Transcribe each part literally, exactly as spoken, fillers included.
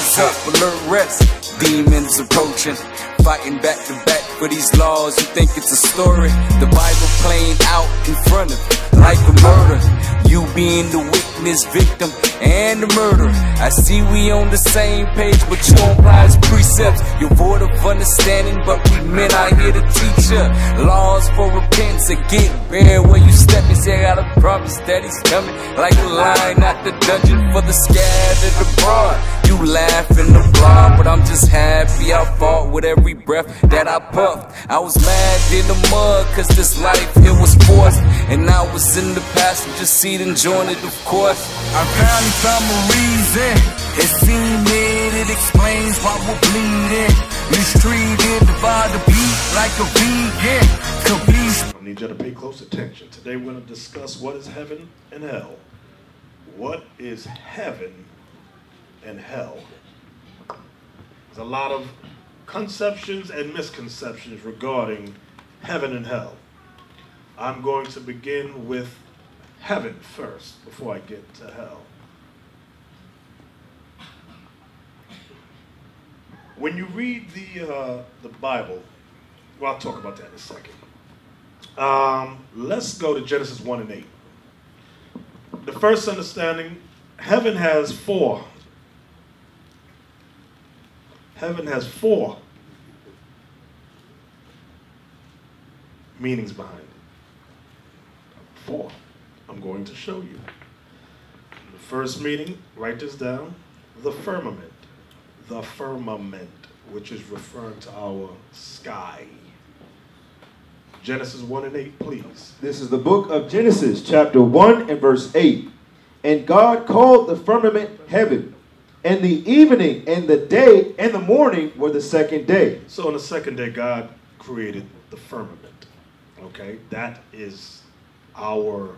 Ease up, alert rest. Demons approaching, fighting back to back for these laws. You think it's a story? The Bible playing out in front of you like a murder. You being the witness, victim, and the murderer. I see we on the same page, but you don't apply his precepts. You're void of understanding, but we men out here to teach you. Laws for repentance and get bare where you step. And say I got a promise that he's coming like a lion out the dungeon for the scattered abroad. You laugh in the bar, but I'm just happy I fought with every breath that I puffed. I was mad in the mud, cause this life, it was forced. And I was in the passenger seat enjoying it, of course. I finally found my reason. It seemed it, it explains why we're bleeding. Mistreated, divide the beat like a vegan. Could be. I need you to pay close attention. Today we're going to discuss what is heaven and hell. What is heaven and hell? There's a lot of conceptions and misconceptions regarding heaven and hell. I'm going to begin with heaven first before I get to hell. When you read the uh, the Bible, well, I'll talk about that in a second. Um, let's go to Genesis one and eight. The first understanding, heaven has four. Heaven has four meanings behind it. Four. I'm going to show you. The first meaning, write this down, the firmament. The firmament, which is referring to our sky. Genesis one and eight, please. This is the book of Genesis, chapter one and verse eight. And God called the firmament heaven, and the evening and the day and the morning were the second day. So on the second day, God created the firmament. Okay, that is our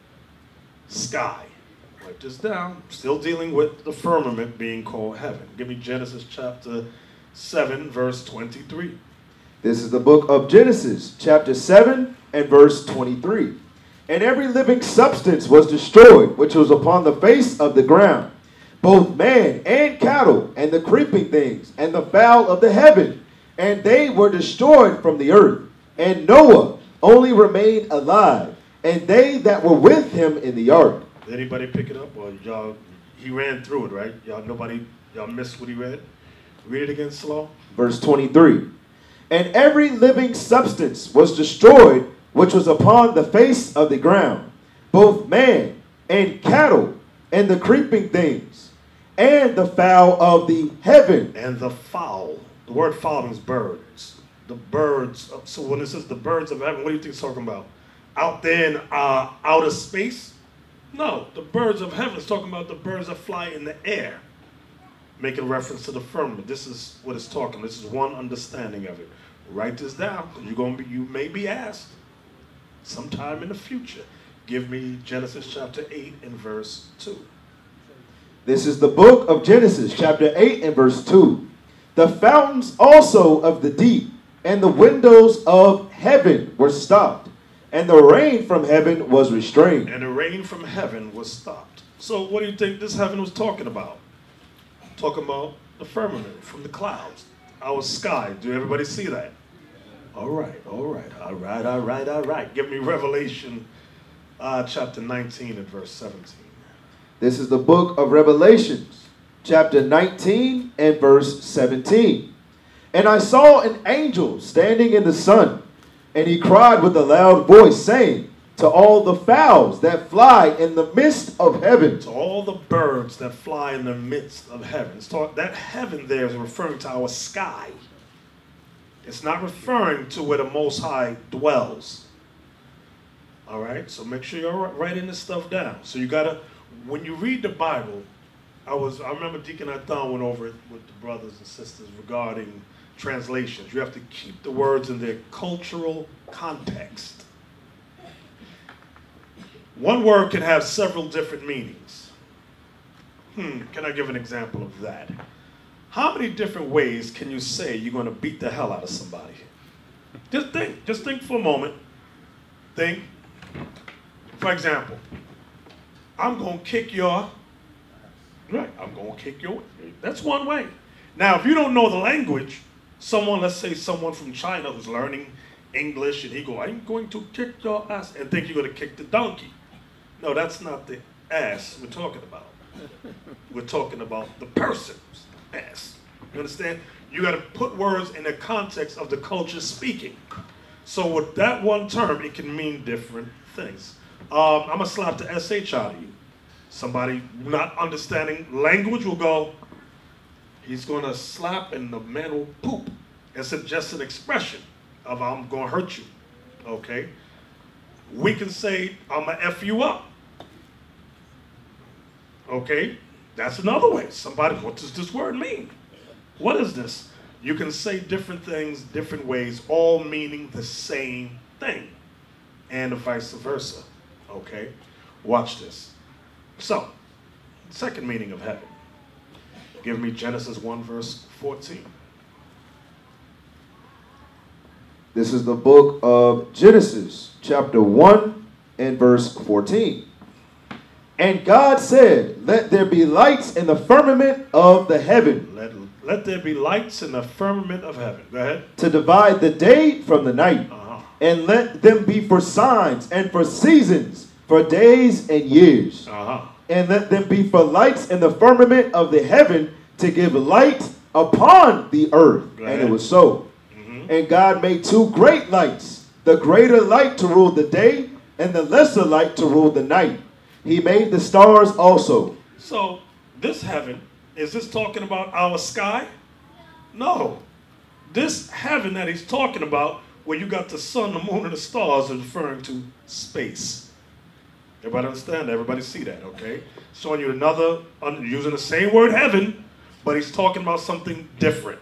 sky. Write this down. Still dealing with the firmament being called heaven. Give me Genesis chapter seven, verse twenty-three. This is the book of Genesis, chapter seven and verse twenty-three. And every living substance was destroyed, which was upon the face of the ground, both man and cattle, and the creeping things, and the fowl of the heaven. And they were destroyed from the earth. And Noah only remained alive, and they that were with him in the ark. Did anybody pick it up? Or y'all, he ran through it, right? Y'all, nobody, y'all missed what he read? Read it again slow. Verse twenty-three. And every living substance was destroyed, which was upon the face of the ground, both man and cattle, and the creeping things, and the fowl of the heaven. And the fowl. The word fowl means birds. The birds. So when it says the birds of heaven, what do you think it's talking about? Out there in uh, outer space? No, the birds of heaven is talking about the birds that fly in the air, making reference to the firmament. This is what it's talking. This is one understanding of it. Write this down, because you're going to be, you may be asked sometime in the future. Give me Genesis chapter eight and verse two. This is the book of Genesis, chapter eight and verse two. The fountains also of the deep and the windows of heaven were stopped, and the rain from heaven was restrained. And the rain from heaven was stopped. So what do you think this heaven was talking about? Talking about the firmament from the clouds, our sky. Do everybody see that? All right, all right, all right, all right, all right. Give me Revelation uh, chapter nineteen and verse seventeen. This is the book of Revelations, chapter nineteen and verse seventeen. And I saw an angel standing in the sun, and he cried with a loud voice, saying, to all the fowls that fly in the midst of heaven. To all the birds that fly in the midst of heaven. So that heaven there is referring to our sky. It's not referring to where the Most High dwells. All right? So make sure you're writing this stuff down. So you got to, when you read the Bible, I was, I remember Deacon Nathanyel went over it with the brothers and sisters regarding translations. You have to keep the words in their cultural context. One word can have several different meanings. Hmm, can I give an example of that? How many different ways can you say you're going to beat the hell out of somebody? Just think. Just think for a moment. Think. For example, I'm going to kick your Right, I'm going to kick your ass. That's one way. Now, if you don't know the language, someone, let's say someone from China who's learning English, and he go, I'm going to kick your ass, and think you're going to kick the donkey. No, that's not the ass we're talking about. We're talking about the person's ass. You understand? You got to put words in the context of the culture speaking. So with that one term, it can mean different things. Um, I'm going to slap the S H out of you. Somebody not understanding language will go, he's going to slap and the man will poop. It's just an expression of I'm going to hurt you. Okay? We can say, I'm going to F you up. Okay? That's another way. Somebody, what does this word mean? What is this? You can say different things, different ways, all meaning the same thing. And vice versa. Okay? Watch this. So, second meaning of heaven. Give me Genesis one, verse fourteen. This is the book of Genesis, chapter one and verse fourteen. And God said, let there be lights in the firmament of the heaven. Let, let there be lights in the firmament of heaven. Go ahead. To divide the day from the night. Uh-huh. And let them be for signs and for seasons, for days and years. Uh-huh. And let them be for lights in the firmament of the heaven to give light upon the earth. And it was so. Mm-hmm. And God made two great lights, the greater light to rule the day and the lesser light to rule the night. He made the stars also. So this heaven, is this talking about our sky? No. This heaven that he's talking about, where you got the sun, the moon, and the stars, is referring to space. Everybody understand that? Everybody see that, okay? Showing you another, using the same word heaven, but he's talking about something different.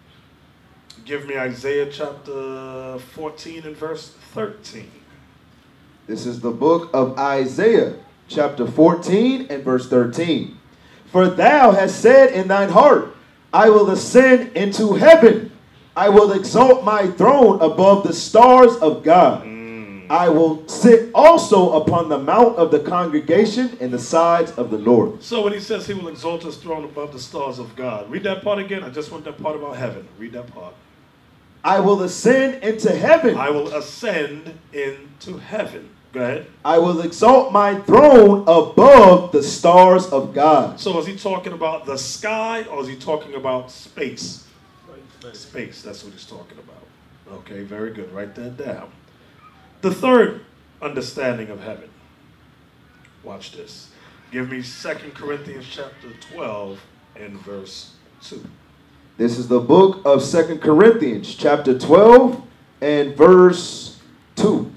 Give me Isaiah chapter fourteen and verse thirteen. This is the book of Isaiah, chapter fourteen and verse thirteen. For thou hast said in thine heart, I will ascend into heaven. I will exalt my throne above the stars of God. Mm. I will sit also upon the mount of the congregation in the sides of the Lord. So when he says he will exalt his throne above the stars of God, read that part again. I just want that part about heaven. Read that part. I will ascend into heaven. I will ascend into heaven. Go ahead. I will exalt my throne above the stars of God. So is he talking about the sky, or is he talking about space? Space, that's what he's talking about. Okay, very good. Write that down. The third understanding of heaven. Watch this. Give me Second Corinthians chapter twelve and verse two. This is the book of Second Corinthians chapter twelve and verse two.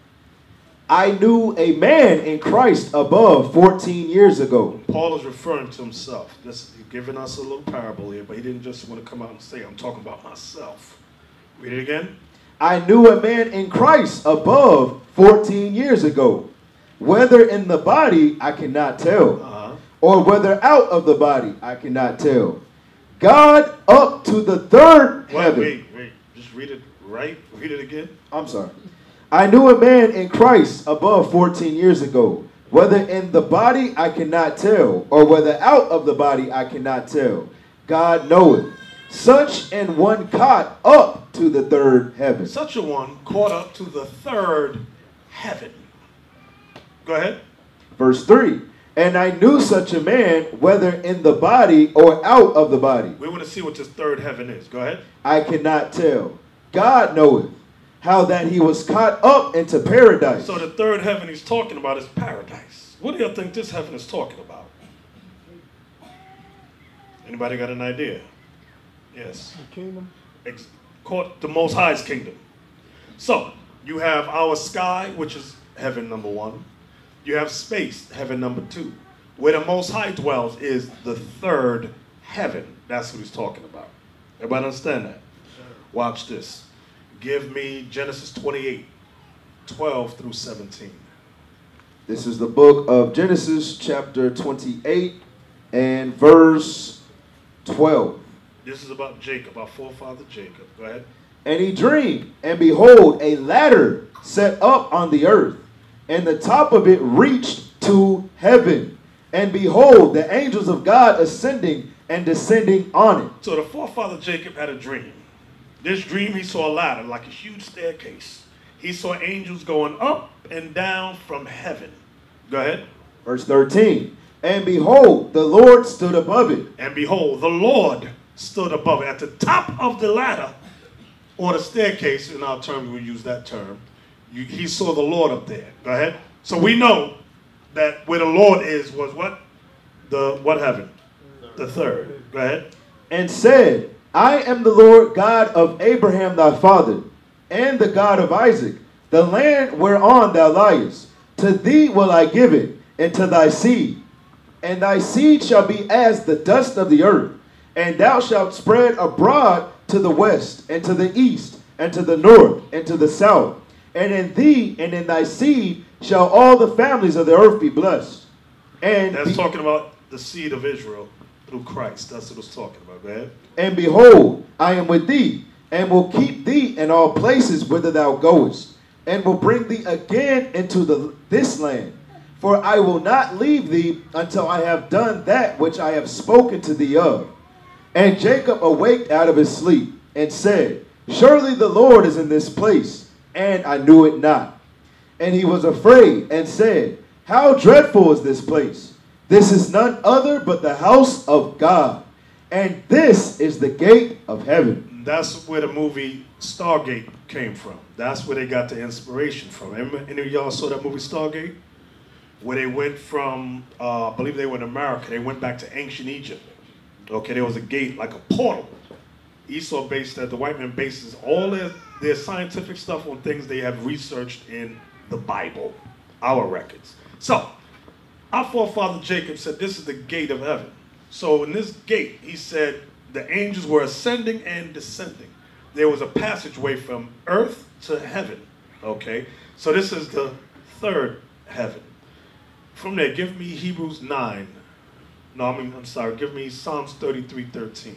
I knew a man in Christ above fourteen years ago. Paul is referring to himself. This, he's giving us a little parable here, but he didn't just want to come out and say, I'm talking about myself. Read it again. I knew a man in Christ above fourteen years ago. Whether in the body, I cannot tell. Uh-huh. Or whether out of the body, I cannot tell. God up to the third wait, heaven. Wait, wait. Just read it right. Read it again. I'm sorry. I knew a man in Christ above fourteen years ago. Whether in the body, I cannot tell. Or whether out of the body, I cannot tell. God knoweth. Such an one caught up to the third heaven. Such a one caught up to the third heaven. Go ahead. Verse three. And I knew such a man, whether in the body or out of the body. We want to see what this third heaven is. Go ahead. I cannot tell. God knoweth how that he was caught up into paradise. So the third heaven he's talking about is paradise. What do you think this heaven is talking about? Anybody got an idea? Yes. The kingdom. Ex- called the Most High's kingdom. So you have our sky, which is heaven number one. You have space, heaven number two. Where the Most High dwells is the third heaven. That's what he's talking about. Everybody understand that? Watch this. Give me Genesis twenty-eight, twelve through seventeen. This is the book of Genesis, chapter twenty-eight, and verse twelve. This is about Jacob, our forefather Jacob. Go ahead. And he dreamed, and behold, a ladder set up on the earth, and the top of it reached to heaven. And behold, the angels of God ascending and descending on it. So the forefather Jacob had a dream. This dream, he saw a ladder, like a huge staircase. He saw angels going up and down from heaven. Go ahead. Verse thirteen. And behold, the Lord stood above it. And behold, the Lord stood above it. At the top of the ladder, or the staircase, in our terms, we use that term. You, he saw the Lord up there. Go ahead. So we know that where the Lord is was what? The what heaven? The third. Go ahead. And said, I am the Lord God of Abraham thy father, and the God of Isaac. The land whereon thou liest, to thee will I give it, and to thy seed. And thy seed shall be as the dust of the earth, and thou shalt spread abroad to the west, and to the east, and to the north, and to the south. And in thee and in thy seed shall all the families of the earth be blessed. And that's be talking about the seed of Israel through Christ. That's what it's talking about. Go ahead. And behold, I am with thee, and will keep thee in all places whither thou goest, and will bring thee again into the, this land. For I will not leave thee until I have done that which I have spoken to thee of. And Jacob awaked out of his sleep, and said, Surely the Lord is in this place, and I knew it not. And he was afraid, and said, How dreadful is this place! This is none other but the house of God, and this is the gate of heaven. That's where the movie Stargate came from. That's where they got the inspiration from. Remember, any of y'all saw that movie Stargate? Where they went from, uh, I believe they were in America, they went back to ancient Egypt. Okay, there was a gate, like a portal. Esau based that, the white man bases all their, their scientific stuff on things they have researched in the Bible, our records. So, our forefather Jacob said this is the gate of heaven. So in this gate, he said the angels were ascending and descending. There was a passageway from earth to heaven. Okay, so this is the third heaven. From there, give me Hebrews nine. No, I mean, I'm sorry, give me Psalms thirty-three thirteen.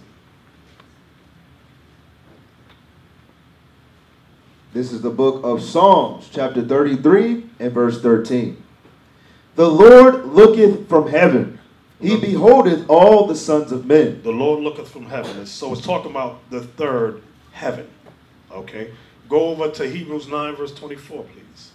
This is the book of Psalms, chapter thirty-three and verse thirteen. The Lord looketh from heaven. He the, beholdeth all the sons of men. The Lord looketh from heaven. And so it's talking about the third heaven. Okay. Go over to Hebrews nine, verse twenty-four, please.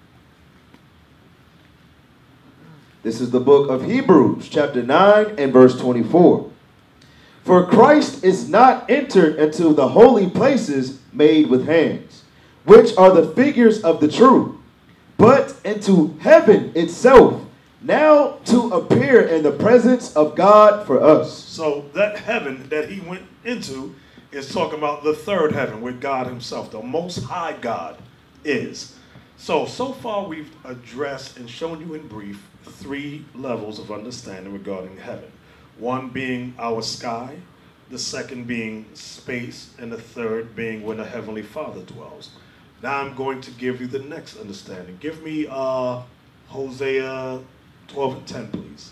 This is the book of Hebrews, chapter nine and verse twenty-four. For Christ is not entered into the holy places made with hands, which are the figures of the truth, but into heaven itself, now to appear in the presence of God for us. So that heaven that he went into is talking about the third heaven with God himself, the most high God is. So, so far we've addressed and shown you in brief three levels of understanding regarding heaven. One being our sky, the second being space, and the third being where the Heavenly Father dwells. Now I'm going to give you the next understanding. Give me uh, Hosea twelve and ten, please.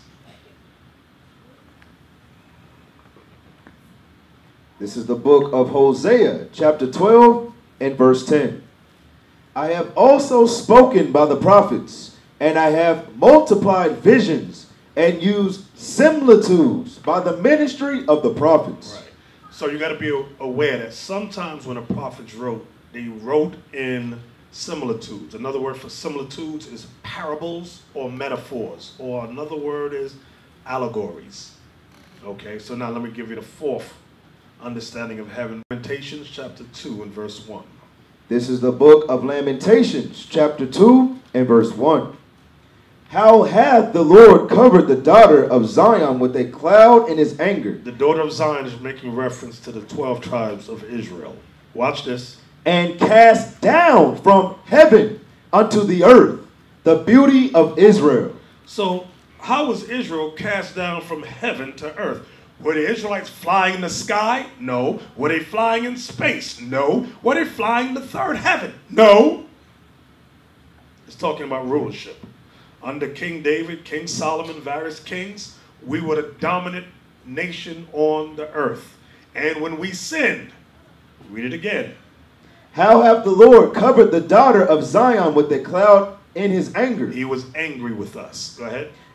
This is the book of Hosea, chapter twelve and verse ten. I have also spoken by the prophets, and I have multiplied visions, and used similitudes by the ministry of the prophets. Right. So you got to be aware that sometimes when the prophets wrote, they wrote in similitudes. Another word for similitudes is parables or metaphors, or another word is allegories. Okay, so now let me give you the fourth understanding of heaven. Lamentations chapter two and verse one. This is the book of Lamentations, chapter two and verse one. How hath the Lord covered the daughter of Zion with a cloud in his anger? The daughter of Zion is making reference to the twelve tribes of Israel. Watch this. And cast down from heaven unto the earth the beauty of Israel. So how was Israel cast down from heaven to earth? Were the Israelites flying in the sky? No. Were they flying in space? No. Were they flying in the third heaven? No. It's talking about rulership. Under King David, King Solomon, various kings, we were the dominant nation on the earth. And when we sinned, read it again. How hath the Lord covered the daughter of Zion with a cloud in his anger? He was angry with us. Go ahead.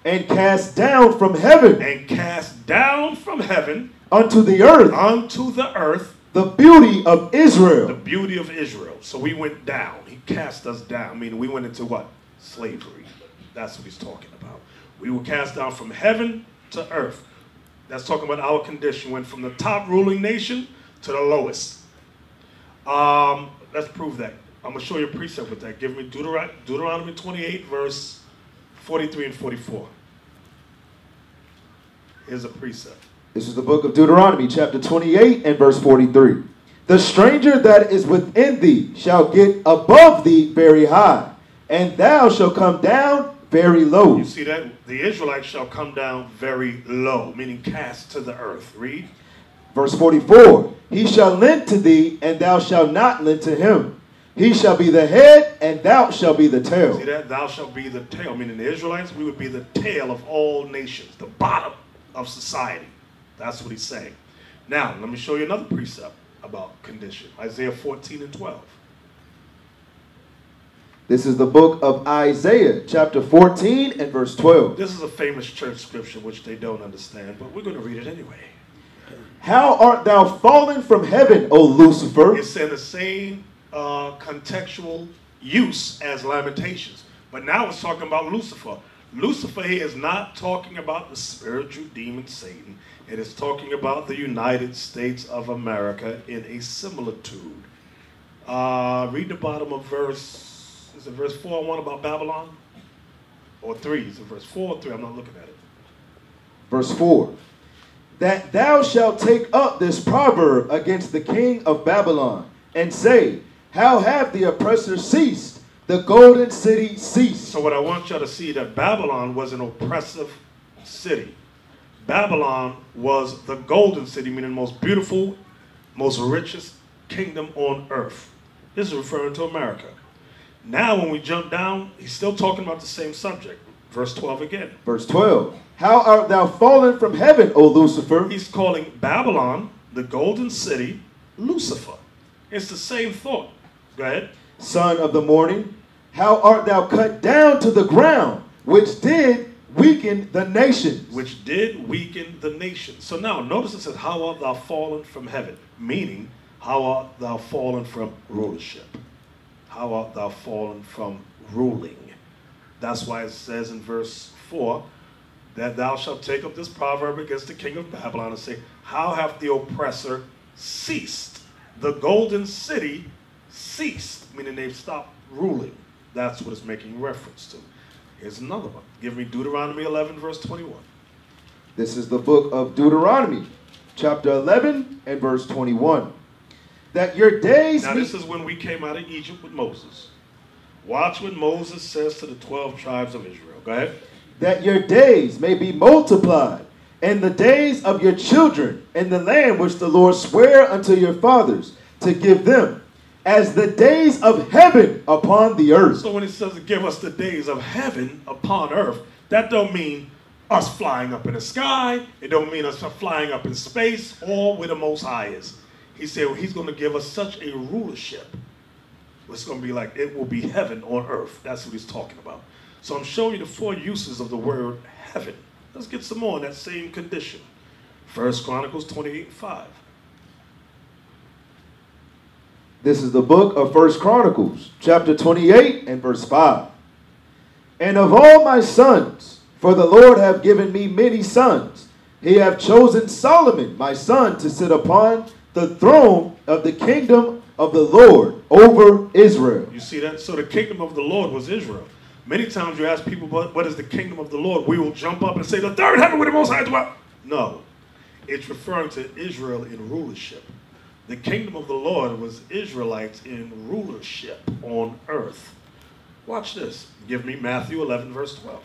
and cast down from heaven And cast down from heaven unto the earth unto the earth the beauty of the Israel. beauty of Israel. So we went down. He cast us down. Meaning we went into what? Slavery. That's what he's talking about. We were cast down from heaven to earth. That's talking about our condition. Went from the top ruling nation to the lowest. Um, let's prove that. I'm going to show you a precept with that. Give me Deuteron- Deuteronomy twenty-eight, verse forty-three and forty-four. Here's a precept. This is the book of Deuteronomy, chapter twenty-eight and verse forty-three. The stranger that is within thee shall get above thee very high, and thou shalt come down very low. You see that? The Israelites shall come down very low, meaning cast to the earth. Read. Verse forty-four. He shall lend to thee, and thou shalt not lend to him. He shall be the head, and thou shalt be the tail. See that? Thou shalt be the tail. Meaning the Israelites, we would be the tail of all nations, the bottom of society. That's what he's saying. Now, let me show you another precept about condition. Isaiah fourteen and twelve. This is the book of Isaiah, chapter fourteen and verse twelve. This is a famous church scripture which they don't understand, but we're going to read it anyway. How art thou fallen from heaven, O Lucifer? It's in the same uh, contextual use as Lamentations. But now it's talking about Lucifer. Lucifer here is not talking about the spiritual demon Satan. It is talking about the United States of America in a similitude. Uh, read the bottom of verse, is it verse four, one about Babylon? Or three, is it verse four or three? I'm not looking at it. Verse four. That thou shalt take up this proverb against the king of Babylon, and say, how have the oppressors ceased? The golden city ceased. So what I want y'all to see that Babylon was an oppressive city. Babylon was the golden city, meaning the most beautiful, most richest kingdom on earth. This is referring to America. Now when we jump down, he's still talking about the same subject. Verse twelve again. Verse twelve. How art thou fallen from heaven, O Lucifer? He's calling Babylon, the golden city, Lucifer. It's the same thought. Go ahead. Son of the morning, how art thou cut down to the ground, which did weaken the nations. Which did weaken the nations. So now, notice it says, how art thou fallen from heaven? Meaning, how art thou fallen from rulership? How art thou fallen from ruling? That's why it says in verse four, that thou shalt take up this proverb against the king of Babylon and say, how hath the oppressor ceased? The golden city ceased, meaning they've stopped ruling. That's what it's making reference to. Here's another one. Give me Deuteronomy eleven, verse twenty-one. This is the book of Deuteronomy, chapter eleven and verse twenty-one. That your days... Now this is when we came out of Egypt with Moses. Watch what Moses says to the twelve tribes of Israel. Go ahead. That your days may be multiplied, and the days of your children in the land which the Lord sware unto your fathers to give them, as the days of heaven upon the earth. So when it says to give us the days of heaven upon earth, that don't mean us flying up in the sky. It don't mean us flying up in space or where the Most High is. He said well, he's going to give us such a rulership. It's going to be like it will be heaven on earth. That's what he's talking about. So I'm showing you the four uses of the word heaven. Let's get some more in that same condition. First Chronicles twenty-eight and five. This is the book of First Chronicles, chapter twenty-eight and verse five. And of all my sons, for the Lord hath given me many sons, he hath chosen Solomon, my son, to sit upon the throne of the kingdom of the Lord over Israel. You see that? So the kingdom of the Lord was Israel. Many times you ask people, what, what is the kingdom of the Lord? We will jump up and say, the third heaven with the Most High dwell. No, it's referring to Israel in rulership. The kingdom of the Lord was Israelites in rulership on earth. Watch this. Give me Matthew eleven, verse twelve.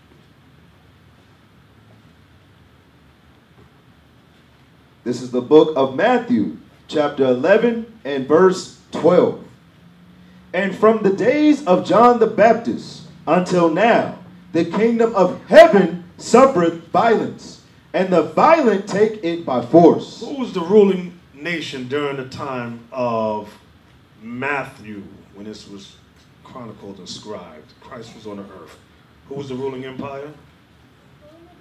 This is the book of Matthew, chapter eleven and verse twelve. And from the days of John the Baptist until now, the kingdom of heaven suffereth violence, and the violent take it by force. Who was the ruling nation during the time of Matthew when this was chronicled and scribed? Christ was on the earth. Who was the ruling empire?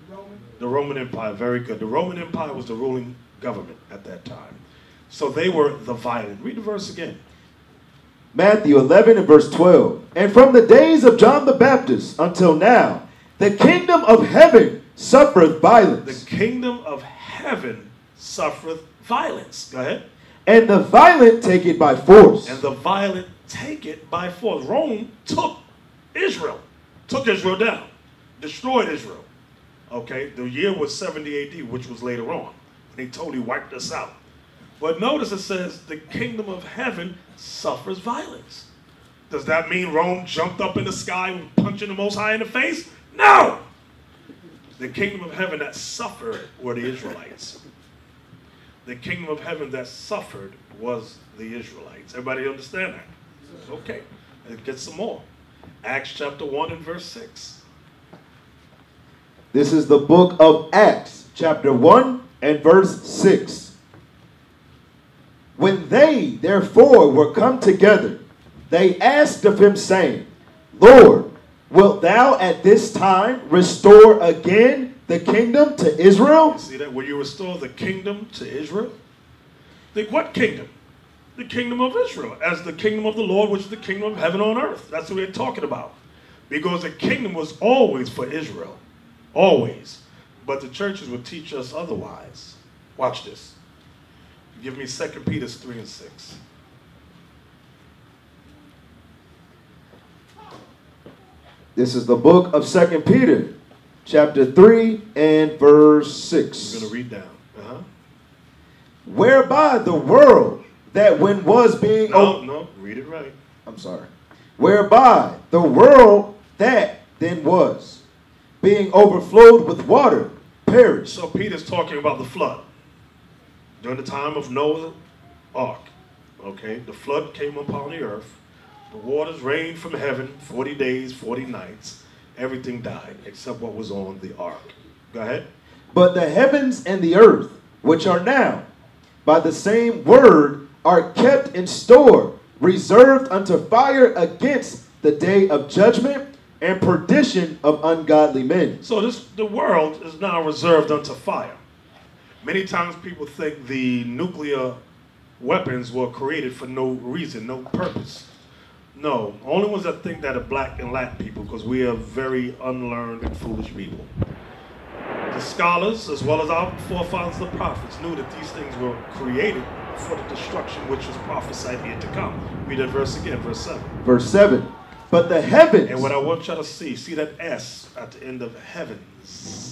The Roman Empire, very good. The Roman Empire was the ruling government at that time. So they were the violent. Read the verse again. Matthew eleven and verse twelve. And from the days of John the Baptist until now, the kingdom of heaven suffereth violence. The kingdom of heaven suffereth violence. Go ahead. And the violent take it by force. And the violent take it by force. Rome took Israel. Took Israel down. Destroyed Israel. Okay, the year was seventy A D, which was later on. They totally wiped us out. But notice it says the kingdom of heaven suffers violence. Does that mean Rome jumped up in the sky and punching the Most High in the face? No! The kingdom of heaven that suffered were the Israelites. The kingdom of heaven that suffered was the Israelites. Everybody understand that? Okay, let's get some more. Acts chapter one and verse six. This is the book of Acts, chapter one and verse six. When they, therefore, were come together, they asked of him, saying, Lord, wilt thou at this time restore again the kingdom to Israel? See that? Will you restore the kingdom to Israel? The, what kingdom? The kingdom of Israel, as the kingdom of the Lord, which is the kingdom of heaven on earth. That's what we're talking about. Because the kingdom was always for Israel. Always. But the churches would teach us otherwise. Watch this. Give me Second Peter three and six. This is the book of Second Peter, chapter three and verse six. I'm going to read down. Uh-huh. Whereby the world that when was being... No, no, read it right. I'm sorry. Whereby the world that then was, being overflowed with water, perished. So Peter's talking about the flood. During the time of Noah's ark, okay, the flood came upon the earth. The waters rained from heaven, forty days, forty nights. Everything died except what was on the ark. Go ahead. But the heavens and the earth, which are now, by the same word, are kept in store, reserved unto fire against the day of judgment and perdition of ungodly men. So this, the world is now reserved unto fire. Many times people think the nuclear weapons were created for no reason, no purpose. No, only ones that think that are black and Latin people, because we are very unlearned and foolish people. The scholars, as well as our forefathers, the prophets, knew that these things were created for the destruction which was prophesied here to come. Read that verse again, verse seven. Verse seven. But the heavens... And what I want y'all to see, see that S at the end of heavens.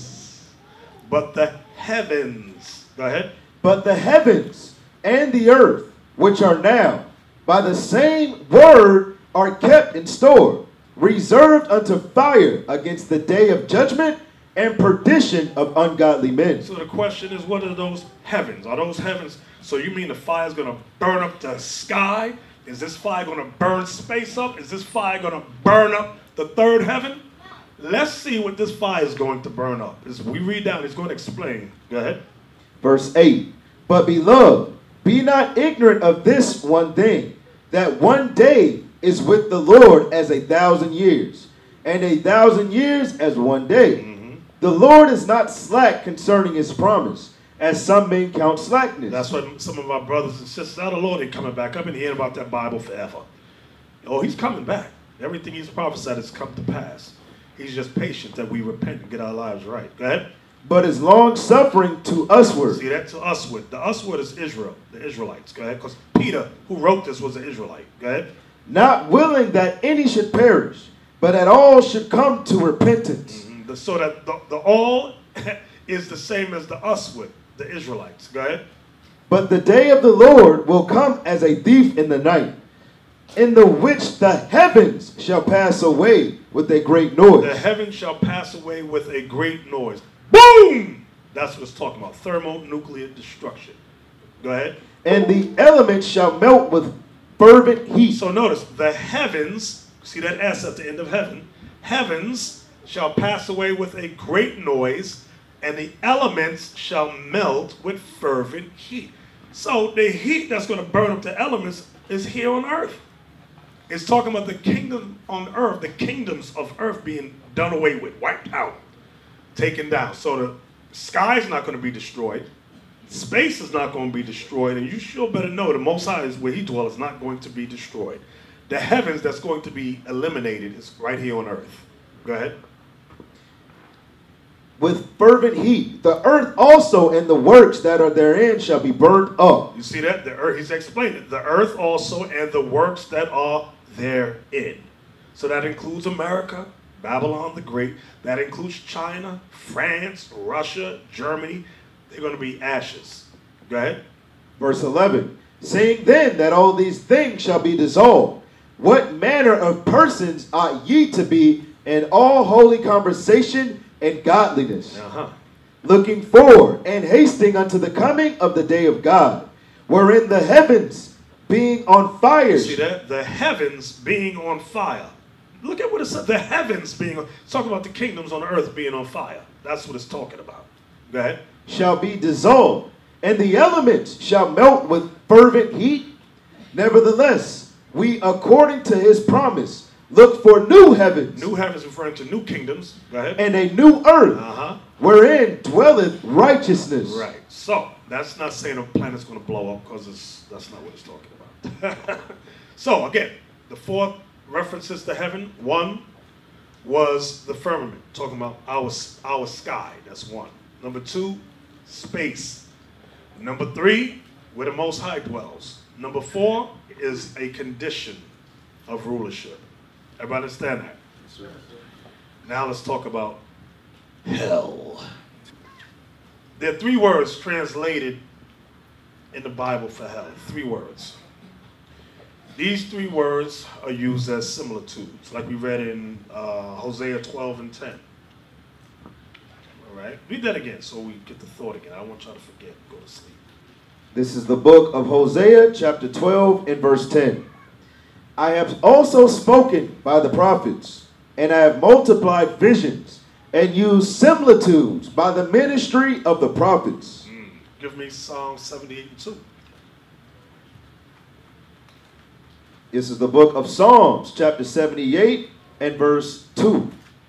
But the heavens, go ahead. But the heavens and the earth, which are now, by the same word, are kept in store, reserved unto fire against the day of judgment and perdition of ungodly men. So the question is, what are those heavens? Are those heavens, so you mean the fire is going to burn up the sky? Is this fire going to burn space up? Is this fire going to burn up the third heaven? Let's see what this fire is going to burn up. As we read down, it's going to explain. Go ahead. Verse eight. But beloved, be not ignorant of this one thing, that one day is with the Lord as a thousand years, and a thousand years as one day. Mm-hmm. The Lord is not slack concerning his promise, as some men count slackness. That's what some of our brothers and sisters out of the Lord are coming back. I've been hearing about that Bible forever. Oh, he's coming back. Everything he's prophesied has come to pass. He's just patient that we repent and get our lives right. Go ahead. But is long suffering to usward. See that? To usward. The usward is Israel, the Israelites. Go ahead. Because Peter, who wrote this, was an Israelite. Go ahead. Not willing that any should perish, but that all should come to repentance. Mm-hmm. the, so that the, the all is the same as the usward, the Israelites. Go ahead. But the day of the Lord will come as a thief in the night, in the which the heavens shall pass away with a great noise. The heavens shall pass away with a great noise. Boom! That's what it's talking about. Thermonuclear destruction. Go ahead. And the elements shall melt with fervent heat. So notice, the heavens, see that S at the end of heaven, heavens shall pass away with a great noise, and the elements shall melt with fervent heat. So the heat that's going to burn up the elements is here on earth. It's talking about the kingdom on earth, the kingdoms of earth being done away with, wiped out. taken down. So the sky is not going to be destroyed. Space is not going to be destroyed. And you sure better know the Most High is where he dwells is not going to be destroyed. The heavens that's going to be eliminated is right here on earth. Go ahead. With fervent heat, the earth also and the works that are therein shall be burnt up. You see that? The earth, he's explained it. The earth also and the works that are therein. So that includes America, Babylon the Great. That includes China, France, Russia, Germany. They're going to be ashes. Go ahead. Verse eleven. Seeing then that all these things shall be dissolved, what manner of persons ought ye to be in all holy conversation and godliness, uh-huh. looking forward and hasting unto the coming of the day of God, wherein the heavens being on fire. See that? The heavens being on fire. Look at what it says. The heavens being on, it's talking about the kingdoms on the earth being on fire. That's what it's talking about. Go ahead. Shall be dissolved, and the elements shall melt with fervent heat. Nevertheless, we, according to his promise, look for new heavens. New heavens referring to new kingdoms. Go ahead. And a new earth, uh-huh. wherein dwelleth righteousness. Right. So, that's not saying a planet's going to blow up, because that's not what it's talking about. So, again, the four references to heaven. One was the firmament, talking about our, our sky. That's one. Number two, space. Number three, where the Most High dwells. Number four is a condition of rulership. Everybody understand that? Yes, sir. Now let's talk about hell. There are three words translated in the Bible for hell. Three words. These three words are used as similitudes, like we read in uh, Hosea twelve and ten. All right? Read that again so we get the thought again. I don't want y'all to forget and go to sleep. This is the book of Hosea, chapter twelve, and verse ten. I have also spoken by the prophets, and I have multiplied visions, and used similitudes by the ministry of the prophets. Mm. Give me Psalm seventy-eight and two. This is the book of Psalms, chapter seventy-eight, and verse two.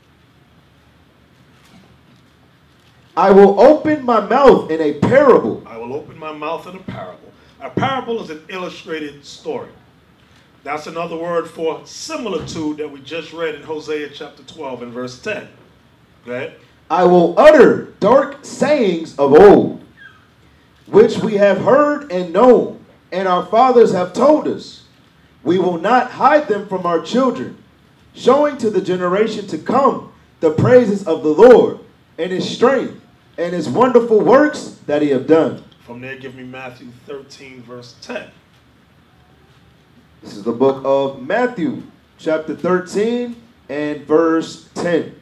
I will open my mouth in a parable. I will open my mouth in a parable. A parable is an illustrated story. That's another word for similitude that we just read in Hosea chapter twelve and verse ten. Go ahead. I will utter dark sayings of old, which we have heard and known, and our fathers have told us. We will not hide them from our children, showing to the generation to come the praises of the Lord and his strength and his wonderful works that he have done. From there, give me Matthew thirteen, verse ten. This is the book of Matthew, chapter thirteen, and verse ten.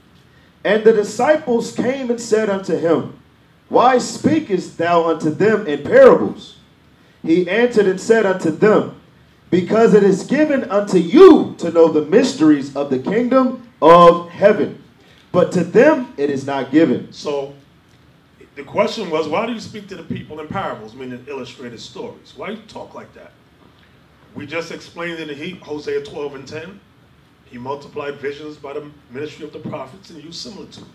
And the disciples came and said unto him, Why speakest thou unto them in parables? He answered and said unto them, Because it is given unto you to know the mysteries of the kingdom of heaven, but to them it is not given. So the question was, why do you speak to the people in parables, meaning illustrated stories? Why do you talk like that? We just explained in the heat, Hosea twelve and ten. He multiplied visions by the ministry of the prophets and used similitudes.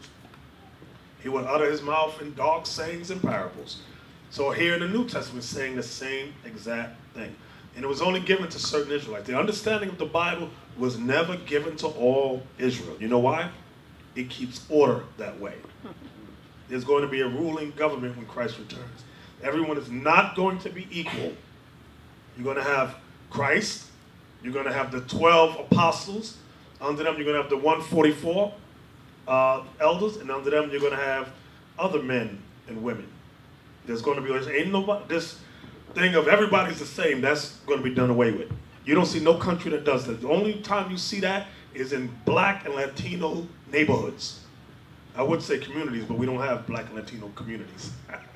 He would utter his mouth in dark sayings and parables. So here in the New Testament, saying the same exact thing. And it was only given to certain Israelites. The understanding of the Bible was never given to all Israel. You know why? It keeps order that way. There's going to be a ruling government when Christ returns. Everyone is not going to be equal. You're going to have Christ. You're going to have the twelve apostles. Under them, you're going to have the one hundred forty-four uh, elders. And under them, you're going to have other men and women. There's going to be, ain't nobody, this thing of everybody's the same, that's going to be done away with. You don't see no country that does that. The only time you see that is in black and Latino neighborhoods. I would say communities, but we don't have black and Latino communities.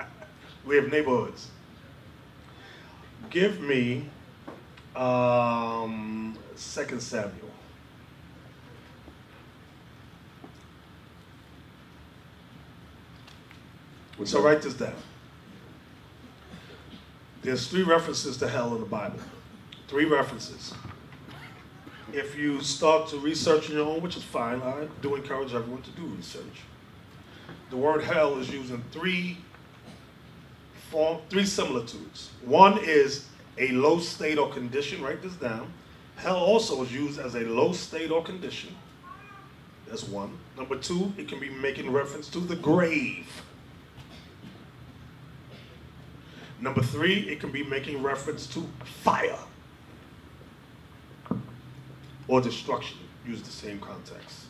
We have neighborhoods. Give me um, Second Samuel. So write this down. There's three references to hell in the Bible. Three references. If you start to research on your own, which is fine, I do encourage everyone to do research. the word hell is used in three form, three similitudes. One is a low state or condition. Write this down. Hell also is used as a low state or condition. That's one. Number two, it can be making reference to the grave. Number three, it can be making reference to fire or destruction. Use the same context.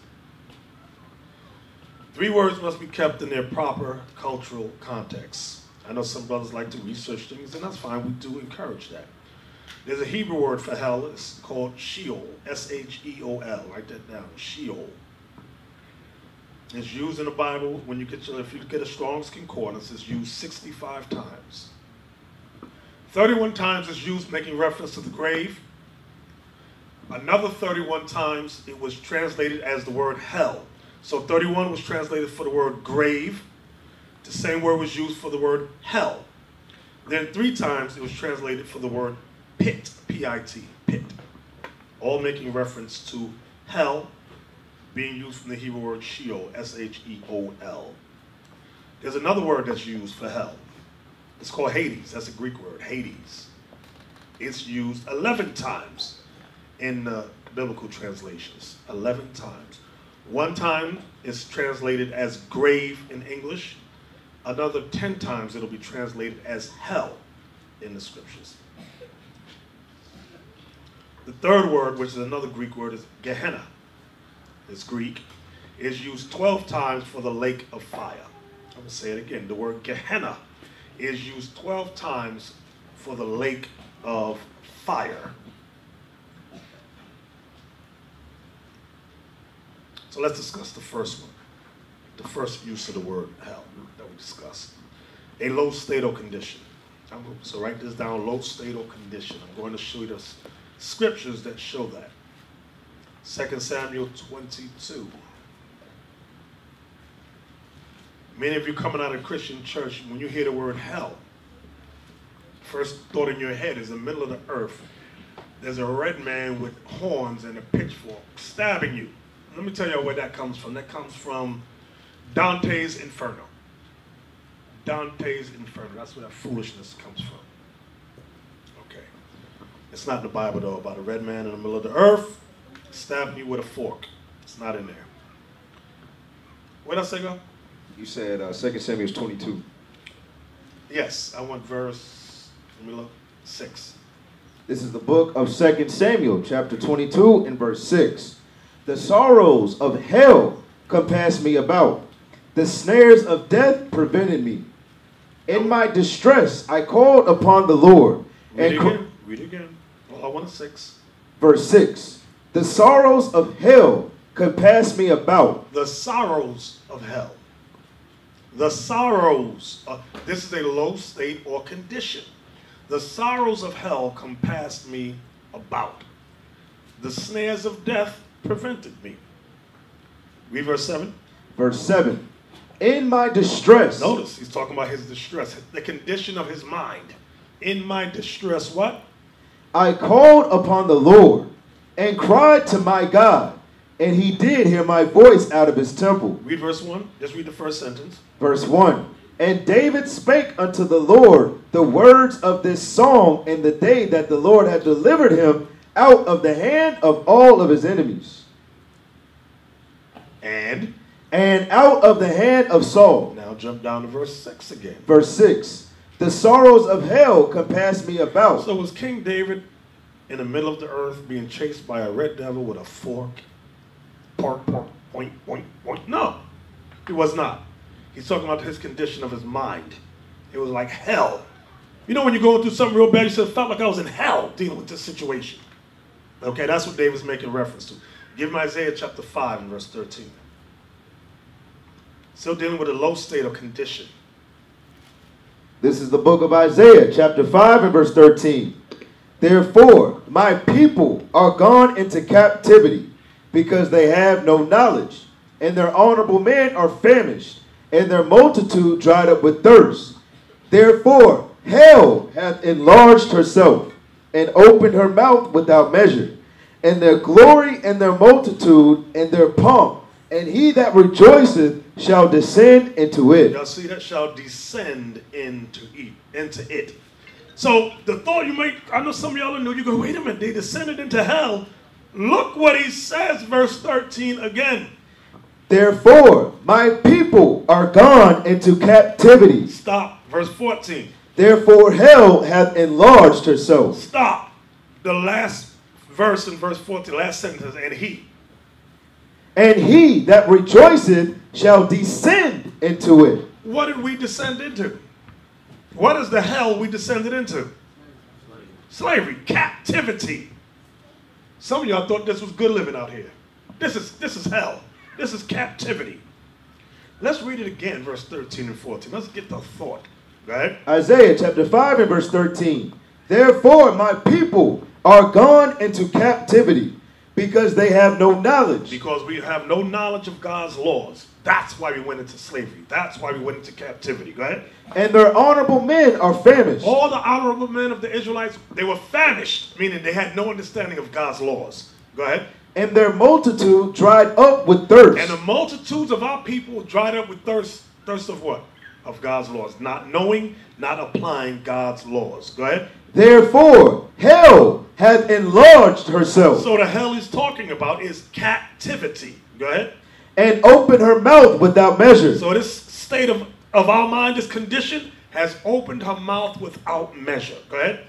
Three words must be kept in their proper cultural context. I know some brothers like to research things, and that's fine. We do encourage that. There's a Hebrew word for hell. It's called Sheol, S H E O L. Write that down, Sheol. It's used in the Bible when you get your, if you get a Strong's Concordance, it's used sixty-five times. thirty-one times it's used making reference to the grave. Another thirty-one times it was translated as the word hell. So thirty-one was translated for the word grave. The same word was used for the word hell. Then three times it was translated for the word pit, P I T, pit. All making reference to hell, being used from the Hebrew word Sheol, S H E O L. There's another word that's used for hell. It's called Hades. That's a Greek word, Hades. It's used eleven times in uh, biblical translations, eleven times. One time it's translated as grave in English. Another ten times it'll be translated as hell in the scriptures. The third word, which is another Greek word, is Gehenna. It's Greek. It's used twelve times for the lake of fire. I'm going to say it again. The word Gehenna is used twelve times for the lake of fire. So let's discuss the first one. The first use of the word hell that we discussed. A low state or condition. So write this down, low state or condition. I'm going to show you the scriptures that show that. Second Samuel twenty-two. Many of you coming out of Christian church, when you hear the word hell, first thought in your head is the middle of the earth. There's a red man with horns and a pitchfork stabbing you. Let me tell you where that comes from. That comes from Dante's Inferno. Dante's Inferno. That's where that foolishness comes from. Okay. It's not in the Bible, though, about a red man in the middle of the earth stabbing you with a fork. It's not in there. Where did I say go? You said uh, Second Samuel twenty-two. Yes, I want verse, let me look, six. This is the book of Second Samuel, chapter twenty-two, and verse six. The sorrows of hell compassed me about. The snares of death prevented me. In my distress, I called upon the Lord. Read and it again. Read it again. Well, I want a six. Verse six. The sorrows of hell compassed me about. The sorrows of hell. The sorrows. Of, this is a low state or condition. The sorrows of hell compassed me about. The snares of death prevented me. Read verse seven. Verse seven. In my distress. Notice, he's talking about his distress, the condition of his mind. In my distress, what? I called upon the Lord and cried to my God, and he did hear my voice out of his temple. Read verse one. Just read the first sentence. Verse one. And David spake unto the Lord the words of this song in the day that the Lord had delivered him out of the hand of all of his enemies. And? And out of the hand of Saul. Now jump down to verse six again. Verse six. The sorrows of hell compassed me about. So was King David in the middle of the earth being chased by a red devil with a fork? Pork, pork, point, point, point. No, he was not. He's talking about his condition of his mind. It was like hell. You know when you're going through something real bad, you said, it felt like I was in hell dealing with this situation. Okay, that's what David's making reference to. Give him Isaiah chapter five and verse thirteen. Still dealing with a low state or condition. This is the book of Isaiah chapter five and verse thirteen. Therefore, my people are gone into captivity because they have no knowledge, and their honorable men are famished, and their multitude dried up with thirst. Therefore, hell hath enlarged herself, and opened her mouth without measure. And their glory and their multitude and their pomp And he that rejoiceth shall descend into it. Y'all see that? Shall descend into it. Into it. So the thought you make, I know some of y'all know, you go, wait a minute, they descended into hell. Look what he says, verse thirteen again. Therefore, my people are gone into captivity. Stop. Verse fourteen. Therefore, hell hath enlarged herself. Stop. The last verse in verse fourteen, last sentence, and he. And he that rejoiceth shall descend into it. What did we descend into? What is the hell we descended into? Slavery. Captivity. Some of y'all thought this was good living out here. This is, this is hell. This is captivity. Let's read it again, verse thirteen and fourteen. Let's get the thought. Go ahead. Isaiah chapter five and verse thirteen. Therefore my people are gone into captivity, because they have no knowledge. Because we have no knowledge of God's laws. That's why we went into slavery. That's why we went into captivity. Go ahead. And their honorable men are famished. All the honorable men of the Israelites, they were famished, meaning they had no understanding of God's laws. Go ahead. And their multitude dried up with thirst. And the multitudes of our people dried up with thirst. Thirst of what? Of God's laws. Not knowing, not applying God's laws. Go ahead. Therefore, hell hath enlarged herself. So the hell he's talking about is captivity. Go ahead. And opened her mouth without measure. So this state of, of our mind, this condition, has opened her mouth without measure. Go ahead.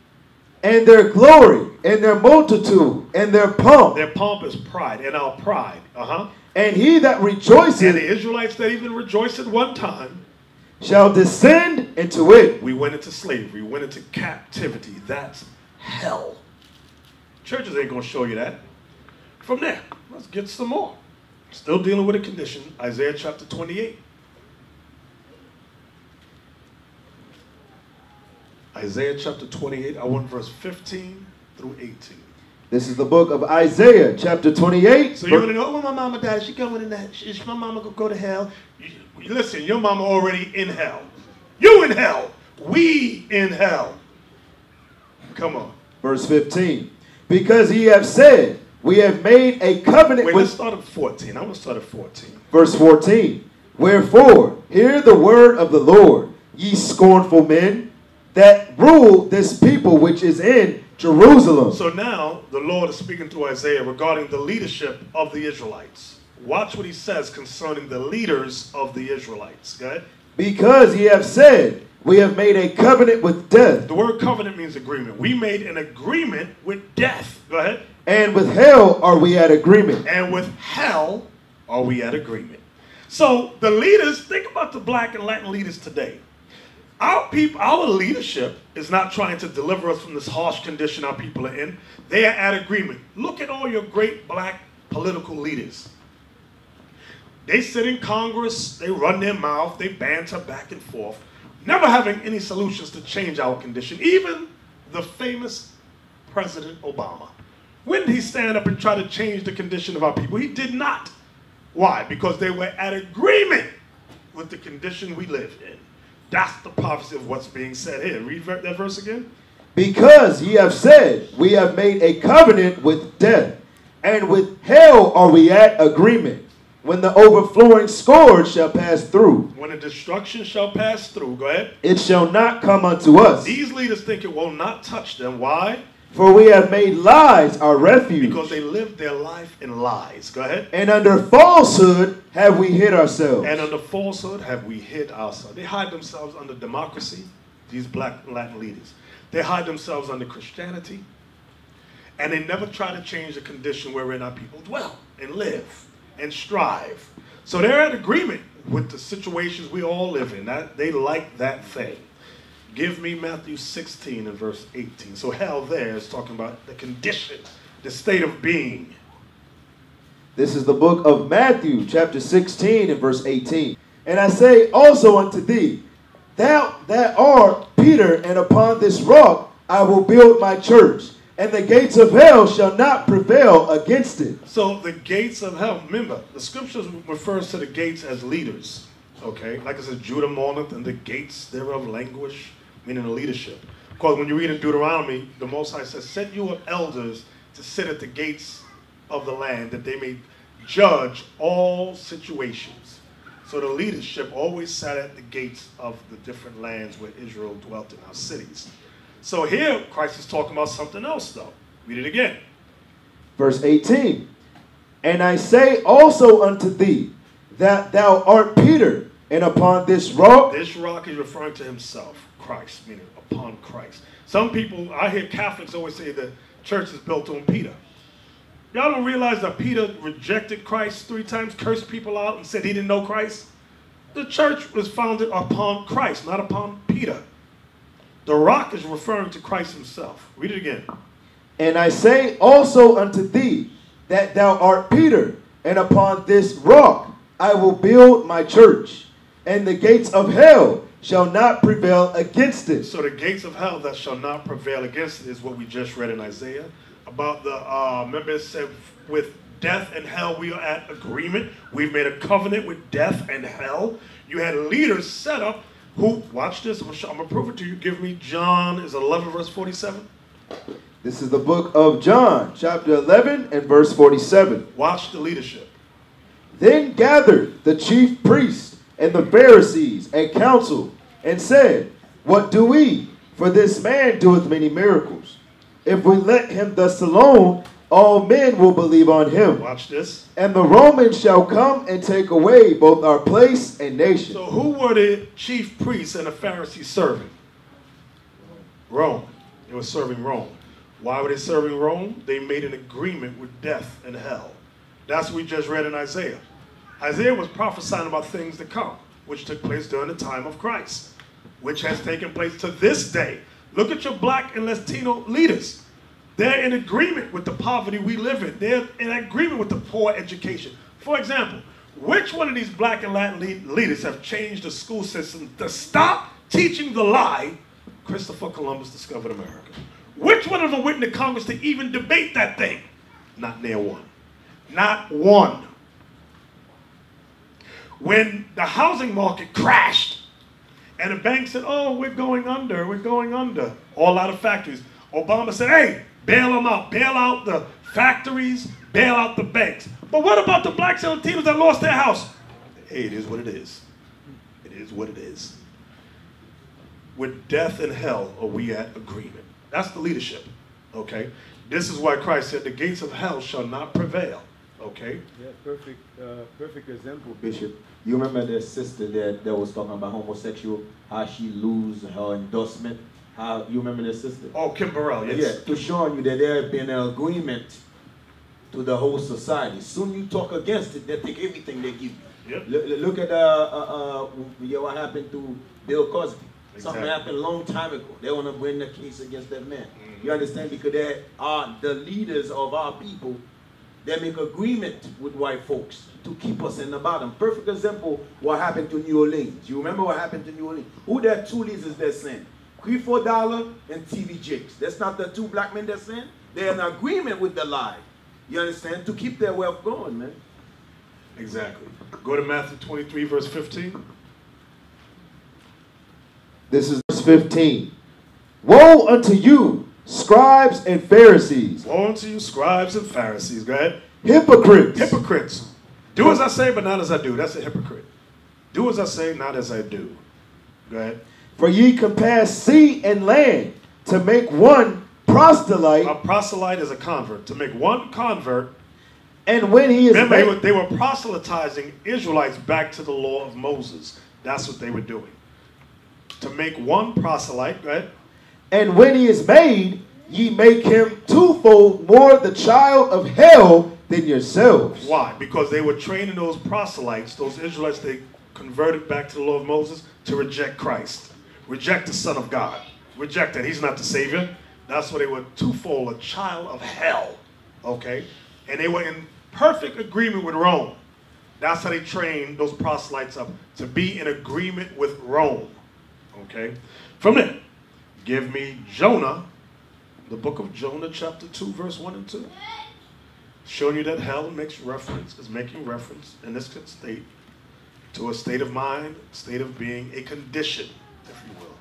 And their glory, and their multitude, and their pomp. Their pomp is pride, and our pride. Uh-huh. And he that rejoiceth, and the Israelites that even rejoiced at one time, shall descend into it. We went into slavery. We went into captivity. That's hell. Churches ain't going to show you that. From there, let's get some more. Still dealing with a condition. Isaiah chapter twenty-eight. Isaiah chapter twenty-eight. I want verse fifteen through eighteen. This is the book of Isaiah chapter twenty-eight. So you want to know, oh, my mama died. She going in that. Is my mama going to go to hell? You, listen, your mama already in hell. You in hell. We in hell. Come on. Verse fifteen. Because ye have said, we have made a covenant Wait, with... let's start at fourteen. I'm going to start at fourteen. Verse fourteen. Wherefore, hear the word of the Lord, ye scornful men, that rule this people which is in Jerusalem. So now the Lord is speaking to Isaiah regarding the leadership of the Israelites. Watch what he says concerning the leaders of the Israelites. Okay? Because ye have said, we have made a covenant with death. The word covenant means agreement. We made an agreement with death. Go ahead. And with hell are we at agreement. And with hell are we at agreement. So the leaders, think about the black and Latin leaders today. Our people, our leadership is not trying to deliver us from this harsh condition our people are in. They are at agreement. Look at all your great black political leaders. They sit in Congress, they run their mouth, they banter back and forth, never having any solutions to change our condition. Even the famous President Obama. When did he stand up and try to change the condition of our people? He did not. Why? Because they were at agreement with the condition we live in. That's the prophecy of what's being said here. Read that verse again. Because ye have said, we have made a covenant with death, and with hell are we at agreement. When the overflowing scourge shall pass through. When the destruction shall pass through. Go ahead. It shall not come unto us. These leaders think it will not touch them. Why? For we have made lies our refuge. Because they live their life in lies. Go ahead. And under falsehood have we hid ourselves. And under falsehood have we hid ourselves. They hide themselves under democracy, these black and Latin leaders. They hide themselves under Christianity. And they never try to change the condition wherein our people dwell and live and strive. So they're at agreement with the situations we all live in. That, they like that thing. Give me Matthew sixteen and verse eighteen. So hell there is talking about the condition, the state of being. This is the book of Matthew, chapter sixteen and verse eighteen. And I say also unto thee, thou that art Peter, and upon this rock I will build my church, and the gates of hell shall not prevail against it. So the gates of hell, remember, the scriptures refers to the gates as leaders. Okay, like it says, Judah mourneth, and the gates thereof languish, meaning the leadership. Because when you read in Deuteronomy, the Most High says, set you up elders to sit at the gates of the land, that they may judge all situations. So the leadership always sat at the gates of the different lands where Israel dwelt in our cities. So here, Christ is talking about something else, though. Read it again. Verse eighteen. And I say also unto thee, that thou art Peter, and upon this rock... This rock is referring to himself, Christ, meaning upon Christ. Some people, I hear Catholics always say the church is built on Peter. Y'all don't realize that Peter rejected Christ three times, cursed people out, and said he didn't know Christ? The church was founded upon Christ, not upon Peter. The rock is referring to Christ himself. Read it again. And I say also unto thee, that thou art Peter, and upon this rock I will build my church, and the gates of hell shall not prevail against it. So the gates of hell that shall not prevail against it is what we just read in Isaiah. About the, uh, remember it said, with death and hell we are at agreement. We've made a covenant with death and hell. You had leaders set up who, watch this, I'm going to prove it to you. Give me John, is it eleven verse forty-seven? This is the book of John, chapter eleven and verse forty-seven. Watch the leadership. Then gathered the chief priests and the Pharisees and council, and said, What do we? For this man doeth many miracles. If we let him thus alone, all men will believe on him. Watch this. And the Romans shall come and take away both our place and nation. So who were the chief priests and the Pharisees serving? Rome. They were serving Rome. Why were they serving Rome? They made an agreement with death and hell. That's what we just read in Isaiah. Isaiah was prophesying about things to come, which took place during the time of Christ, which has taken place to this day. Look at your black and Latino leaders. They're in agreement with the poverty we live in. They're in agreement with the poor education. For example, which one of these black and Latin leaders have changed the school system to stop teaching the lie Christopher Columbus discovered America? Which one of them went into Congress to even debate that thing? Not near one. Not one. When the housing market crashed and the bank said, oh, we're going under, we're going under, all out of factories, Obama said, hey, bail them out, bail out the factories, bail out the banks. But what about the blacks and Latinos that lost their house? Hey, it is what it is. It is what it is. With death and hell are we at agreement. That's the leadership, okay? This is why Christ said the gates of hell shall not prevail, okay? Yeah, perfect, uh, perfect example, Bishop. You remember the sister that, that was talking about homosexual, how she lose her endorsement? How, you remember the sister? Oh, Kim Burrell, yes. Yeah, to show you that there has been an agreement to the whole society. Soon you talk against it, they take everything they give you. Yep. Look, look at uh, uh, uh, yeah, what happened to Bill Cosby. Exactly. Something happened a long time ago. They want to bring the case against that man. Mm-hmm. You understand? Because they are the leaders of our people. They make agreement with white folks to keep us in the bottom. Perfect example, what happened to New Orleans. You remember what happened to New Orleans? Who that two leaders that sin? Clifford Dollar and T V Jakes. That's not the two black men that sin. They're in agreement with the lie. You understand? To keep their wealth going, man. Exactly. Go to Matthew twenty-three, verse fifteen. This is verse fifteen. Woe unto you, scribes and Pharisees. Woe unto you, scribes and Pharisees. Go ahead. Hypocrites. Hypocrites. Do as I say, but not as I do. That's a hypocrite. Do as I say, not as I do. Go ahead. For ye compass sea and land to make one proselyte. A proselyte is a convert. To make one convert. And when he is Remember, made, they were, they were proselytizing Israelites back to the law of Moses. That's what they were doing. To make one proselyte, go ahead. And when he is made, ye make him twofold more the child of hell than yourselves. Why? Because they were training those proselytes, those Israelites they converted back to the law of Moses, to reject Christ. Reject the Son of God. Reject that. He's not the Savior. That's why they were twofold, a child of hell. Okay? And they were in perfect agreement with Rome. That's how they trained those proselytes up, to be in agreement with Rome. Okay? From there, give me Jonah, the book of Jonah, chapter two, verse one and two. Showing you that hell makes reference, is making reference in this state to a state of mind, state of being, a condition, if you will.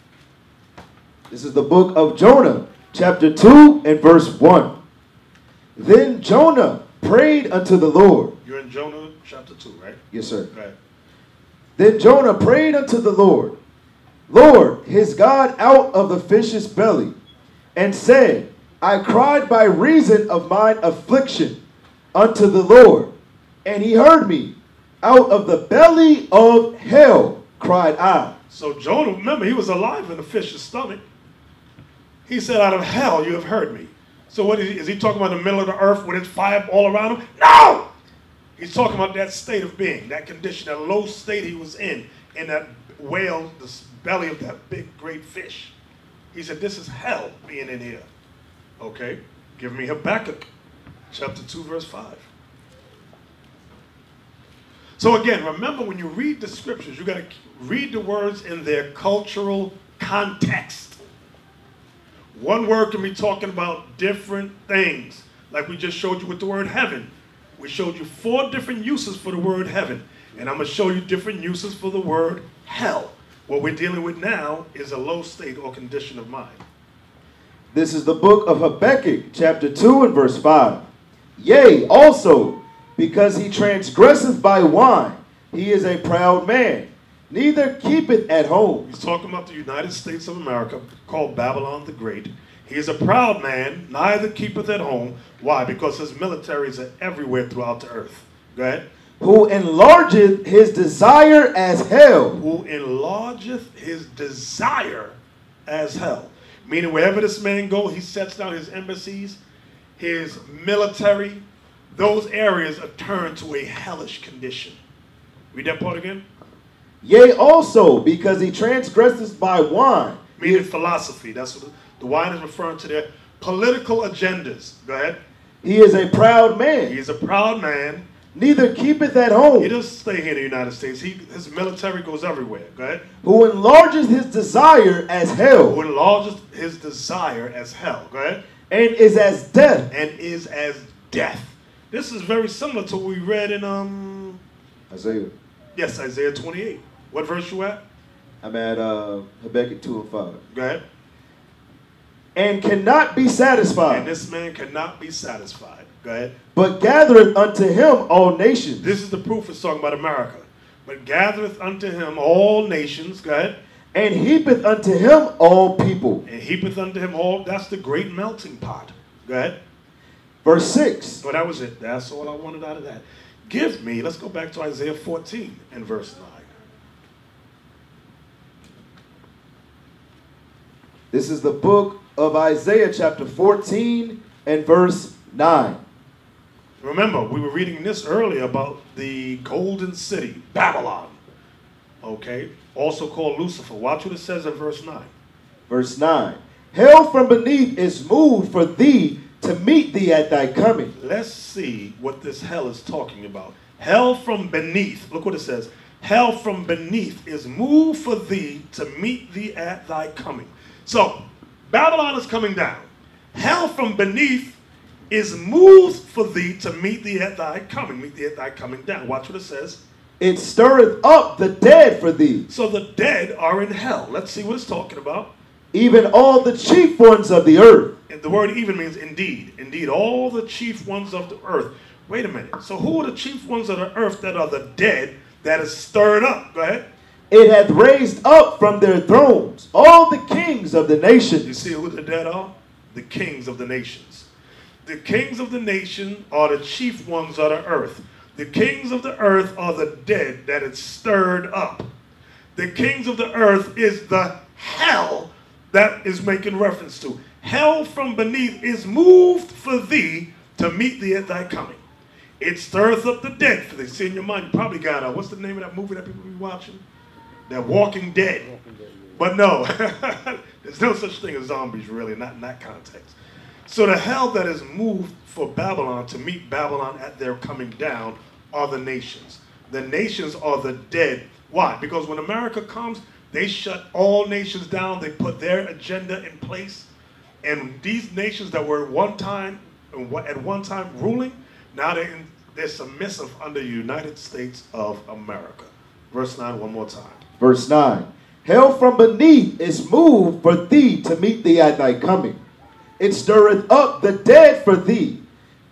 This is the book of Jonah, chapter two and verse one. Then Jonah prayed unto the Lord. You're in Jonah chapter two, right? Yes, sir. Go ahead. Then Jonah prayed unto the Lord, Lord, his God, out of the fish's belly, and said, I cried by reason of mine affliction unto the Lord, and he heard me. Out of the belly of hell cried I. So Jonah, remember, he was alive in the fish's stomach. He said, out of hell you have heard me. So what is he, is he talking about the middle of the earth with its fire all around him? No! He's talking about that state of being, that condition, that low state he was in, in that whale, the belly of that big, great fish. He said, this is hell being in here. Okay, give me Habakkuk, chapter two, verse five. So again, remember when you read the scriptures, you got to read the words in their cultural context. One word can be talking about different things. Like we just showed you with the word heaven. We showed you four different uses for the word heaven. And I'm going to show you different uses for the word hell. What we're dealing with now is a low state or condition of mind. This is the book of Habakkuk, chapter two and verse five. Yea, also, because he transgresseth by wine, he is a proud man, neither keepeth at home. He's talking about the United States of America, called Babylon the Great. He is a proud man, neither keepeth at home. Why? Because his militaries are everywhere throughout the earth. Go ahead. Who enlargeth his desire as hell. Who enlargeth his desire as hell. Meaning wherever this man goes, he sets down his embassies, his military. Those areas are turned to a hellish condition. Read that part again. Yea, also, because he transgresseth by wine. Meaning philosophy. That's what the, the wine is referring to their political agendas. Go ahead. He is a proud man. He is a proud man. Neither keepeth at home. He doesn't stay here in the United States. He, his military goes everywhere. Go ahead. Who enlarges his desire as hell. Who enlarges his desire as hell. Go ahead. And is as death. And is as death. This is very similar to what we read in um Isaiah. Yes, Isaiah twenty-eight. What verse you at? I'm at uh, Habakkuk two and five. Go ahead. And cannot be satisfied. And this man cannot be satisfied. Go ahead. But gathereth unto him all nations. This is the proof it's talking about America. But gathereth unto him all nations. Go ahead. And heapeth unto him all people. And heapeth unto him all. That's the great melting pot. Go ahead. Verse six. So that was it. That's all I wanted out of that. Give me, let's go back to Isaiah fourteen and verse nine. This is the book of Isaiah chapter fourteen and verse nine. Remember, we were reading this earlier about the golden city, Babylon. Okay? Also called Lucifer. Watch what it says in verse nine. Verse nine. Hell from beneath is moved for thee to meet thee at thy coming. Let's see what this hell is talking about. Hell from beneath. Look what it says. Hell from beneath is moved for thee to meet thee at thy coming. So, Babylon is coming down. Hell from beneath is moved for thee to meet thee at thy coming. Meet thee at thy coming down. Watch what it says. It stirreth up the dead for thee. So the dead are in hell. Let's see what it's talking about. Even all the chief ones of the earth. And the word even means indeed. Indeed, all the chief ones of the earth. Wait a minute. So who are the chief ones of the earth that are the dead that is stirred up? Go ahead. It hath raised up from their thrones all the kings of the nations. You see who the dead are? The kings of the nations. The kings of the nation are the chief ones of the earth. The kings of the earth are the dead that is stirred up. The kings of the earth is the hell that is making reference to. Hell from beneath is moved for thee to meet thee at thy coming. It stirs up the dead for thee. See in your mind, you probably got a, what's the name of that movie that people be watching? That Walking Dead. But no, there's no such thing as zombies really, not in that context. So the hell that is moved for Babylon to meet Babylon at their coming down are the nations. The nations are the dead. Why? Because when America comes, they shut all nations down. They put their agenda in place. And these nations that were at one time, at one time ruling, now they're, in, they're submissive under the United States of America. Verse nine, one more time. Verse nine. Hell from beneath is moved for thee to meet thee at thy coming. It stirreth up the dead for thee,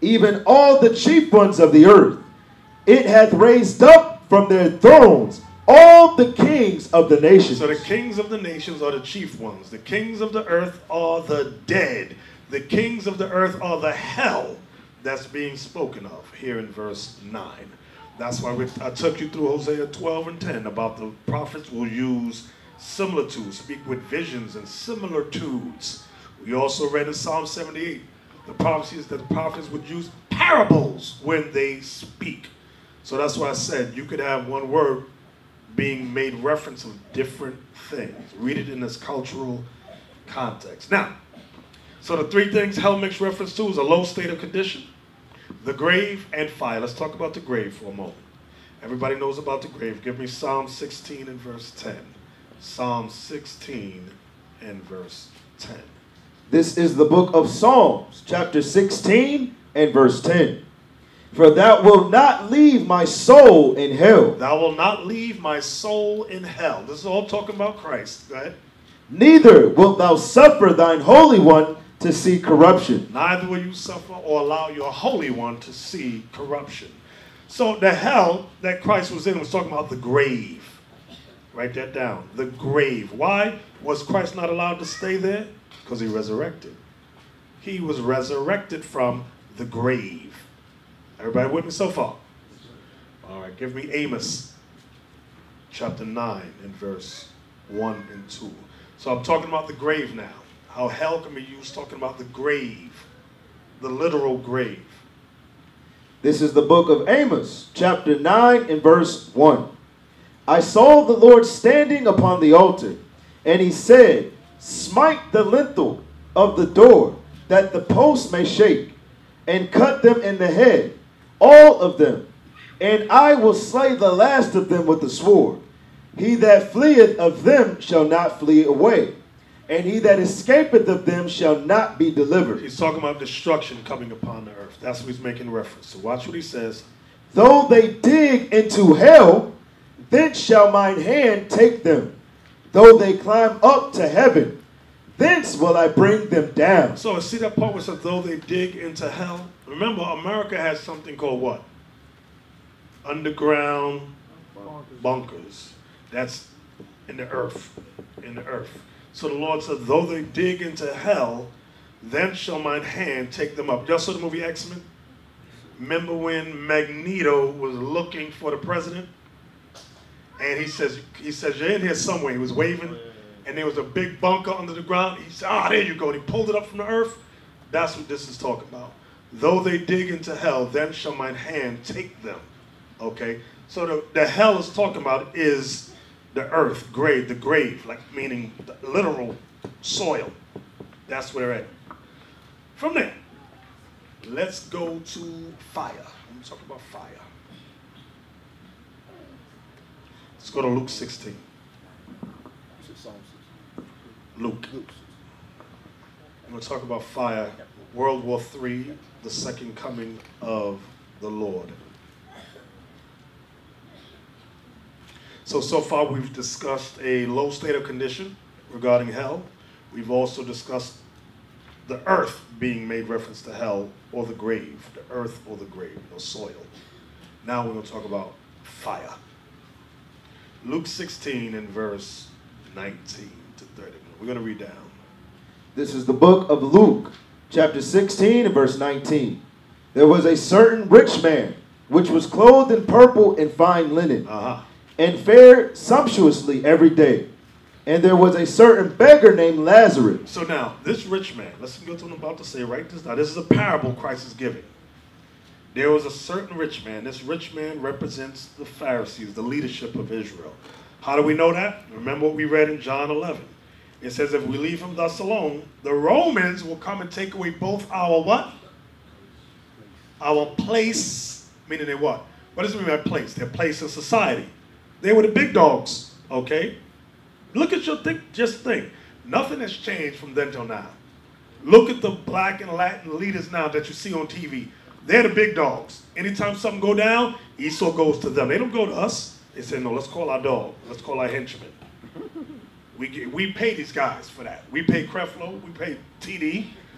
even all the chief ones of the earth. It hath raised up from their thrones all the kings of the nations. So the kings of the nations are the chief ones. The kings of the earth are the dead. The kings of the earth are the hell that's being spoken of here in verse nine. That's why we, I took you through Hosea twelve and ten about the prophets will use similitudes, speak with visions and similitudes. We also read in Psalm seventy-eight the prophecies that the prophets would use parables when they speak. So that's why I said you could have one word being made reference of different things. Read it in this cultural context. Now, so the three things hell makes reference to is a low state of condition, the grave, and fire. Let's talk about the grave for a moment. Everybody knows about the grave. Give me Psalm sixteen and verse ten. Psalm sixteen and verse ten. This is the book of Psalms, chapter sixteen and verse ten. For thou wilt not leave my soul in hell. Thou wilt not leave my soul in hell. This is all talking about Christ. Go ahead. Neither wilt thou suffer thine Holy One to see corruption. Neither will you suffer or allow your Holy One to see corruption. So the hell that Christ was in was talking about the grave. Write that down. The grave. Why was Christ not allowed to stay there? Because he resurrected. He was resurrected from the grave. Everybody with me so far? All right, give me Amos chapter nine and verse one and two. So I'm talking about the grave now. How hell can be used talking about the grave, the literal grave. This is the book of Amos, chapter nine and verse one. I saw the Lord standing upon the altar, and he said, smite the lintel of the door, that the posts may shake, and cut them in the head, all of them, and I will slay the last of them with the sword. He that fleeth of them shall not flee away, and he that escapeth of them shall not be delivered. He's talking about destruction coming upon the earth. That's what he's making reference to. Watch what he says. Though they dig into hell, thence shall mine hand take them. Though they climb up to heaven, thence will I bring them down. So see that part where it says, though they dig into hell? Remember, America has something called what? Underground bunkers. That's in the earth. In the earth. So the Lord said, though they dig into hell, then shall mine hand take them up. Y'all saw the movie X-Men? Remember when Magneto was looking for the president? And he says, he says, you're in here somewhere. He was waving, and there was a big bunker under the ground. He said, ah, there you go. And he pulled it up from the earth. That's what this is talking about. Though they dig into hell, then shall mine hand take them. Okay? So the, the hell is talking about is the earth, grave, the grave, like meaning the literal soil. That's where they're at. From there, let's go to fire. Let me talk about fire. Let's go to Luke sixteen. Luke. I'm going to talk about fire. World War Three, the second coming of the Lord. So, so far we've discussed a low state of condition regarding hell. We've also discussed the earth being made reference to hell or the grave. The earth or the grave, or soil. Now we're going to talk about fire. Luke sixteen and verse nineteen to thirty. We're going to read down. This is the book of Luke, chapter sixteen and verse nineteen. There was a certain rich man, which was clothed in purple and fine linen, Uh-huh. and fared sumptuously every day. And there was a certain beggar named Lazarus. So now, this rich man, listen to what I'm about to say. Write this down. This is a parable Christ is giving. There was a certain rich man. This rich man represents the Pharisees, the leadership of Israel. How do we know that? Remember what we read in John eleven. It says, if we leave him thus alone, the Romans will come and take away both our what? Our place, meaning they what? What does it mean by place? Their place in society. They were the big dogs, okay? Look at your think, just think. Nothing has changed from then till now. Look at the black and Latin leaders now that you see on T V. They're the big dogs. Anytime something go down, Esau goes to them. They don't go to us. They say, no, let's call our dog. Let's call our henchman. We get, we pay these guys for that. We pay Creflo. We pay T D.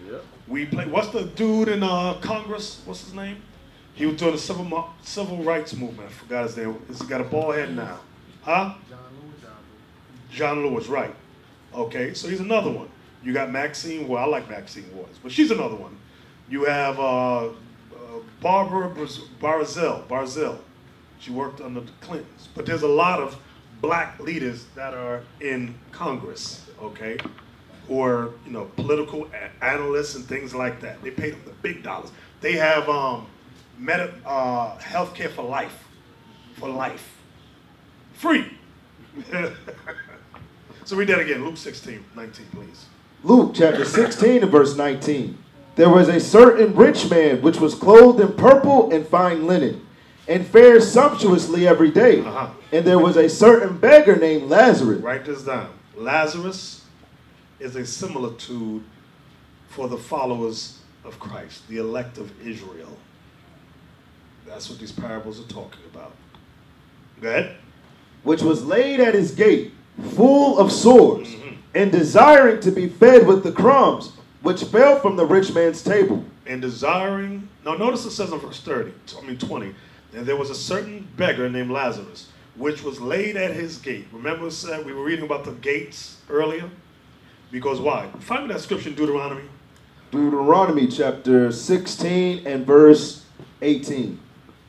Yep. We play. What's the dude in uh, Congress? What's his name? He was doing the civil mo- civil rights movement. I forgot his name. He's got a bald head now. Huh? John Lewis. John Lewis, right. Okay, so he's another one. You got Maxine, well, I like Maxine Waters, but she's another one. You have uh, uh, Barbara Barzell, Barzell. She worked under the Clintons. But there's a lot of black leaders that are in Congress, okay, who are, you know, political a- analysts and things like that. They pay them the big dollars. They have um, med- uh, health care for life, for life, free. So read that again, Luke sixteen, nineteen, please. Luke chapter sixteen and verse nineteen. There was a certain rich man which was clothed in purple and fine linen, and fared sumptuously every day. Uh-huh. And there was a certain beggar named Lazarus. Write this down. Lazarus is a similitude for the followers of Christ, the elect of Israel. That's what these parables are talking about. Go ahead. Which was laid at his gate, full of sores, Mm-hmm. and desiring to be fed with the crumbs which fell from the rich man's table. And desiring, now notice it says in verse thirty, I mean twenty, and there was a certain beggar named Lazarus, which was laid at his gate. Remember it said we were reading about the gates earlier? Because why? Find me that scripture in Deuteronomy. Deuteronomy chapter sixteen and verse eighteen.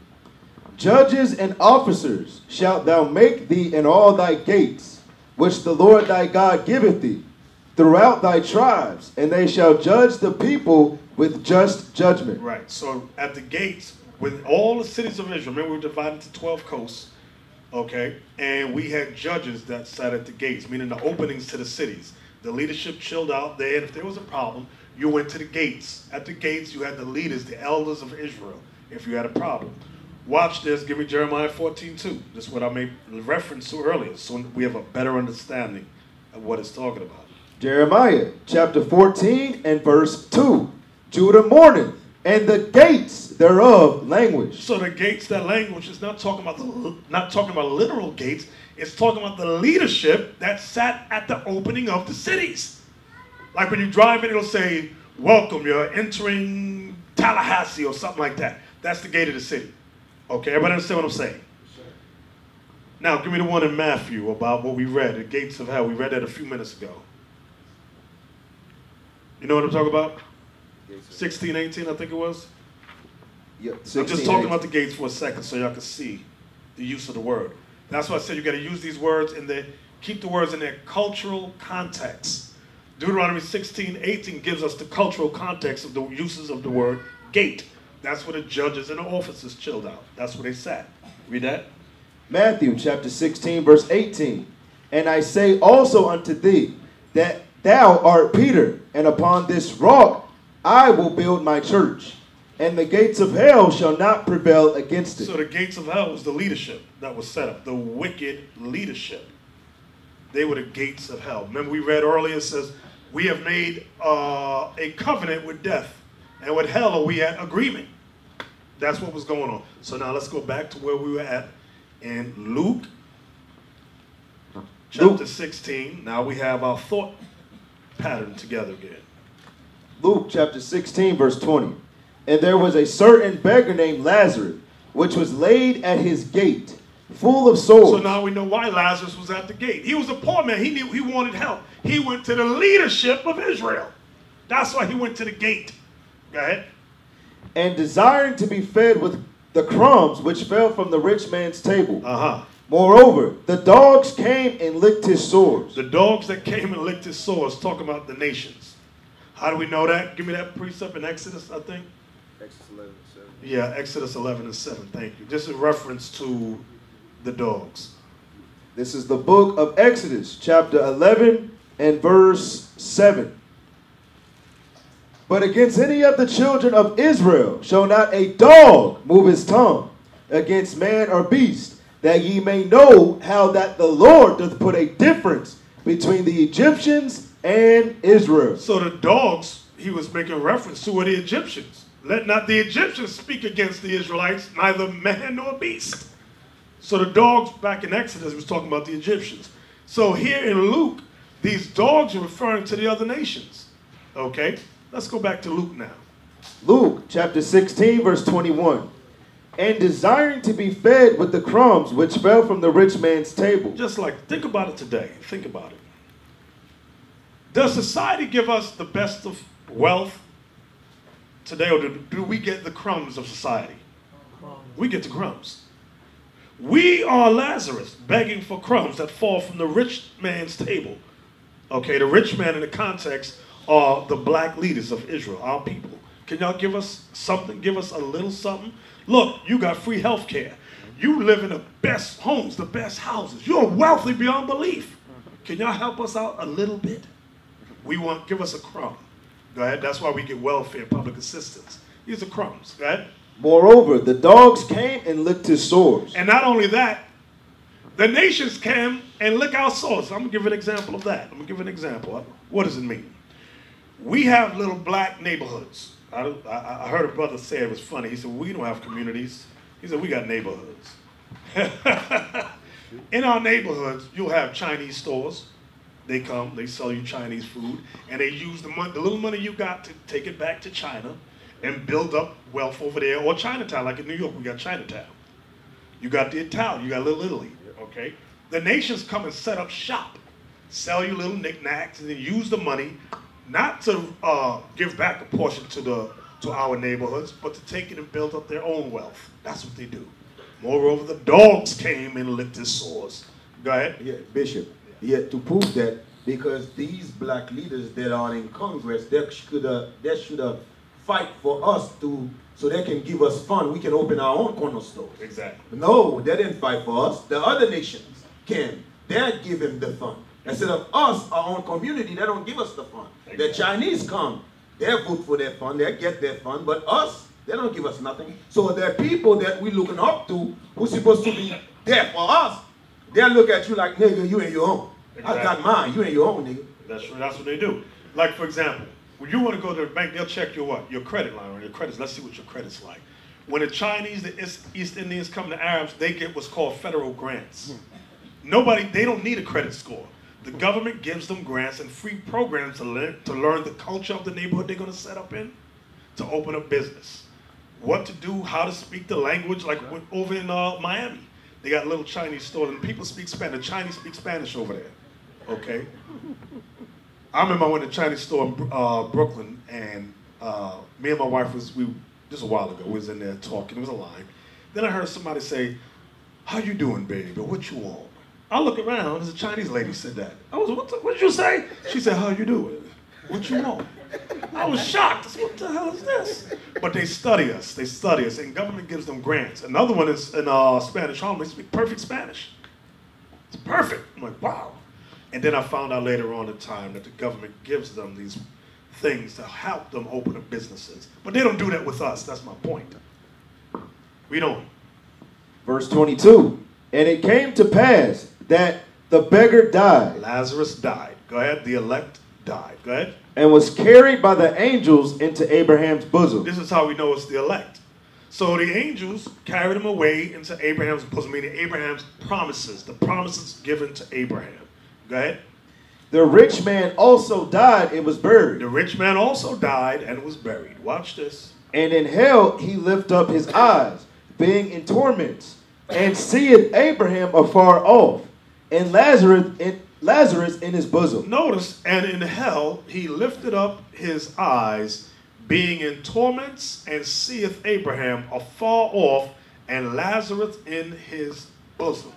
Judges and officers shalt thou make thee in all thy gates, which the Lord thy God giveth thee, throughout thy tribes, and they shall judge the people with just judgment. Right, so at the gates, with all the cities of Israel, remember we were divided into twelve coasts, okay, and we had judges that sat at the gates, meaning the openings to the cities. The leadership chilled out there, and if there was a problem, you went to the gates. At the gates, you had the leaders, the elders of Israel, if you had a problem. Watch this, give me Jeremiah fourteen two. This is what I made reference to earlier, so we have a better understanding of what it's talking about. Jeremiah chapter fourteen and verse two. Judah mourneth, and the gates thereof languish. So the gates, that language is not talking about the, not talking about literal gates. It's talking about the leadership that sat at the opening of the cities. Like when you drive in, it'll say, "Welcome, you're entering Tallahassee," or something like that. That's the gate of the city. Okay, everybody understand what I'm saying? Now, give me the one in Matthew about what we read, the gates of hell. We read that a few minutes ago. You know what I'm talking about? sixteen, eighteen, I think it was. Yep, I'm just sixteen, talking eighteen. about the gates for a second so y'all can see the use of the word. That's why I said you got to use these words and then keep the words in their cultural context. Deuteronomy sixteen, eighteen gives us the cultural context of the uses of the word gate. That's where the judges and the officers chilled out. That's where they sat. Read that. Matthew chapter sixteen, verse eighteen. And I say also unto thee, that thou art Peter, and upon this rock I will build my church, and the gates of hell shall not prevail against it. So the gates of hell was the leadership that was set up, the wicked leadership. They were the gates of hell. Remember we read earlier, it says, we have made uh, a covenant with death, and with hell are we at agreement. That's what was going on. So now let's go back to where we were at in Luke chapter Luke. sixteen. Now we have our thought pattern together again. Luke chapter sixteen, verse twenty. And there was a certain beggar named Lazarus, which was laid at his gate, full of sores. So now we know why Lazarus was at the gate. He was a poor man. He knew he wanted help. He went to the leadership of Israel. That's why he went to the gate. Go ahead. And desiring to be fed with the crumbs which fell from the rich man's table. Uh-huh. Moreover, the dogs came and licked his sores. The dogs that came and licked his sores, talking about the nations. How do we know that? Give me that precept in Exodus, I think. Exodus eleven and seven. Yeah, Exodus eleven and seven. Thank you. This is reference to the dogs. This is the book of Exodus, chapter eleven and verse seven. But against any of the children of Israel shall not a dog move his tongue against man or beast, that ye may know how that the Lord doth put a difference between the Egyptians and Israel. So the dogs he was making reference to were the Egyptians. Let not the Egyptians speak against the Israelites, neither man nor beast. So the dogs back in Exodus was talking about the Egyptians. So here in Luke, these dogs are referring to the other nations. Okay? Let's go back to Luke now. Luke chapter sixteen, verse twenty-one. And desiring to be fed with the crumbs which fell from the rich man's table. Just like, think about it today. Think about it. Does society give us the best of wealth today, or do, do we get the crumbs of society? We get the crumbs. We are Lazarus begging for crumbs that fall from the rich man's table. Okay, the rich man in the context are the black leaders of Israel, our people. Can y'all give us something? Give us a little something? Look, you got free health care. You live in the best homes, the best houses. You're wealthy beyond belief. Can y'all help us out a little bit? We want, give us a crumb. Go ahead. That's why we get welfare, public assistance. These are crumbs. Go ahead. Moreover, the dogs came and licked his sores. And not only that, the nations came and lick our sores. I'm going to give an example of that. I'm going to give an example. What does it mean? We have little black neighborhoods. I, I, I heard a brother say it was funny. He said, we don't have communities. He said, we got neighborhoods. In our neighborhoods, you'll have Chinese stores. They come, they sell you Chinese food, and they use the, money, the little money you got to take it back to China and build up wealth over there. Or Chinatown, like in New York, we got Chinatown. You got the Italian, you got Little Italy, okay? The nations come and set up shop, sell you little knickknacks, and then use the money not to uh, give back a portion to the to our neighborhoods, but to take it and build up their own wealth. That's what they do. Moreover, the dogs came and licked his sores. Go ahead. Yeah, Bishop. Yeah, to prove that, because these black leaders that are in Congress, they should uh, they should uh, fight for us to so they can give us fund. We can open our own corner store. Exactly. No, they didn't fight for us. The other nations can. They're giving the fund. Instead of us, our own community, they don't give us the fund. Exactly. The Chinese come, they vote for their fund, they get their fund, but us, they don't give us nothing. So there are people that we're looking up to who's supposed to be there for us. They'll look at you like, nigga, you ain't your own. Exactly. I got mine, you ain't your own, nigga. That's right, that's what they do. Like, for example, when you want to go to the bank, they'll check your what? Your credit line or your credits. Let's see what your credit's like. When the Chinese, the East Indians come to Arabs, they get what's called federal grants. Nobody, they don't need a credit score. The government gives them grants and free programs to learn, to learn the culture of the neighborhood they're going to set up in, to open a business. What to do, how to speak the language, like over in uh, Miami. They got little Chinese stores, and people speak Spanish. The Chinese speak Spanish over there, okay? I remember I went to a Chinese store in uh, Brooklyn, and uh, me and my wife was, we just a while ago, we was in there talking, it was a line. Then I heard somebody say, how you doing, baby? What you want? I look around, there's a Chinese lady said that. I was, what, the, what did you say? She said, how you doing? What you want? I was shocked. I said, what the hell is this? But they study us, they study us, and government gives them grants. Another one is in uh, Spanish Harlem, they speak perfect Spanish. It's perfect. I'm like, wow. And then I found out later on in time that the government gives them these things to help them open up businesses. But they don't do that with us, that's my point. We don't. Verse twenty-two, and it came to pass that the beggar died. Lazarus died. Go ahead, the elect died. Go ahead. And was carried by the angels into Abraham's bosom. This is how we know it's the elect. So the angels carried him away into Abraham's bosom, meaning Abraham's promises, the promises given to Abraham. Go ahead. The rich man also died and was buried. The rich man also died and was buried. Watch this. And in hell he lift up his eyes, being in torments, and seeth Abraham afar off, and Lazarus in, Lazarus in his bosom. Notice, and in hell he lifted up his eyes, being in torments, and seeth Abraham afar off, and Lazarus in his bosom.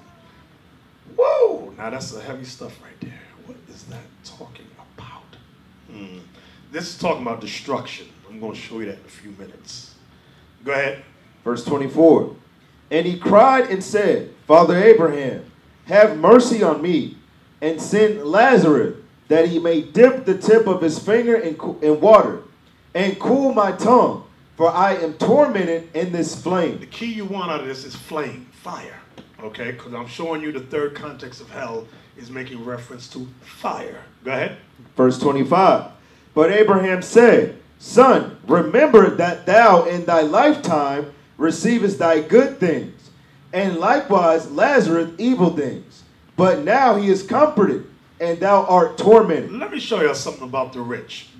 Whoa! Now that's the heavy stuff right there. What is that talking about? Hmm. This is talking about destruction. I'm going to show you that in a few minutes. Go ahead. Verse twenty-four. And he cried and said, Father Abraham, have mercy on me, and send Lazarus, that he may dip the tip of his finger in, in water, and cool my tongue, for I am tormented in this flame. The key you want out of this is flame, fire. Okay, because I'm showing you the third context of hell is making reference to fire. Go ahead. Verse twenty-five. But Abraham said, Son, remember that thou in thy lifetime receivest thy good things, and likewise Lazarus evil things. But now he is comforted, and thou art tormented. Let me show you something about the rich.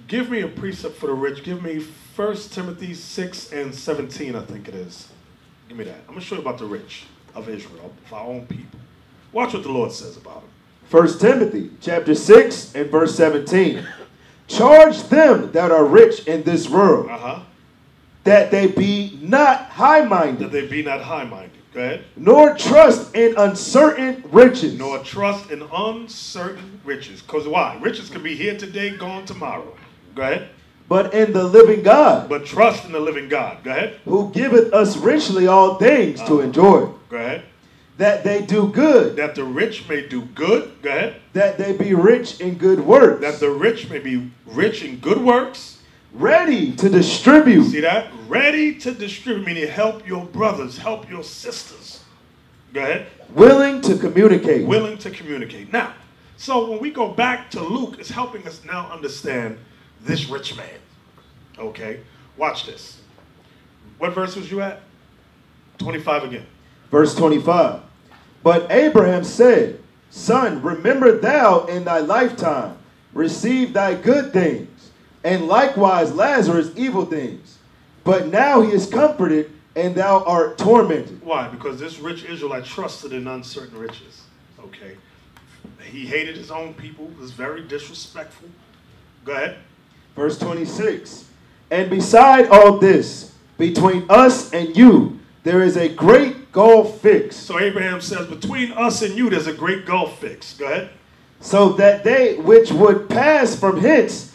Give me a precept for the rich. Give me First Timothy six and seventeen, I think it is. Give me that. I'm going to show you about the rich of Israel, of our own people. Watch what the Lord says about them. First Timothy chapter six and verse seventeen. Charge them that are rich in this world, Uh-huh. that they be not high-minded, That they be not high-minded. Go ahead. nor trust in uncertain riches, Nor trust in uncertain riches. Because why? Riches can be here today, gone tomorrow. Go ahead. but in the living God, But trust in the living God. Go ahead. who giveth us richly all things to enjoy, Go ahead. that they do good, That the rich may do good. Go ahead. that they be rich in good works, That the rich may be rich in good works. ready to distribute, See that? Ready to distribute, meaning help your brothers, help your sisters. Go ahead. willing to communicate. Willing to communicate. Now, so when we go back to Luke, it's helping us now understand this rich man. Okay? Watch this. What verse was you at? twenty-five again. Verse twenty-five. But Abraham said, Son, remember thou in thy lifetime, receive thy good things, and likewise Lazarus evil things. But now he is comforted, and thou art tormented. Why? Because this rich Israelite trusted in uncertain riches. Okay? He hated his own people, was very disrespectful. Go ahead. Verse twenty-six. And beside all this, between us and you, there is a great gulf fixed, So Abraham says, between us and you, there's a great gulf fixed. Go ahead. so that they which would pass from hence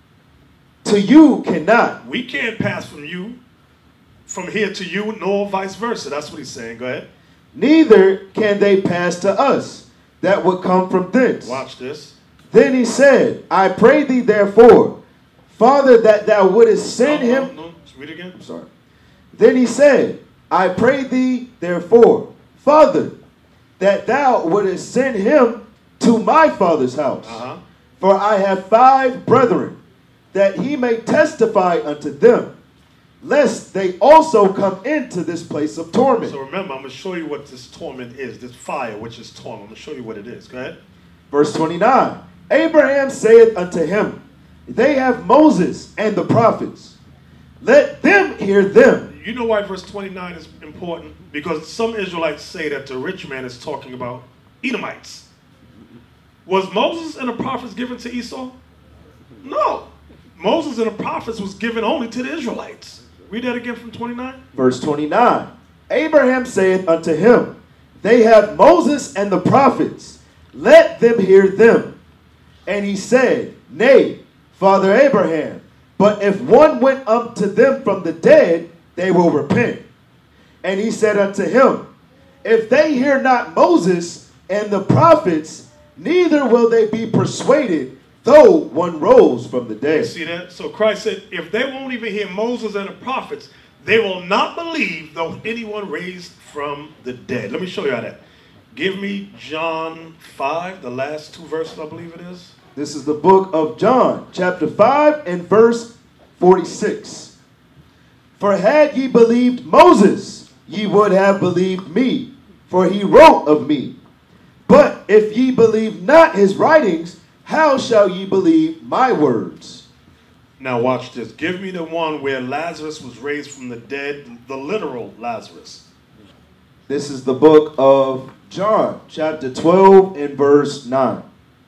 to you cannot. We can't pass from you, from here to you, nor vice versa. That's what he's saying. Go ahead. Neither can they pass to us that would come from thence. Watch this. Then he said, I pray thee therefore, Father, that thou wouldest send No, no, him. no. Read it again. I'm sorry. Then he said, I pray thee therefore, Father, that thou wouldest send him to my father's house. Uh-huh. For I have five brethren, that he may testify unto them, lest they also come into this place of torment. So remember, I'm going to show you what this torment is, this fire, which is torment. I'm going to show you what it is. Go ahead. Verse twenty-nine. Abraham saith unto him, They have Moses and the prophets. Let them hear them. You know why verse twenty-nine is important? Because some Israelites say that the rich man is talking about Edomites. Was Moses and the prophets given to Esau? No. Moses and the prophets was given only to the Israelites. Read that again from twenty-nine. Verse twenty-nine. Abraham saith unto him, They have Moses and the prophets. Let them hear them. And he said, Nay, Father Abraham, but if one went up to them from the dead, they will repent. And he said unto him, If they hear not Moses and the prophets, neither will they be persuaded, though one rose from the dead. See that? So Christ said, if they won't even hear Moses and the prophets, they will not believe though anyone raised from the dead. Let me show you how that. Give me John five, the last two verses, I believe it is. This is the book of John, chapter five and verse forty-six. For had ye believed Moses, ye would have believed me, for he wrote of me. But if ye believe not his writings, how shall ye believe my words? Now watch this. Give me the one where Lazarus was raised from the dead, the literal Lazarus. This is the book of John, chapter twelve and verse nine.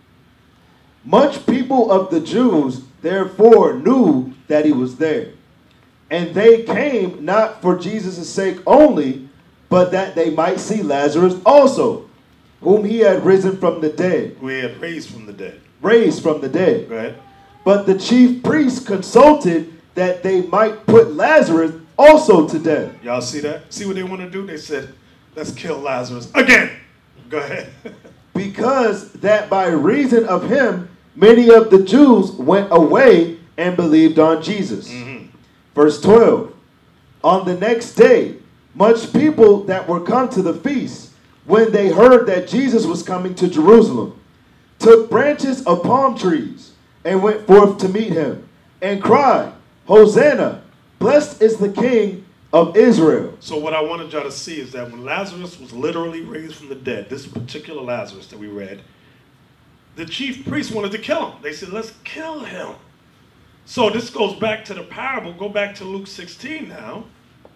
Much people of the Jews therefore knew that he was there. And they came not for Jesus' sake only, but that they might see Lazarus also, whom he had risen from the dead. Who he had raised from the dead. Raised from the dead. Go ahead. But the chief priests consulted that they might put Lazarus also to death. Y'all see that? See what they want to do? They said, let's kill Lazarus again. Go ahead. Because that by reason of him, many of the Jews went away and believed on Jesus. Mm-hmm. Verse twelve. On the next day, much people that were come to the feast, when they heard that Jesus was coming to Jerusalem, took branches of palm trees and went forth to meet him, and cried, Hosanna, blessed is the King of Israel. So what I wanted y'all to see is that when Lazarus was literally raised from the dead, this particular Lazarus that we read, the chief priests wanted to kill him. They said, let's kill him. So this goes back to the parable. Go back to Luke sixteen now.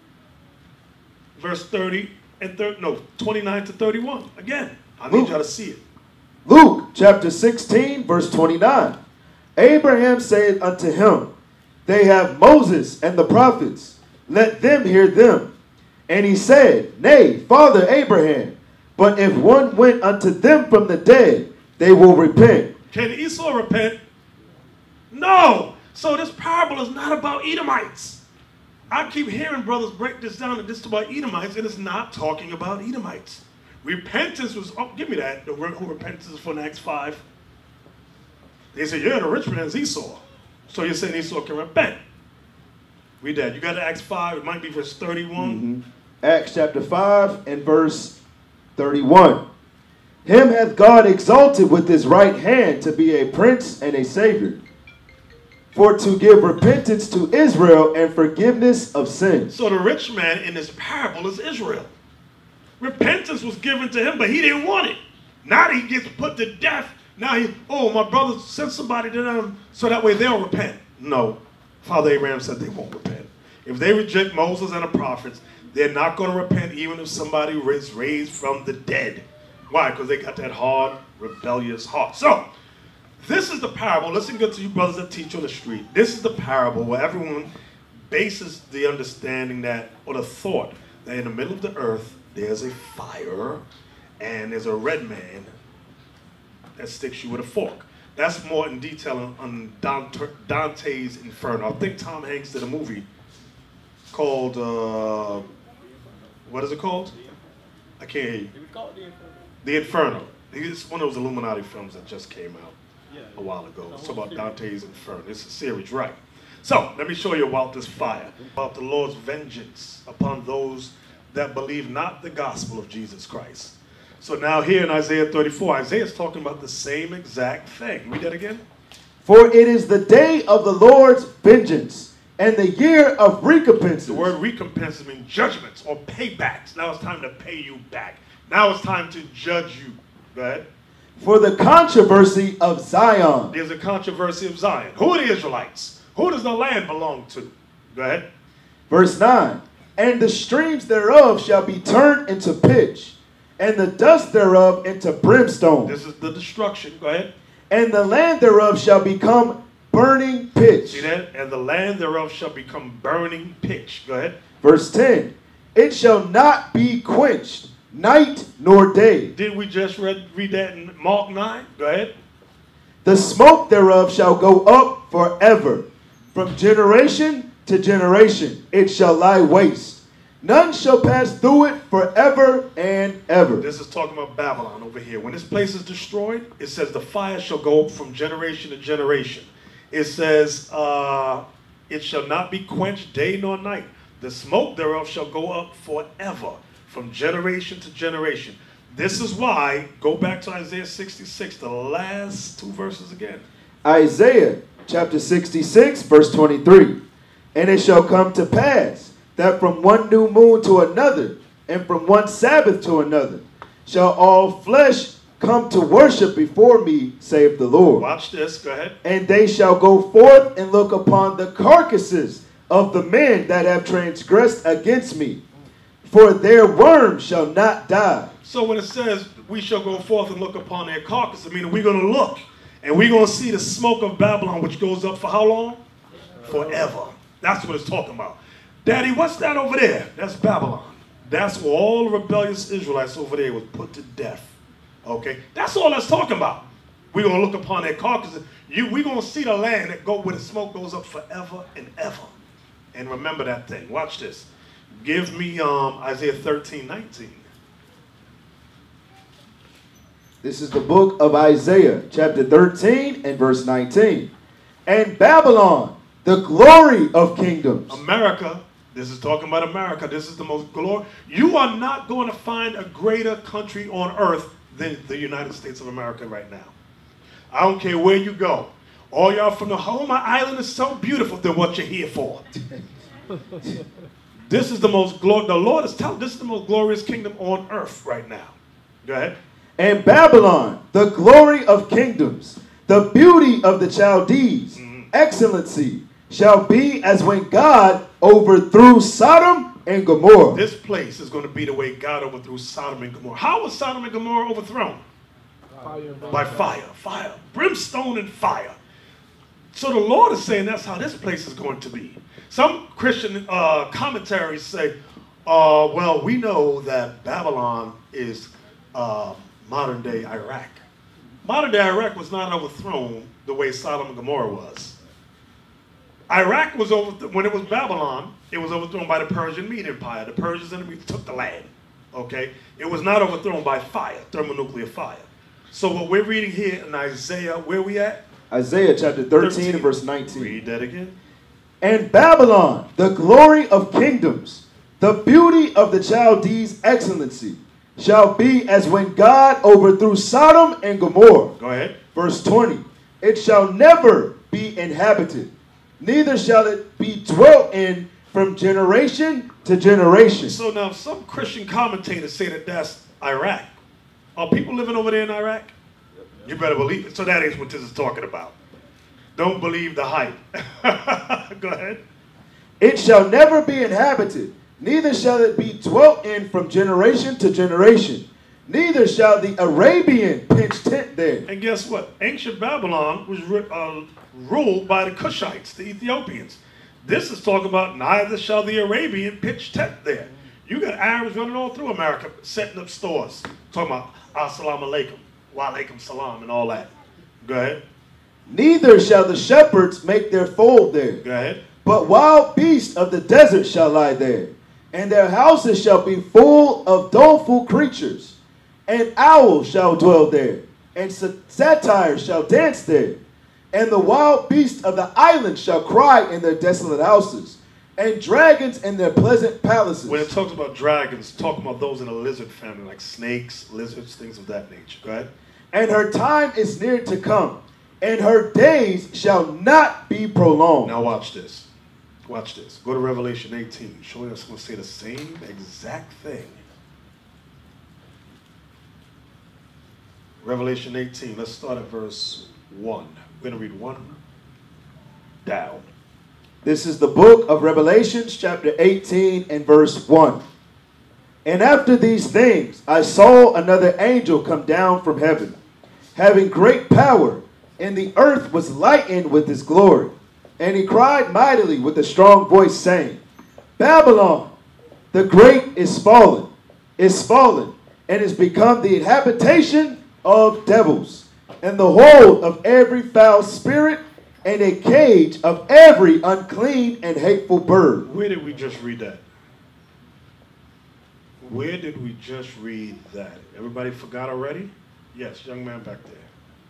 Verse thirty and thirty, no, twenty-nine to thirty-one. Again, I need y'all to see it. Luke chapter sixteen, verse twenty-nine. Abraham said unto him, they have Moses and the prophets. Let them hear them. And he said, nay, Father Abraham, but if one went unto them from the dead, they will repent. Can Esau repent? No. So this parable is not about Edomites. I keep hearing brothers break this down and this is about Edomites, and it's not talking about Edomites. Repentance was, oh, give me that, the, who repentance is for in Acts five. They say, yeah, the rich man is Esau. So you're saying Esau can repent. Read that. You got to Acts five, it might be verse thirty-one. Mm-hmm. Acts chapter five and verse thirty-one. Him hath God exalted with his right hand to be a prince and a savior, for to give repentance to Israel and forgiveness of sins. So the rich man in this parable is Israel. Repentance was given to him, but he didn't want it. Now he gets put to death. Now he, oh, my brother, send somebody to them so that way they'll repent. No. Father Abraham said they won't repent. If they reject Moses and the prophets, they're not going to repent even if somebody is raised from the dead. Why? Because they got that hard, rebellious heart. So, this is the parable. Listen good to you brothers that teach on the street. This is the parable where everyone bases the understanding that, or the thought, that in the middle of the earth, there's a fire and there's a red man that sticks you with a fork. That's more in detail on, on Dante, Dante's Inferno. I think Tom Hanks did a movie called, uh, what is it called? I can't hear you. The Inferno. It's one of those Illuminati films that just came out a while ago. It's about Dante's Inferno. It's a series, right? So, let me show you about this fire, about the Lord's vengeance upon those that believe not the gospel of Jesus Christ. So now here in Isaiah thirty-four, Isaiah is talking about the same exact thing. Read that again. For it is the day of the Lord's vengeance and the year of recompenses. The word recompenses means judgments or paybacks. Now it's time to pay you back. Now it's time to judge you. Go ahead. For the controversy of Zion. There's a controversy of Zion. Who are the Israelites? Who does the land belong to? Go ahead. Verse nine. And the streams thereof shall be turned into pitch, and the dust thereof into brimstone. This is the destruction. Go ahead. And the land thereof shall become burning pitch. See that? And the land thereof shall become burning pitch. Go ahead. Verse ten. It shall not be quenched, night nor day. Didn't we just read, read that in Mark nine? Go ahead. The smoke thereof shall go up forever. From generation to generation it shall lie waste. None shall pass through it forever and ever. This is talking about Babylon over here. When this place is destroyed, it says the fire shall go up from generation to generation. It says, uh, it shall not be quenched day nor night. The smoke thereof shall go up forever, from generation to generation. This is why, go back to Isaiah sixty-six, the last two verses again. Isaiah chapter sixty-six, verse twenty-three. And it shall come to pass that from one new moon to another, and from one Sabbath to another, shall all flesh come to worship before me, saith the Lord. Watch this, go ahead. And they shall go forth and look upon the carcasses of the men that have transgressed against me, for their worm shall not die. So when it says we shall go forth and look upon their carcasses, I mean, we're going to look, and we're going to see the smoke of Babylon, which goes up for how long? Forever. That's what it's talking about. Daddy, what's that over there? That's Babylon. That's where all the rebellious Israelites over there was put to death. Okay? That's all that's talking about. We're going to look upon their carcasses. You, we're going to see the land that go where the smoke goes up forever and ever. And remember that thing. Watch this. Give me um, Isaiah thirteen nineteen. This is the book of Isaiah, chapter thirteen and verse nineteen. And Babylon, the glory of kingdoms. America, this is talking about America. This is the most glory. You are not going to find a greater country on earth than the United States of America right now. I don't care where you go. All y'all from the home, my island is so beautiful than what you're here for. This is the most glorious, the Lord is telling, this is the most glorious kingdom on earth right now. Go ahead. And Babylon, the glory of kingdoms, the beauty of the Chaldees, Mm-hmm. excellency shall be as when God overthrew Sodom and Gomorrah. This place is going to be the way God overthrew Sodom and Gomorrah. How was Sodom and Gomorrah overthrown? Fire. By fire. Fire. Brimstone and fire. So the Lord is saying that's how this place is going to be. Some Christian uh, commentaries say, uh, well, we know that Babylon is uh, modern day Iraq. Modern day Iraq was not overthrown the way Sodom and Gomorrah was. Iraq was over when it was Babylon, it was overthrown by the Persian Mede Empire. The Persians and we took the land. Okay? It was not overthrown by fire, thermonuclear fire. So what we're reading here in Isaiah, where are we at? Isaiah chapter thirteen and verse nineteen. Read that again. And Babylon, the glory of kingdoms, the beauty of the Chaldees' excellency, shall be as when God overthrew Sodom and Gomorrah. Go ahead. Verse twenty. It shall never be inhabited, neither shall it be dwelt in from generation to generation. So now some Christian commentators say that that's Iraq. Are people living over there in Iraq? You better believe it. So that is what this is talking about. Don't believe the hype. Go ahead. It shall never be inhabited, neither shall it be dwelt in from generation to generation. Neither shall the Arabian pitch tent there. And guess what? Ancient Babylon was uh, ruled by the Cushites, the Ethiopians. This is talking about neither shall the Arabian pitch tent there. You got Arabs running all through America, setting up stores. Talking about assalamu alaikum, wa alaikum salam, and all that. Go ahead. Neither shall the shepherds make their fold there. Go ahead. But wild beasts of the desert shall lie there, and their houses shall be full of doleful creatures. And owls shall dwell there, and satyrs shall dance there. And the wild beasts of the island shall cry in their desolate houses, and dragons in their pleasant palaces. When it talks about dragons, talking about those in the lizard family, like snakes, lizards, things of that nature. Go ahead. And her time is near to come, and her days shall not be prolonged. Now watch this. Watch this. Go to Revelation eighteen. Showing us going to say the same exact thing. Revelation eighteen. Let's start at verse one. We're going to read one down. This is the book of Revelations, chapter eighteen and verse one. And after these things, I saw another angel come down from heaven, having great power, and the earth was lightened with his glory. And he cried mightily with a strong voice, saying, Babylon, the great is fallen, is fallen, and is become the habitation of devils, and the hold of every foul spirit, and a cage of every unclean and hateful bird. Where did we just read that? Where did we just read that? Everybody forgot already? Yes, young man back there.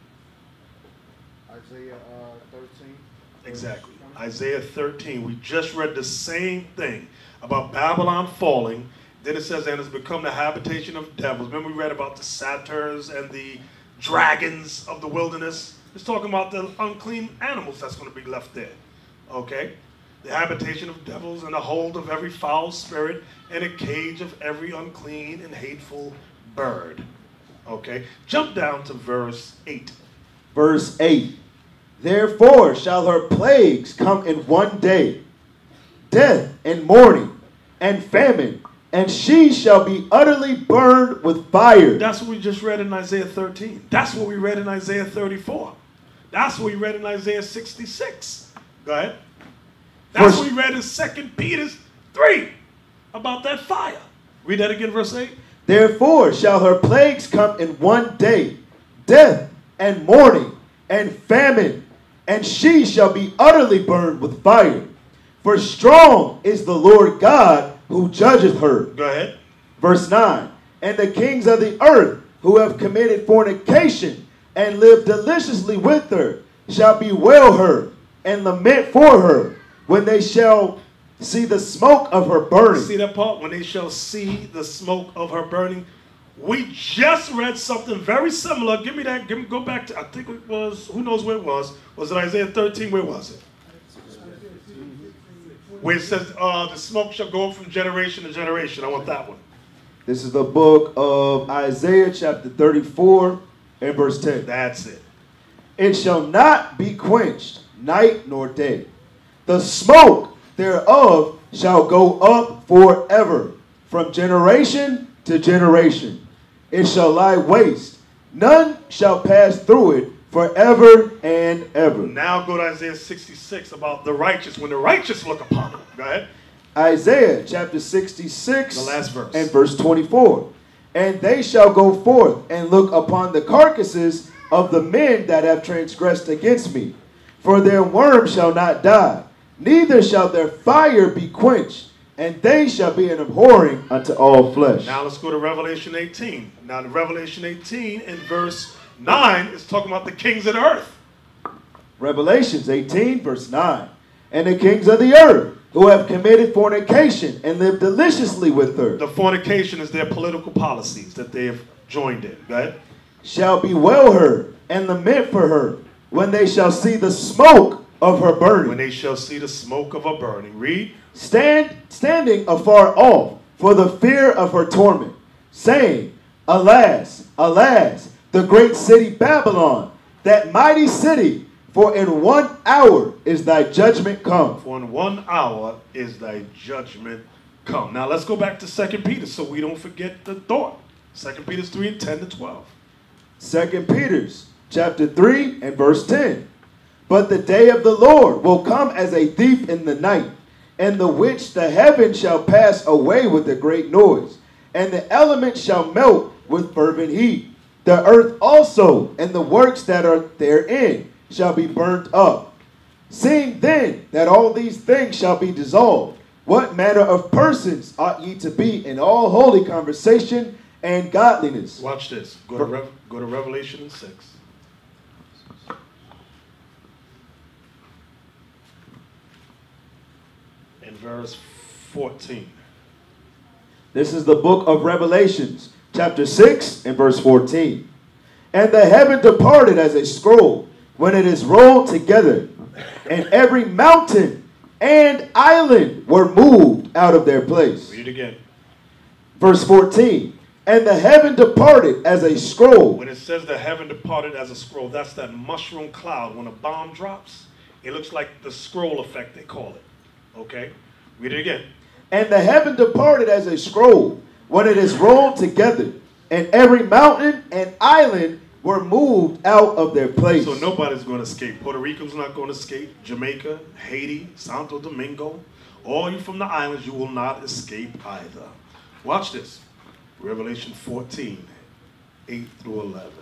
Isaiah uh, thirteen. Exactly. Isaiah thirteen. We just read the same thing about Babylon falling. Then it says, and it's become the habitation of devils. Remember we read about the satyrs and the dragons of the wilderness? It's talking about the unclean animals that's going to be left there. Okay? The habitation of devils and the hold of every foul spirit and a cage of every unclean and hateful bird. Okay? Jump down to verse eight. Verse eight. Therefore shall her plagues come in one day, death and mourning and famine, and she shall be utterly burned with fire. That's what we just read in Isaiah thirteen. That's what we read in Isaiah thirty-four. That's what we read in Isaiah sixty-six. Go ahead. That's what we read in Second Peter three about that fire. Read that again, verse eight. Therefore shall her plagues come in one day, death and mourning and famine, and she shall be utterly burned with fire. For strong is the Lord God who judgeth her. Go ahead. Verse nine. And the kings of the earth who have committed fornication and live deliciously with her shall bewail her and lament for her when they shall see the smoke of her burning. See that part? When they shall see the smoke of her burning. We just read something very similar. Give me that. Give me, go back to, I think it was, who knows where it was. Was it Isaiah thirteen? Where was it? Where it says, uh, the smoke shall go from generation to generation. I want that one. This is the book of Isaiah chapter thirty-four and verse ten. That's it. It shall not be quenched, night nor day. The smoke thereof shall go up forever, from generation to generation. It shall lie waste. None shall pass through it forever and ever. Now go to Isaiah sixty-six about the righteous, when the righteous look upon it. Go ahead. Isaiah chapter sixty-six, The last verse. and verse twenty-four. And they shall go forth and look upon the carcasses of the men that have transgressed against me. For their worm shall not die, neither shall their fire be quenched, and they shall be an abhorring unto all flesh. Now let's go to Revelation eighteen. Now in Revelation eighteen in verse nine is talking about the kings of the earth. Revelations eighteen, verse nine. And the kings of the earth, who have committed fornication and lived deliciously with her, The fornication is their political policies that they have joined in. Go ahead. shall bewail her and lament for her, when they shall see the smoke of her burning. When they shall see the smoke of her burning. Read. Stand, standing afar off for the fear of her torment, saying, Alas, alas, the great city Babylon, that mighty city, for in one hour is thy judgment come. For in one hour is thy judgment come. Now let's go back to Second Peter so we don't forget the thought. Second Peter three, ten to twelve. Second Peter chapter three and verse ten. But the day of the Lord will come as a thief in the night, and the which the heavens shall pass away with a great noise, and the elements shall melt with fervent heat. The earth also and the works that are therein shall be burnt up. Seeing then that all these things shall be dissolved, what manner of persons ought ye to be in all holy conversation and godliness? Watch this. Go to, Rev go to Revelation six. In verse fourteen. This is the book of Revelations, chapter six and verse fourteen. And the heaven departed as a scroll, when it is rolled together, and every mountain and island were moved out of their place. Read again. Verse fourteen. And the heaven departed as a scroll. When it says the heaven departed as a scroll, that's that mushroom cloud. When a bomb drops, it looks like the scroll effect, they call it. Okay? Read it again. And the heaven departed as a scroll, when it is rolled together, and every mountain and island were moved out of their place. So nobody's going to escape. Puerto Rico's not going to escape. Jamaica, Haiti, Santo Domingo, all you from the islands, you will not escape either. Watch this. Revelation fourteen, eight through eleven.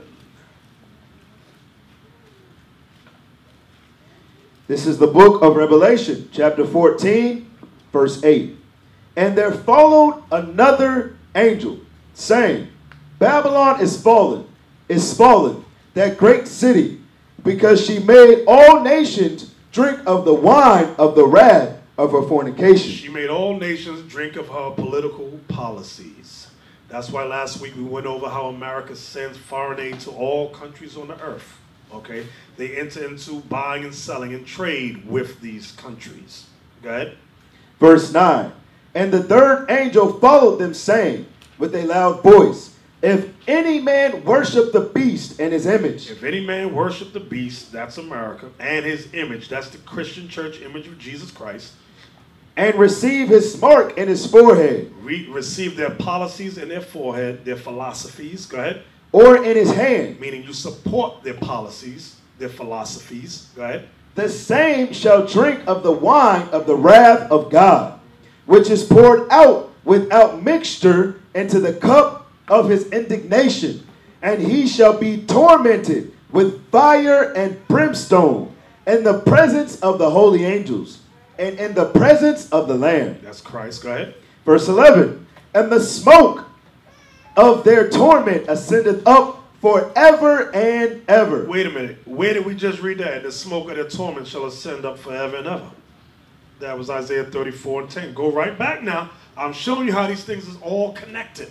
This is the book of Revelation, chapter fourteen, verse eight. And there followed another angel, saying, Babylon is fallen, is fallen, that great city, because she made all nations drink of the wine of the wrath of her fornication. She made all nations drink of her political policies. That's why last week we went over how America sends foreign aid to all countries on the earth. Okay? They enter into buying and selling and trade with these countries. Go ahead. Verse nine. And the third angel followed them, saying with a loud voice, If any man worship the beast and his image. If any man worship the beast, that's America, and his image, that's the Christian church image of Jesus Christ. And receive his mark in his forehead. Re receive their policies in their forehead, their philosophies. Go ahead. Or in his hand. Meaning you support their policies, their philosophies. Go ahead. The same shall drink of the wine of the wrath of God, which is poured out without mixture into the cup of his indignation. And he shall be tormented with fire and brimstone in the presence of the holy angels and in the presence of the Lamb. That's Christ. Go ahead. Verse eleven. And the smoke of their torment ascendeth up forever and ever. Wait a minute. Where did we just read that? The smoke of their torment shall ascend up forever and ever. That was Isaiah thirty-four and ten. Go right back now. I'm showing you how these things is all connected.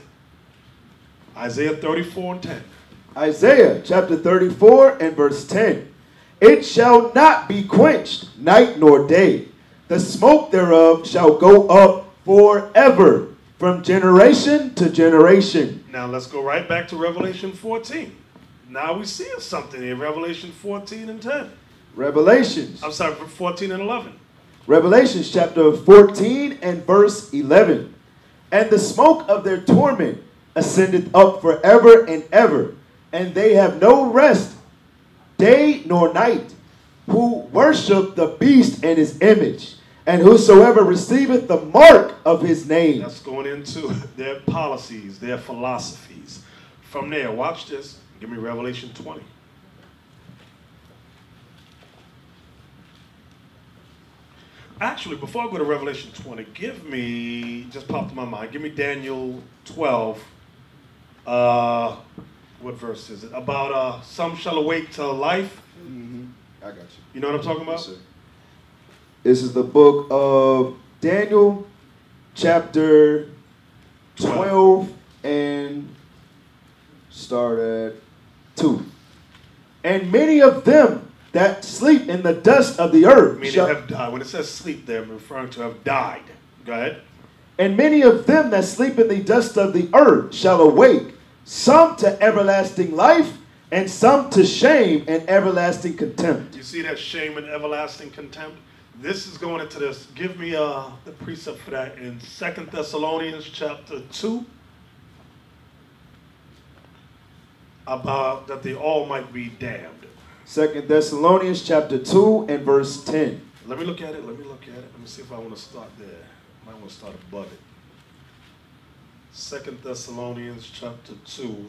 Isaiah thirty-four and ten. Isaiah chapter thirty-four and verse ten. It shall not be quenched night nor day. The smoke thereof shall go up forever, from generation to generation. Now let's go right back to Revelation fourteen. Now we see something here. Revelation fourteen and ten. Revelations. I'm sorry, fourteen and eleven. Revelations chapter fourteen and verse eleven. And the smoke of their torment ascendeth up forever and ever, and they have no rest, day nor night, who worship the beast and his image, and whosoever receiveth the mark of his name. That's going into their policies, their philosophies. From there, watch this. Give me Revelation twenty. Actually, before I go to Revelation twenty, give me, just popped in my mind, give me Daniel twelve. Uh, what verse is it? About uh, some shall awake to life. Mm-hmm. I got you. You know what I'm talking about? Yes, sir. This is the book of Daniel, chapter twelve, and start at two. And many of them that sleep in the dust of the earth Meaning shall, have died. When it says sleep there, I'm referring to have died. Go ahead. and many of them that sleep in the dust of the earth shall awake, some to everlasting life, and some to shame and everlasting contempt. You see that shame and everlasting contempt? This is going into this. Give me uh, the precept for that in Second Thessalonians chapter two. About that they all might be damned. Second Thessalonians chapter two and verse ten. Let me look at it. Let me look at it. Let me see if I want to start there. I might want to start above it. Second Thessalonians chapter two.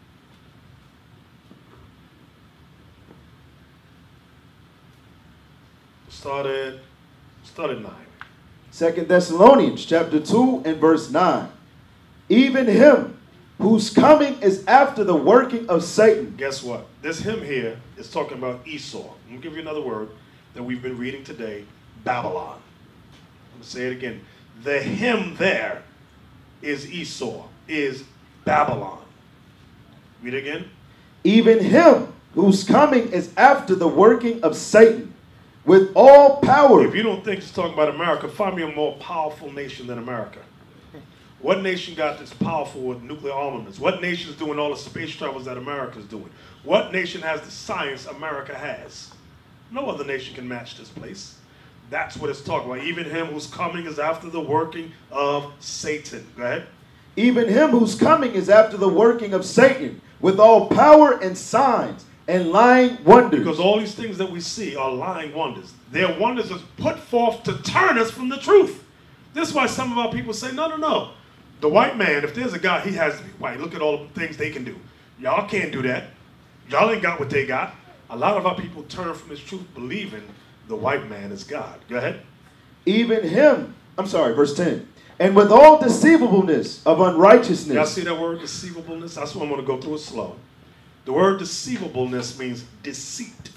Started, started nine. Second Thessalonians chapter two and verse nine. Even him whose coming is after the working of Satan. Guess what? This him here is talking about Esau. I'm going to give you another word that we've been reading today, Babylon. I'm going to say it again. The him there is Esau, is Babylon. Read it again. Even him whose coming is after the working of Satan, with all power. If you don't think it's talking about America, find me a more powerful nation than America. What nation got this powerful with nuclear armaments? What nation is doing all the space travels that America is doing? What nation has the science America has? No other nation can match this place. That's what it's talking about. Even him whose coming is after the working of Satan. Go ahead. Even him whose coming is after the working of Satan, with all power and signs and lying wonders. Because all these things that we see are lying wonders. Their wonders are put forth to turn us from the truth. This is why some of our people say, no, no, no. The white man, if there's a God, he has to be white. Look at all the things they can do. Y'all can't do that. Y'all ain't got what they got. A lot of our people turn from this truth believing the white man is God. Go ahead. Even him, I'm sorry, verse ten. And with all deceivableness of unrighteousness. Y'all see that word deceivableness? That's what I'm going to go through it slow. The word deceivableness means deceit.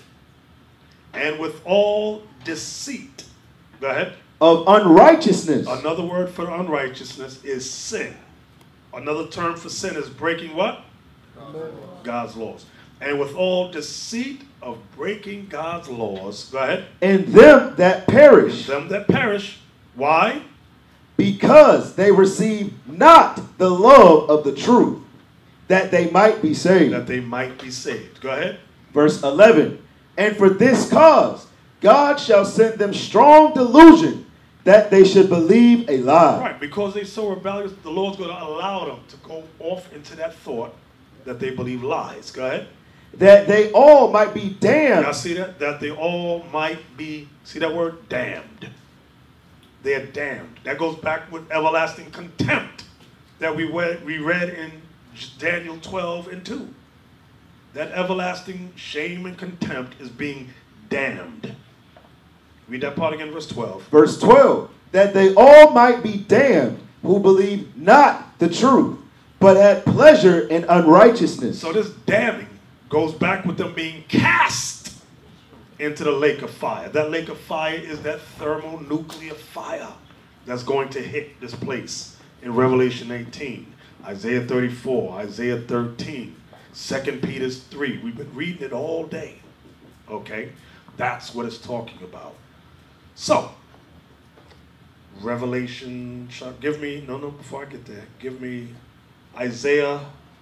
And with all deceit. Go ahead. Of unrighteousness. Another word for unrighteousness is sin. Another term for sin is breaking what? God's laws. And with all deceit of breaking God's laws, go ahead. And them that perish. And them that perish. Why? Because they receive not the love of the truth, that they might be saved. That they might be saved. Go ahead. Verse eleven. And for this cause, God shall send them strong delusion, that they should believe a lie. Right, because they're so rebellious, the Lord's going to allow them to go off into that thought that they believe lies. Go ahead. That they all might be damned. Y'all see that? That they all might be, see that word? Damned. They're damned. That goes back with everlasting contempt that we read, we read in Daniel twelve and two. That everlasting shame and contempt is being damned. Read that part again, verse twelve. Verse twelve. That they all might be damned who believe not the truth, but had pleasure in unrighteousness. So this damning goes back with them being cast into the lake of fire. That lake of fire is that thermonuclear fire that's going to hit this place in Revelation eighteen, Isaiah thirty-four, Isaiah thirteen, Second Peter three. We've been reading it all day. Okay? That's what it's talking about. So, Revelation, give me, no, no, before I get there, give me Isaiah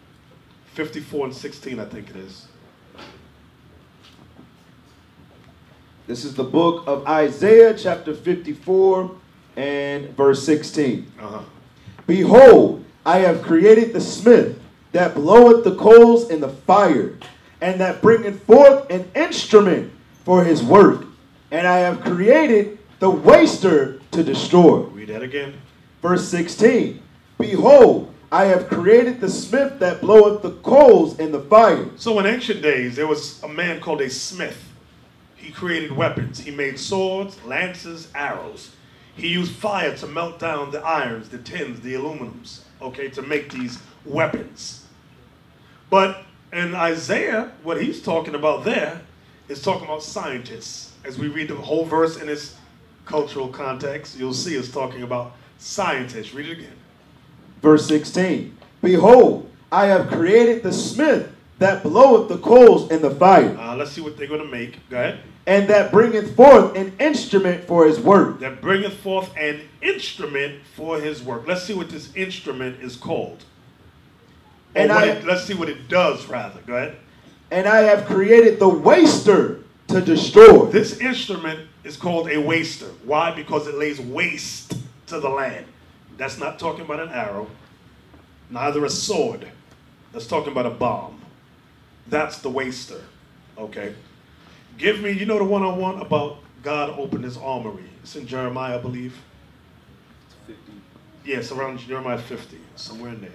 fifty-four and sixteen, I think it is. This is the book of Isaiah, chapter fifty-four and verse sixteen. Uh-huh. Behold, I have created the smith that bloweth the coals in the fire, and that bringeth forth an instrument for his work. And I have created the waster to destroy. Read that again. Verse sixteen. Behold, I have created the smith that bloweth the coals in the fire. So in ancient days, there was a man called a smith. He created weapons. He made swords, lances, arrows. He used fire to melt down the irons, the tins, the aluminums, okay, to make these weapons. But in Isaiah, what he's talking about there is talking about scientists. As we read the whole verse in its cultural context, you'll see it's talking about scientists. Read it again. Verse sixteen. Behold, I have created the smith that bloweth the coals in the fire. Uh, let's see what they're going to make. Go ahead. And that bringeth forth an instrument for his work. That bringeth forth an instrument for his work. Let's see what this instrument is called. And what I, it, let's see what it does, rather. Go ahead. And I have created the waster to destroy. This instrument is called a waster. Why? Because it lays waste to the land. That's not talking about an arrow, neither a sword. That's talking about a bomb. That's the waster. Okay. Give me, you know the one I want about God opened his armory. It's in Jeremiah, I believe. fifty. Yes, around Jeremiah fifty, somewhere in there.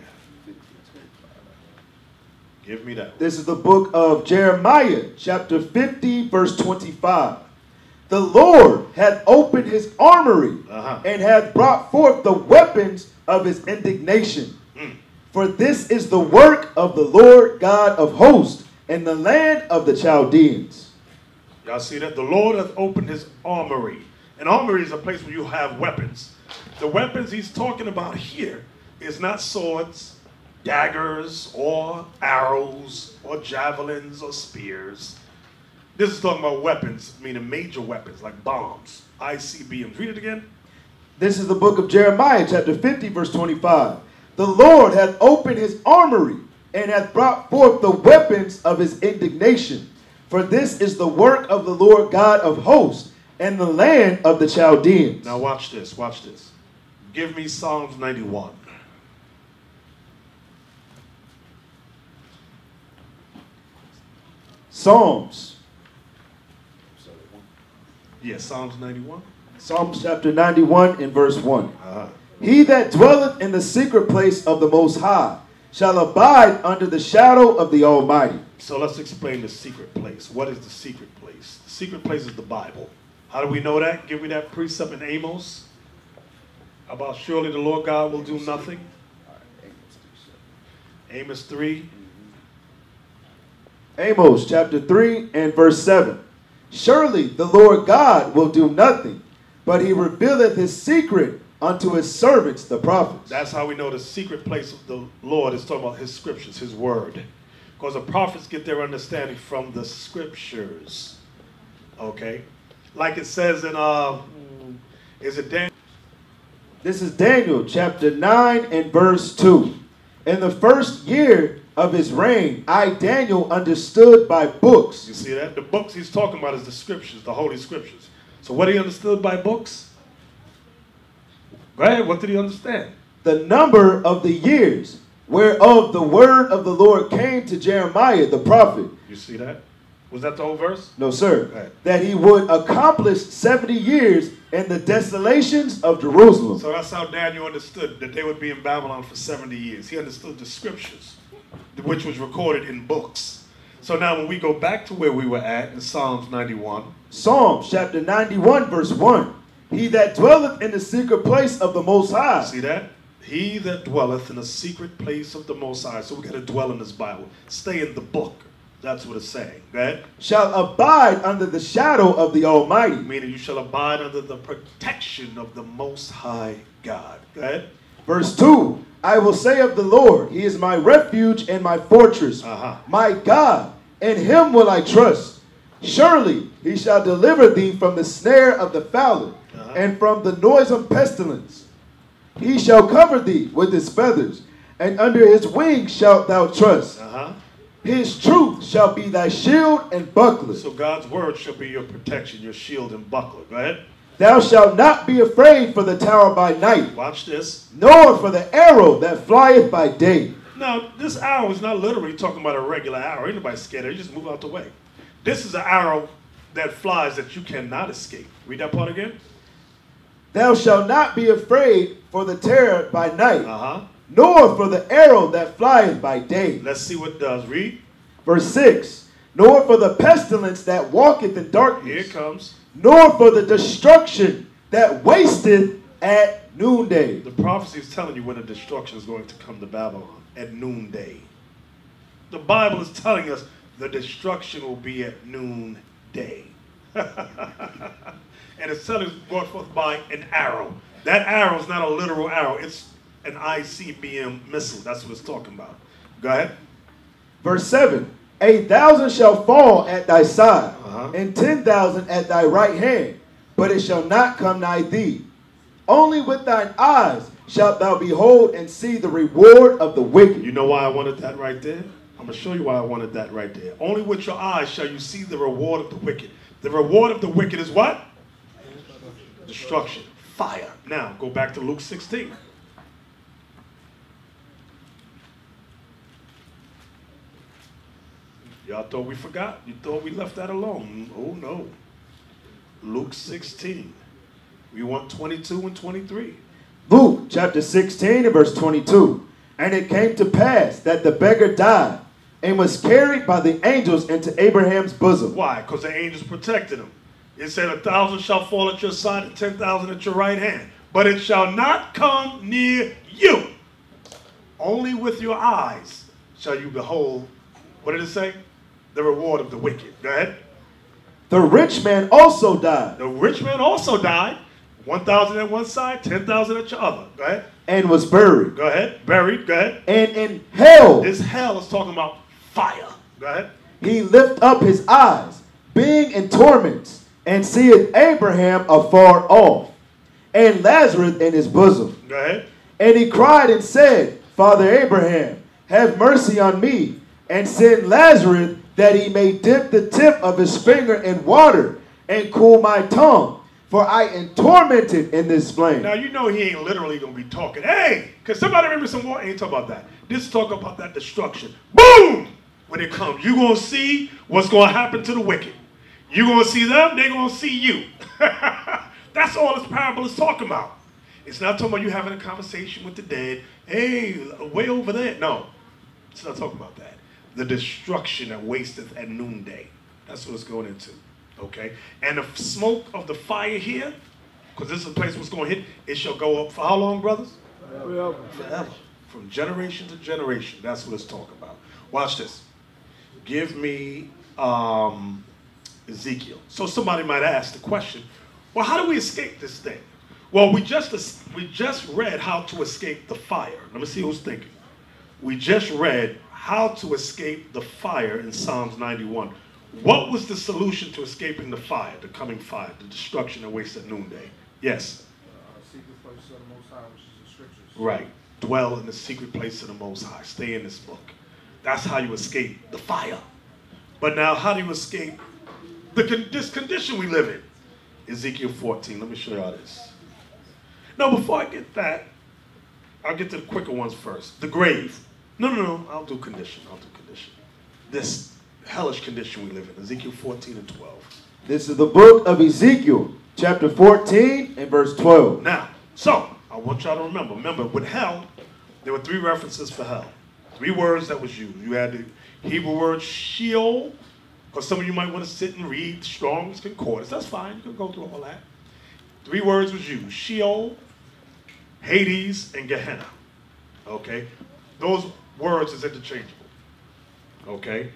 Give me that. This is the book of Jeremiah, chapter fifty, verse twenty-five. The Lord hath opened his armory, uh-huh. and hath brought forth the weapons of his indignation. Mm. For this is the work of the Lord God of hosts in the land of the Chaldeans. Y'all see that? The Lord hath opened his armory. An armory is a place where you have weapons. The weapons he's talking about here is not swords, daggers, or arrows, or javelins, or spears. This is talking about weapons, meaning major weapons, like bombs, I C B Ms. Read it again. This is the book of Jeremiah, chapter fifty, verse twenty-five. The Lord hath opened his armory, and hath brought forth the weapons of his indignation. For this is the work of the Lord God of hosts, and the land of the Chaldeans. Now watch this, watch this. Give me Psalms ninety-one. Psalms. Yes, Psalms ninety-one. Psalms chapter ninety-one and verse one. Uh-huh. He that dwelleth in the secret place of the Most High shall abide under the shadow of the Almighty. So let's explain the secret place. What is the secret place? The secret place is the Bible. How do we know that? Give me that precept in Amos about surely the Lord God will do nothing. Amos three. Amos chapter three and verse seven. Surely the Lord God will do nothing, but he revealeth his secret unto his servants, the prophets. That's how we know the secret place of the Lord is talking about his scriptures, his word. Because the prophets get their understanding from the scriptures. Okay? Like it says in, uh, is it Daniel? This is Daniel chapter nine and verse two. In the first year of his reign, I, Daniel, understood by books. You see that? The books he's talking about is the scriptures, the holy scriptures. So what he understood by books? Go ahead, what did he understand? The number of the years whereof the word of the Lord came to Jeremiah the prophet. You see that? Was that the whole verse? No, sir. Go ahead. That he would accomplish seventy years in the desolations of Jerusalem. So that's how Daniel understood that they would be in Babylon for seventy years. He understood the scriptures, which was recorded in books. So now when we go back to where we were at in Psalms ninety-one. Psalms chapter ninety-one verse one. He that dwelleth in the secret place of the Most High. See that? He that dwelleth in the secret place of the Most High. So we got to dwell in this Bible. Stay in the book. That's what it's saying. Go ahead. Shall abide under the shadow of the Almighty. Meaning you shall abide under the protection of the Most High God. Go ahead. Verse two. I will say of the Lord, he is my refuge and my fortress, uh-huh. my God, in him will I trust. Surely he shall deliver thee from the snare of the fowler, uh-huh. and from the noisome pestilence. He shall cover thee with his feathers, and under his wings shalt thou trust. Uh-huh. His truth shall be thy shield and buckler. So God's word shall be your protection, your shield and buckler. Go ahead. Thou shalt not be afraid for the terror by night, Watch this. nor for the arrow that flieth by day. Now, this arrow is not literally talking about a regular arrow. Ain't nobody scared of it. You just move out the way. This is an arrow that flies that you cannot escape. Read that part again. Thou shalt not be afraid for the terror by night, Uh-huh. nor for the arrow that flieth by day. Let's see what it does. Read. Verse six. Nor for the pestilence that walketh in darkness, Here it comes. nor for the destruction that wasteth at noonday. The prophecy is telling you when the destruction is going to come to Babylon at noonday. The Bible is telling us the destruction will be at noonday. And it's telling us brought forth by an arrow. That arrow is not a literal arrow. It's an I C B M missile. That's what it's talking about. Go ahead. Verse seven. A thousand shall fall at thy side, Uh-huh. and ten thousand at thy right hand, but it shall not come nigh thee. Only with thine eyes shalt thou behold and see the reward of the wicked. You know why I wanted that right there? I'm going to show you why I wanted that right there. Only with your eyes shall you see the reward of the wicked. The reward of the wicked is what? Destruction. Fire. Now, go back to Luke sixteen. Y'all thought we forgot? You thought we left that alone? Oh, no. Luke sixteen. We want twenty-two and twenty-three. Luke chapter sixteen and verse twenty-two. And it came to pass that the beggar died and was carried by the angels into Abraham's bosom. Why? Because the angels protected him. It said, a thousand shall fall at your side and ten thousand at your right hand, but it shall not come near you. Only with your eyes shall you behold, what did it say? The reward of the wicked. Go ahead. The rich man also died The rich man also died. one thousand at one side, ten thousand at your other. Go ahead. and was buried. Go ahead. Buried. Go ahead. And in hell This hell is talking about fire. Go ahead. he lift up his eyes, being in torments, and seeth Abraham afar off, and Lazarus in his bosom. Go ahead. And he cried and said, Father Abraham, have mercy on me, and send Lazarus that he may dip the tip of his finger in water and cool my tongue, for I am tormented in this flame. Now, you know he ain't literally going to be talking. Hey, can somebody remember some more? Ain't talking about that. This is talking about that destruction. Boom! When it comes, you're going to see what's going to happen to the wicked. You're going to see them, they're going to see you. That's all this parable is talking about. It's not talking about you having a conversation with the dead. Hey, way over there. No, it's not talking about that. The destruction that wasteth at noonday. That's what it's going into. Okay? And the smoke of the fire here, because this is the place what's going to hit, it shall go up for how long, brothers? Forever. Forever. From generation to generation. That's what it's talking about. Watch this. Give me um, Ezekiel. So somebody might ask the question, well, how do we escape this thing? Well, we just we just read how to escape the fire. Let me see who's thinking. We just read how to escape the fire in Psalms ninety-one. What was the solution to escaping the fire, the coming fire, the destruction that wastes at noonday? Yes. Uh, secret place of the Most High, which is the scriptures. Right. Dwell in the secret place of the Most High. Stay in this book. That's how you escape the fire. But now, how do you escape the con this condition we live in? Ezekiel fourteen. Let me show y'all this. Now, before I get that, I'll get to the quicker ones first. The grave. No, no, no. I'll do condition. I'll do condition. This hellish condition we live in. Ezekiel fourteen and twelve. This is the book of Ezekiel, chapter fourteen and verse twelve. Now, so, I want y'all to remember. Remember, with hell, there were three references for hell. Three words that was used. You had the Hebrew word Sheol, because some of you might want to sit and read Strong's Concordance. That's fine. You can go through all that. Three words was used. Sheol, Hades, and Gehenna. Okay? Those words is interchangeable. Okay?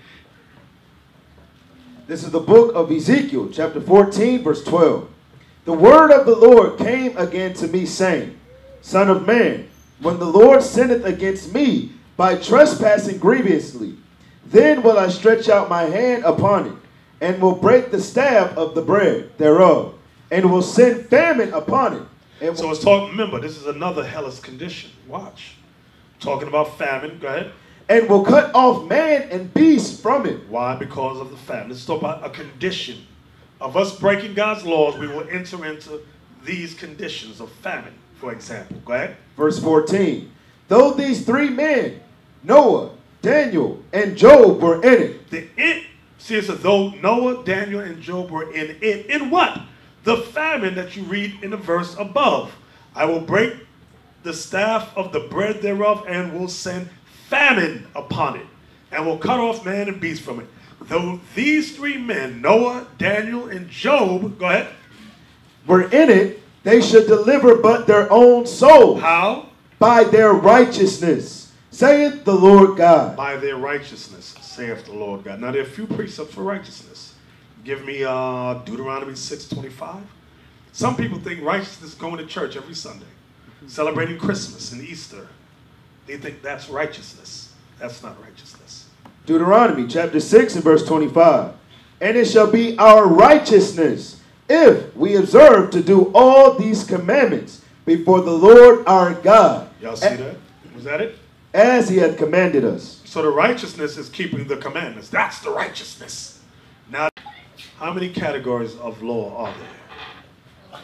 This is the book of Ezekiel, chapter fourteen, verse twelve. The word of the Lord came again to me, saying, Son of man, when the Lord sinneth against me by trespassing grievously, then will I stretch out my hand upon it, and will break the staff of the bread thereof, and will send famine upon it. And So it's talking, remember, this is another hellish condition. Watch. Talking about famine. Go ahead. and will cut off man and beast from it. Why? Because of the famine. Let's talk about a condition of us breaking God's laws. We will enter into these conditions of famine, for example. Go ahead. Verse fourteen. Though these three men, Noah, Daniel, and Job, were in it. The it, see, it says, though Noah, Daniel, and Job were in it. In what? The famine that you read in the verse above. I will break the staff of the bread thereof, and will send famine upon it, and will cut off man and beast from it. Though these three men, Noah, Daniel, and Job, go ahead, were in it, they should deliver but their own souls. How? By their righteousness, saith the Lord God. By their righteousness, saith the Lord God. Now there are a few precepts for righteousness. Give me uh, Deuteronomy six twenty-five. Some people think righteousness is going to church every Sunday, celebrating Christmas and Easter. They think that's righteousness. That's not righteousness. Deuteronomy chapter six and verse twenty-five. And it shall be our righteousness if we observe to do all these commandments before the Lord our God. Y'all see that? Was that it? As he hath commanded us. So the righteousness is keeping the commandments. That's the righteousness. Now, how many categories of law are there?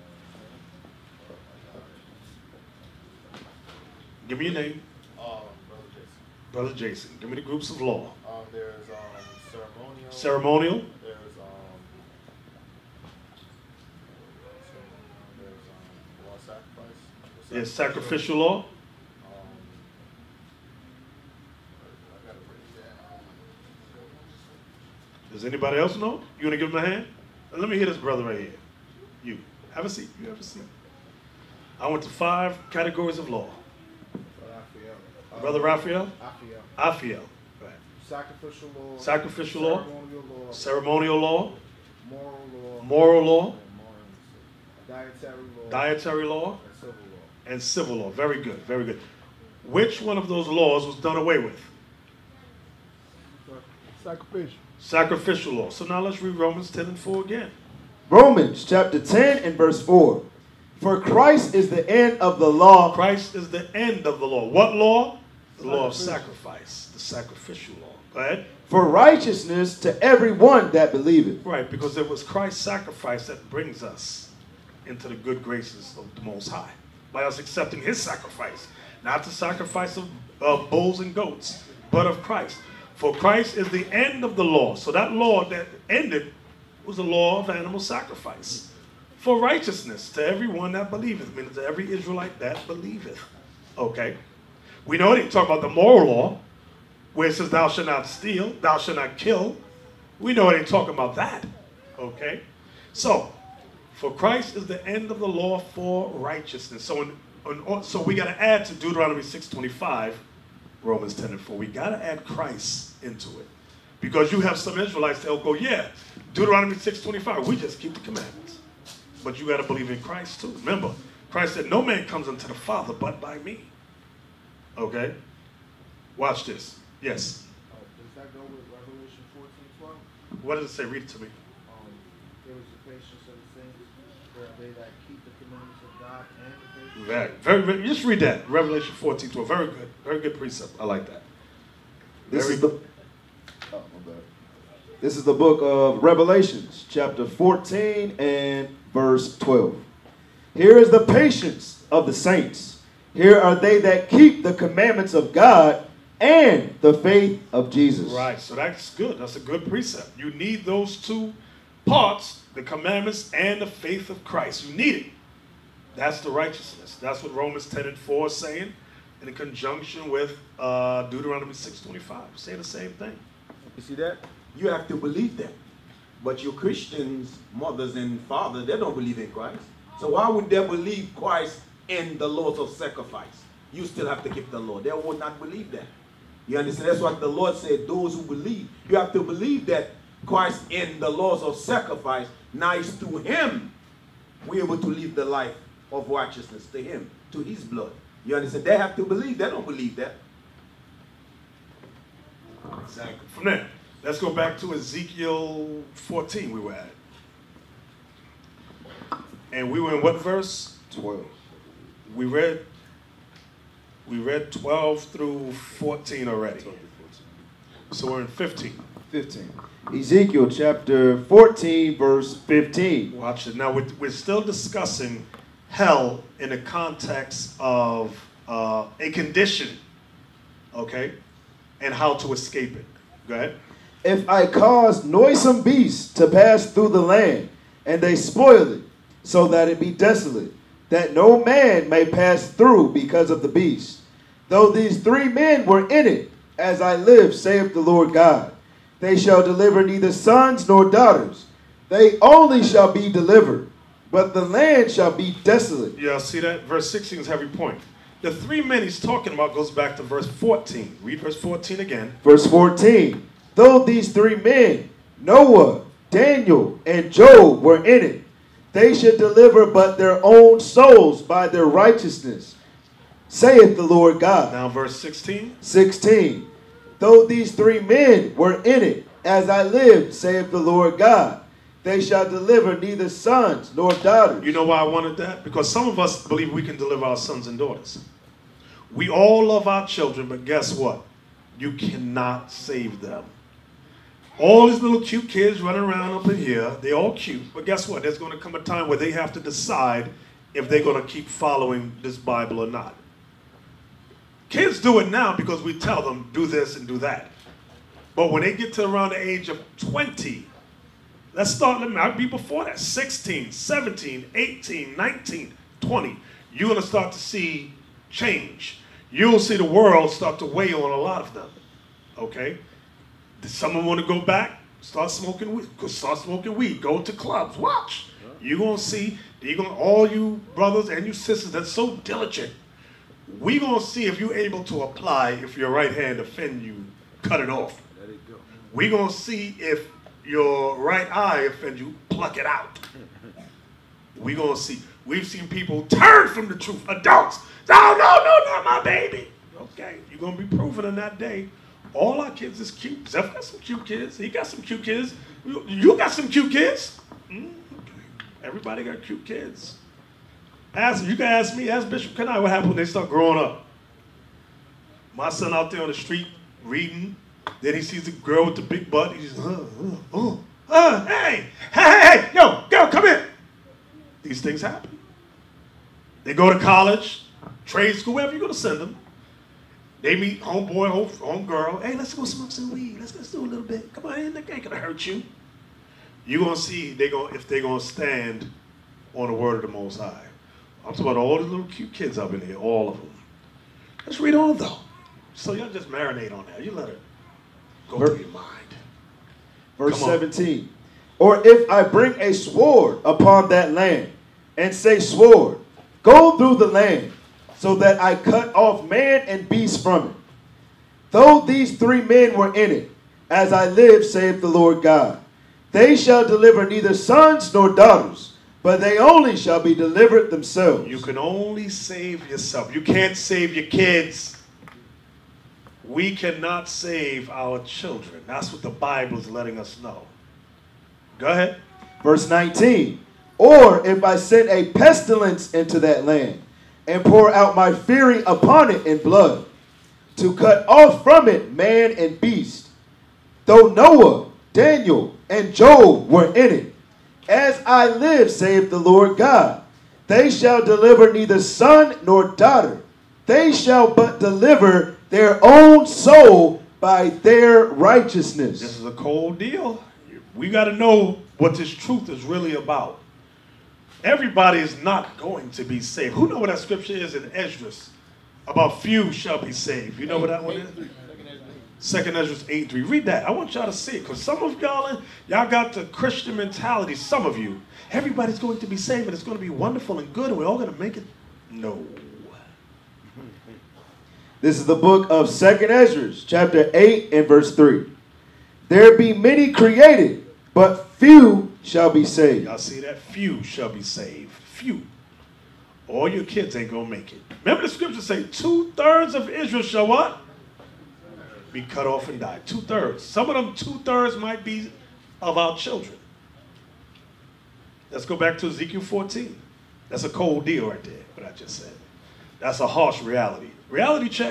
Give me your name. Uh, Brother Jason. Brother Jason. Give me the groups of law. Um, there's um, ceremonial. Ceremonial. There's um, there's um, law sacrifice. Yes, sacrificial law. Um, I gotta write it down. Does anybody else know? You want to give him a hand? Uh, Let me hear this brother right here. You. Have a seat. You have a seat. I went to five categories of law. Raphael. Uh, Brother Raphael? Raphael. Afiel. Go ahead. Sacrificial law. Sacrificial law. Ceremonial law. Ceremonial law. Moral law. Moral law. Dietary law. Dietary law. And civil law. And civil law. Very good. Very good. Which one of those laws was done away with? Sacrificial. Sacrificial law. So now let's read Romans ten and four again. Romans chapter ten and verse four. For Christ is the end of the law. Christ is the end of the law. What law? The law of sacrifice. The sacrificial law. Go ahead. For righteousness to every one that believeth. Right, because it was Christ's sacrifice that brings us into the good graces of the Most High. By us accepting his sacrifice. Not the sacrifice of uh, bulls and goats, but of Christ. For Christ is the end of the law. So that law that ended was the law of animal sacrifice. For righteousness to everyone that believeth. Meaning to every Israelite that believeth. Okay. We know it ain't talking about the moral law. Where it says thou shalt not steal. Thou shalt not kill. We know it ain't talking about that. Okay. So. For Christ is the end of the law for righteousness. So, in, in, so we got to add to Deuteronomy six twenty-five, Romans ten and four. We got to add Christ into it. Because you have some Israelites that'll go, yeah, Deuteronomy six twenty-five, we just keep the commandments. But you got to believe in Christ too. Remember, Christ said, no man comes unto the Father but by me. Okay? Watch this. Yes. Uh, does that go with Revelation fourteen twelve? What does it say? Read it to me. Um, there was the patience of the saints, where they that keep the commandments of God and the faith. Very, very, very, just read that. Revelation fourteen twelve. Very good. Very good precept. I like that. This Very is the oh, my bad. This is the book of Revelations, chapter fourteen and verse twelve. Here is the patience of the saints. Here are they that keep the commandments of God and the faith of Jesus. Right, so that's good. That's a good precept. You need those two parts, the commandments and the faith of Christ. You need it. That's the righteousness. That's what Romans ten and four is saying in conjunction with uh, Deuteronomy six twenty-five. Say the same thing. You see that? You have to believe that. But your Christians, mothers and fathers, they don't believe in Christ. So why would they believe Christ in the laws of sacrifice? You still have to keep the law. They would not believe that. You understand? That's what the Lord said, those who believe. You have to believe that Christ in the laws of sacrifice, now it's to him we're able to live the life of righteousness, to him, to his blood. You understand? They have to believe. They don't believe that. Exactly. From there, let's go back to Ezekiel fourteen we were at. And we were in what verse? twelve. We read We read twelve through fourteen already. So we're in fifteen. fifteen. Ezekiel chapter fourteen, verse fifteen. Watch it. Now, we're, we're still discussing hell in the context of uh, a condition, okay, and how to escape it. Go ahead. If I cause noisome beasts to pass through the land, and they spoil it, so that it be desolate, that no man may pass through because of the beast, though these three men were in it, as I live, saith the Lord God, they shall deliver neither sons nor daughters. They only shall be delivered, but the land shall be desolate. Yeah, see that? Verse sixteen is a heavy point. The three men he's talking about goes back to verse fourteen. Read verse fourteen again. Verse fourteen. Though these three men, Noah, Daniel, and Job, were in it, they should deliver but their own souls by their righteousness, saith the Lord God. Now verse sixteen. sixteen. Though these three men were in it, as I live, saith the Lord God, they shall deliver neither sons nor daughters. You know why I wanted that? Because some of us believe we can deliver our sons and daughters. We all love our children, but guess what? You cannot save them. All these little cute kids running around up in here, they're all cute, but guess what? There's going to come a time where they have to decide if they're going to keep following this Bible or not. Kids do it now because we tell them, do this and do that. But when they get to around the age of twenty, let's start, let me, I'll be before that, sixteen, seventeen, eighteen, nineteen, twenty, you're going to start to see change. You'll see the world start to weigh on a lot of them, okay? Does someone want to go back? Start smoking weed. Start smoking weed. Go to clubs. Watch. You're going to see, you're gonna, all you brothers and you sisters that's so diligent, we're going to see if you're able to apply, if your right hand offend you, cut it off. Let it go. We're going to see if your right eye offend you, pluck it out. We're going to see. We've seen people turn from the truth. Adults. No, no, no, not my baby. Okay, you're going to be proven in that day. All our kids is cute. Zeph got some cute kids. He got some cute kids. You got some cute kids. Mm, okay. Everybody got cute kids. Ask, you can ask me, ask Bishop Kanai what happened when they start growing up. My son out there on the street reading, then he sees a girl with the big butt. He's just, uh, uh, uh, uh, hey, hey, hey, hey, yo, girl, come here. These things happen. They go to college, trade school, wherever you're going to send them. They meet homeboy, home, home girl. Hey, let's go smoke some weed. Let's, let's do a little bit. Come on in, that ain't going to hurt you. You're going to see they gonna, if they're going to stand on the word of the Most High. I'm talking about all the little cute kids up in here, all of them. Let's read on, though. So y'all just marinate on that. You let it go Ver- through your mind. Verse seventeen. Or if I bring a sword upon that land, and say, sword, go through the land, so that I cut off man and beast from it. Though these three men were in it, as I live, saith the Lord God, they shall deliver neither sons nor daughters, but they only shall be delivered themselves. You can only save yourself. You can't save your kids. We cannot save our children. That's what the Bible is letting us know. Go ahead. Verse nineteen. Or if I send a pestilence into that land, and pour out my fury upon it in blood, to cut off from it man and beast, though Noah, Daniel, and Job were in it, as I live, saith the Lord God, they shall deliver neither son nor daughter. They shall but deliver their own soul by their righteousness. This is a cold deal. We got to know what this truth is really about. Everybody is not going to be saved. Who know what that scripture is in Esdras? About few shall be saved. You know what that one is? Second Esdras eight three. Read that. I want y'all to see it, because some of y'all, y'all got the Christian mentality, some of you. Everybody's going to be saved, and it's going to be wonderful and good, and we're all going to make it. No. This is the book of Second Esdras, chapter eight and verse three. There be many created, but few shall be saved. Y'all see that? Few shall be saved. Few. All your kids ain't going to make it. Remember the scriptures say two-thirds of Israel shall what? Be cut off and die. Two-thirds. Some of them two-thirds might be of our children. Let's go back to Ezekiel fourteen. That's a cold deal right there, what I just said. That's a harsh reality. Reality check.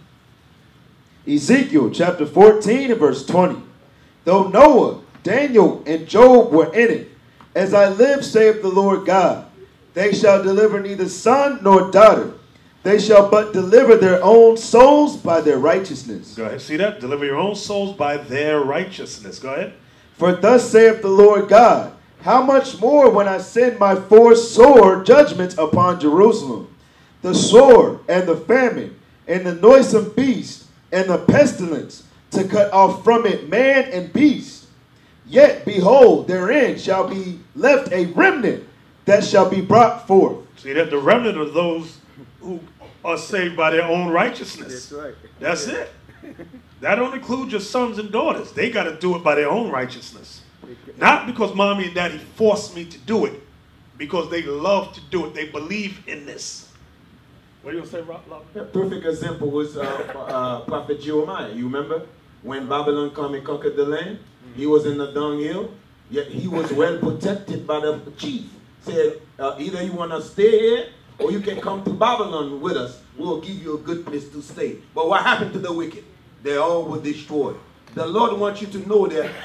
Ezekiel chapter fourteen and verse twenty. Though Noah, Daniel, and Job were in it, as I live, saith the Lord God, they shall deliver neither son nor daughter. They shall but deliver their own souls by their righteousness. Go ahead. See that? Deliver your own souls by their righteousness. Go ahead. For thus saith the Lord God, how much more when I send my four sore judgments upon Jerusalem, the sword and the famine and the noisome beast and the pestilence, to cut off from it man and beast. Yet behold, therein shall be left a remnant that shall be brought forth. See that? The remnant of those who are saved by their own righteousness. That's right. That's it. That don't include your sons and daughters. They got to do it by their own righteousness. Not because mommy and daddy forced me to do it. Because they love to do it. They believe in this. What do you say, Rob? A perfect example was uh, uh, Prophet Jeremiah. You remember? When Babylon came and conquered the land, he was in the dunghill, yet he was well protected by the chief. Said, uh, either you want to stay here, or you can come to Babylon with us. We'll give you a good place to stay. But what happened to the wicked? They all were destroyed. The Lord wants you to know that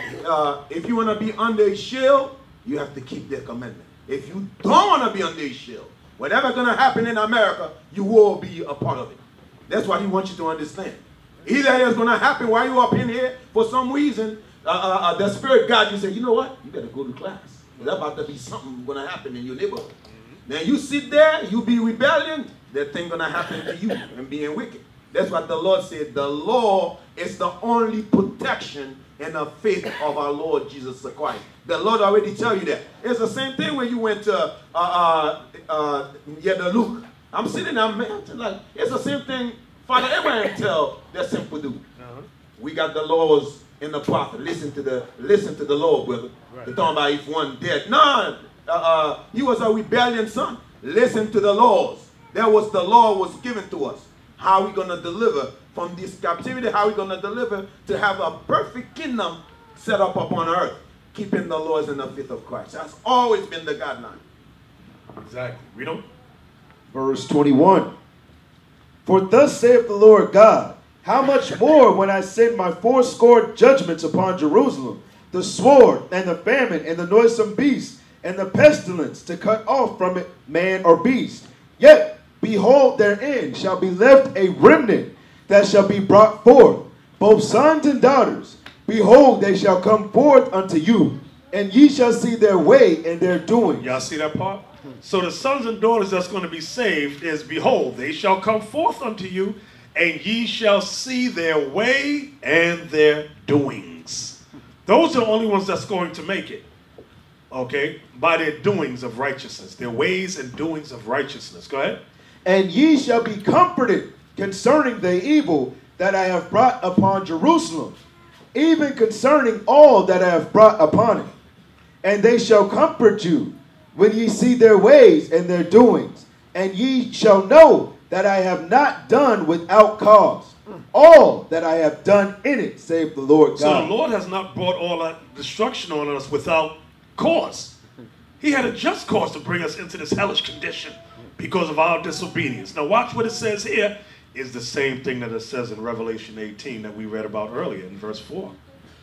uh, if you want to be under his shield, you have to keep their commandment. If you don't want to be under his shield, whatever's going to happen in America, you will be a part of it. That's what he wants you to understand. Either it's going to happen while you're up in here, for some reason, uh, uh, uh, the Spirit God, you say, you know what? You better go to class. There's about to be something going to happen in your neighborhood. Mm-hmm. Now you sit there, you be rebellion, that thing going to happen to you and being wicked. That's what the Lord said. The law is the only protection in the faith of our Lord Jesus Christ. The Lord already tell you that. It's the same thing when you went to uh, uh, uh, yeah, the Luke. I'm sitting there, man, like, it's the same thing Father Abraham tell that simple dude. Uh-huh. We got the laws in the prophet. Listen to the listen to the law, brother. Right. They're talking about if one dead. No, uh, uh, he was a rebellion son. Listen to the laws. That was the law was given to us. How are we going to deliver from this captivity? How are we going to deliver to have a perfect kingdom set up upon earth, keeping the laws and the faith of Christ? That's always been the guideline. Exactly. We don't. Verse twenty-one. For thus saith the Lord God, how much more when I send my fourscore judgments upon Jerusalem, the sword and the famine and the noisome beast and the pestilence, to cut off from it man or beast. Yet behold, therein shall be left a remnant that shall be brought forth, both sons and daughters. Behold, they shall come forth unto you, and ye shall see their way and their doing. Y'all see that part? So the sons and daughters that's going to be saved is, behold, they shall come forth unto you, and ye shall see their way and their doings. Those are the only ones that's going to make it. Okay? By their doings of righteousness. Their ways and doings of righteousness. Go ahead. And ye shall be comforted concerning the evil that I have brought upon Jerusalem, even concerning all that I have brought upon it. And they shall comfort you when ye see their ways and their doings. And ye shall know that I have not done without cause all that I have done in it, saith the Lord God. So the Lord has not brought all that destruction on us without cause. He had a just cause to bring us into this hellish condition because of our disobedience. Now watch what it says here is the same thing that it says in Revelation eighteen that we read about earlier in verse four.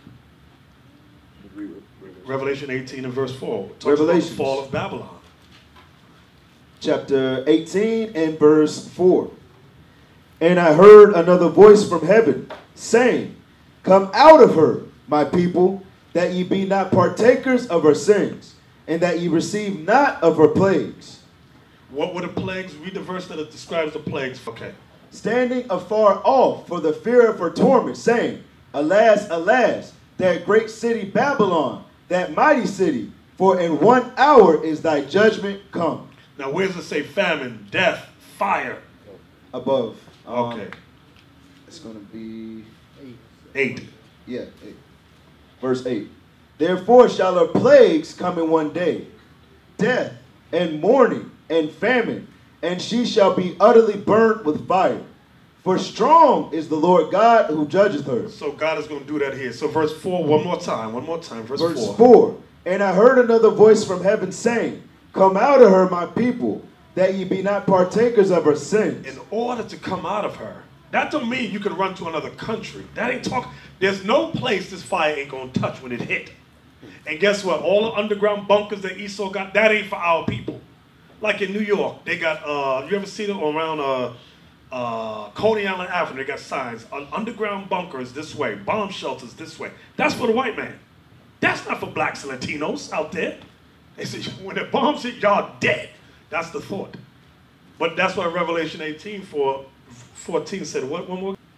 Revelation eighteen and verse four. Revelation. The fall of Babylon. Chapter eighteen and verse four. And I heard another voice from heaven, saying, come out of her, my people, that ye be not partakers of her sins, and that ye receive not of her plagues. What were the plagues? Read the verse that describes the plagues. Okay. Standing afar off for the fear of her torment, saying, alas, alas, that great city Babylon, that mighty city, for in one hour is thy judgment come. Now where does it say famine, death, fire? Above. Okay. Um, it's going to be eight. Eight. Yeah, eight. Verse eight. Therefore shall her plagues come in one day, death and mourning and famine, and she shall be utterly burnt with fire. For strong is the Lord God who judgeth her. So God is going to do that here. So verse four, one more time, one more time, verse, verse four. four. And I heard another voice from heaven saying, come out of her, my people, that ye be not partakers of her sins. In order to come out of her. That don't mean you can run to another country. That ain't talk. There's no place this fire ain't gonna touch when it hit. And guess what? All the underground bunkers that Esau got, that ain't for our people. Like in New York, they got, uh, you ever see them around uh, uh, Coney Island Avenue? They got signs, an underground bunkers this way, bomb shelters this way. That's for the white man. That's not for blacks and Latinos out there. They say, when the bombs hit, y'all dead. That's the thought. But that's why Revelation eighteen, fourteen said, what one more?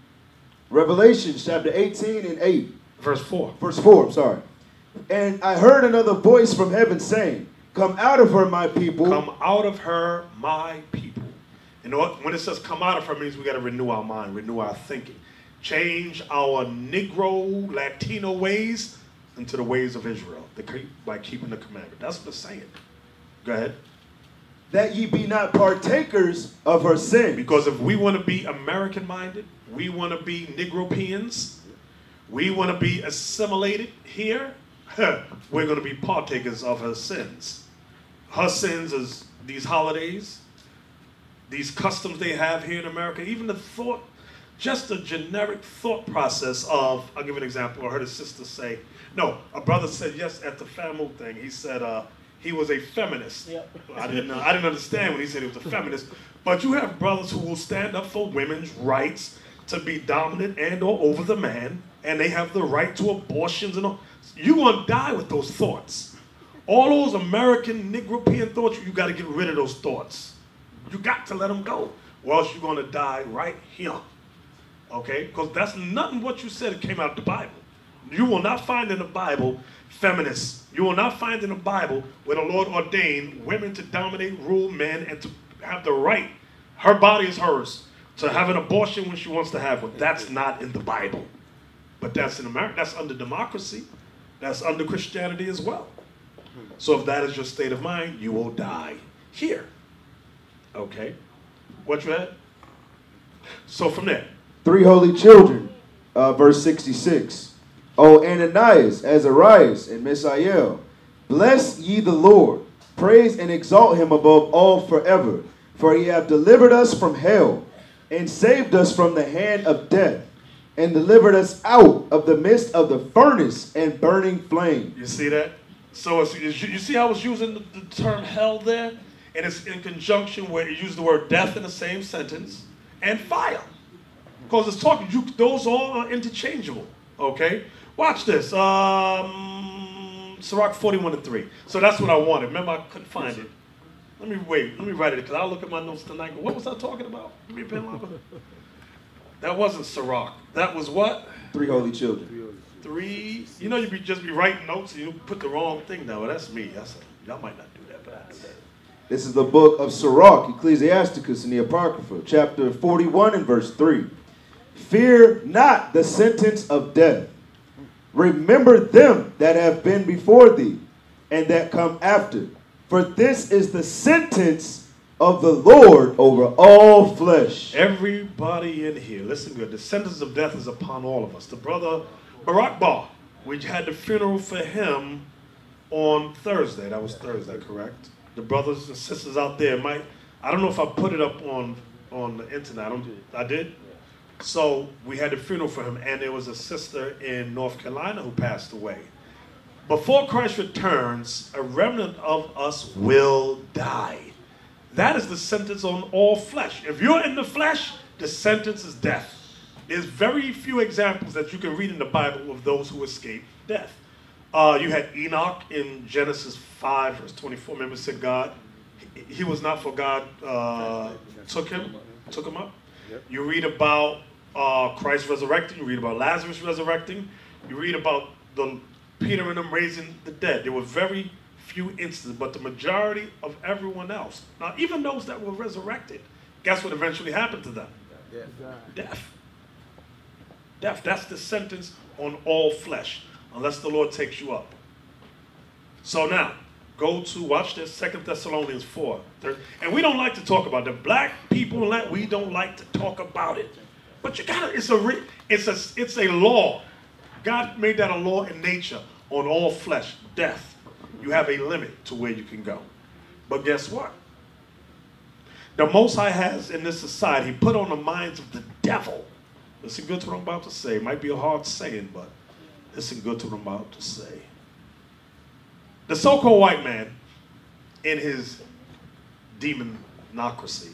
Revelation chapter eighteen and eight. Verse four. Verse four, I'm sorry. And I heard another voice from heaven saying, come out of her, my people. Come out of her, my people. You know what? When it says come out of her, it means we got to renew our mind, renew our thinking. Change our Negro, Latino ways into the ways of Israel by keeping the commandment. That's what it's saying. Go ahead. That ye be not partakers of her sin. Because if we want to be American-minded, we want to be Negropeans, we want to be assimilated here, we're going to be partakers of her sins. Her sins is these holidays, these customs they have here in America, even the thought, just a generic thought process of, I'll give an example. I heard a sister say, no, a brother said yes at the family thing. He said uh, he was a feminist. Yep. I didn't know, I didn't understand when he said he was a feminist. But you have brothers who will stand up for women's rights to be dominant and or over the man, and they have the right to abortions and all. You're going to die with those thoughts. All those American, Negropean thoughts, you got to get rid of those thoughts. You got to let them go, or else you're going to die right here. Okay? Because that's nothing what you said. It came out of the Bible. You will not find in the Bible feminists. You will not find in the Bible where the Lord ordained women to dominate, rule men, and to have the right. Her body is hers. To have an abortion when she wants to have one. That's not in the Bible. But that's in America. That's under democracy. That's under Christianity as well. So if that is your state of mind, you will die here. Okay? What you had? So from there. Three holy children, uh, verse sixty-six. O Ananias, Azarias, and Mishael, bless ye the Lord. Praise and exalt him above all forever. For he hath delivered us from hell, and saved us from the hand of death, and delivered us out of the midst of the furnace and burning flame. You see that? So it's, you see how I was using the, the term hell there? And it's in conjunction where you use the word death in the same sentence, and fire. Because it's talking, you, those all are interchangeable. Okay? Watch this. Um, Sirach forty-one and three. So that's what I wanted. Remember, I couldn't find it. Let me wait. Let me write it, because I'll look at my notes tonight. What was I talking about? Give me a pen, Lava. That wasn't Sirach. That was what? Three holy children. Three. You know, you be just be writing notes and you put the wrong thing down. Well, that's me. That's y'all might not do that, but I do that. This is the book of Sirach, Ecclesiasticus in the Apocrypha, chapter forty-one and verse three. Fear not the sentence of death. Remember them that have been before thee, and that come after. For this is the sentence of the Lord over all flesh. Everybody in here, listen good. The sentence of death is upon all of us. The brother Barak Bar, we had the funeral for him on Thursday. That was Thursday, correct? The brothers and sisters out there might, I don't know if I put it up on, on the internet. I, don't, I did? So we had the funeral for him, and there was a sister in North Carolina who passed away. Before Christ returns, a remnant of us will die. That is the sentence on all flesh. If you're in the flesh, the sentence is death. There's very few examples that you can read in the Bible of those who escaped death. Uh, you had Enoch in Genesis five, verse twenty-four. Remember, it said God, he, he was not for God, uh, took him, took him up. You read about uh, Christ resurrecting. You read about Lazarus resurrecting. You read about the Peter and them raising the dead. There were very few instances, but the majority of everyone else. Now, even those that were resurrected, guess what eventually happened to them? Death. Death. Death. That's the sentence on all flesh, unless the Lord takes you up. So now, go to, watch this, Second Thessalonians four. And we don't like to talk about it. The black people, we don't like to talk about it. But you gotta, it's a, it's a, it's a law. God made that a law in nature on all flesh, death. You have a limit to where you can go. But guess what? The Most High has in this society, he put on the minds of the devil. Listen good to what I'm about to say. It might be a hard saying, but listen good to what I'm about to say. The so-called white man, in his demonocracy,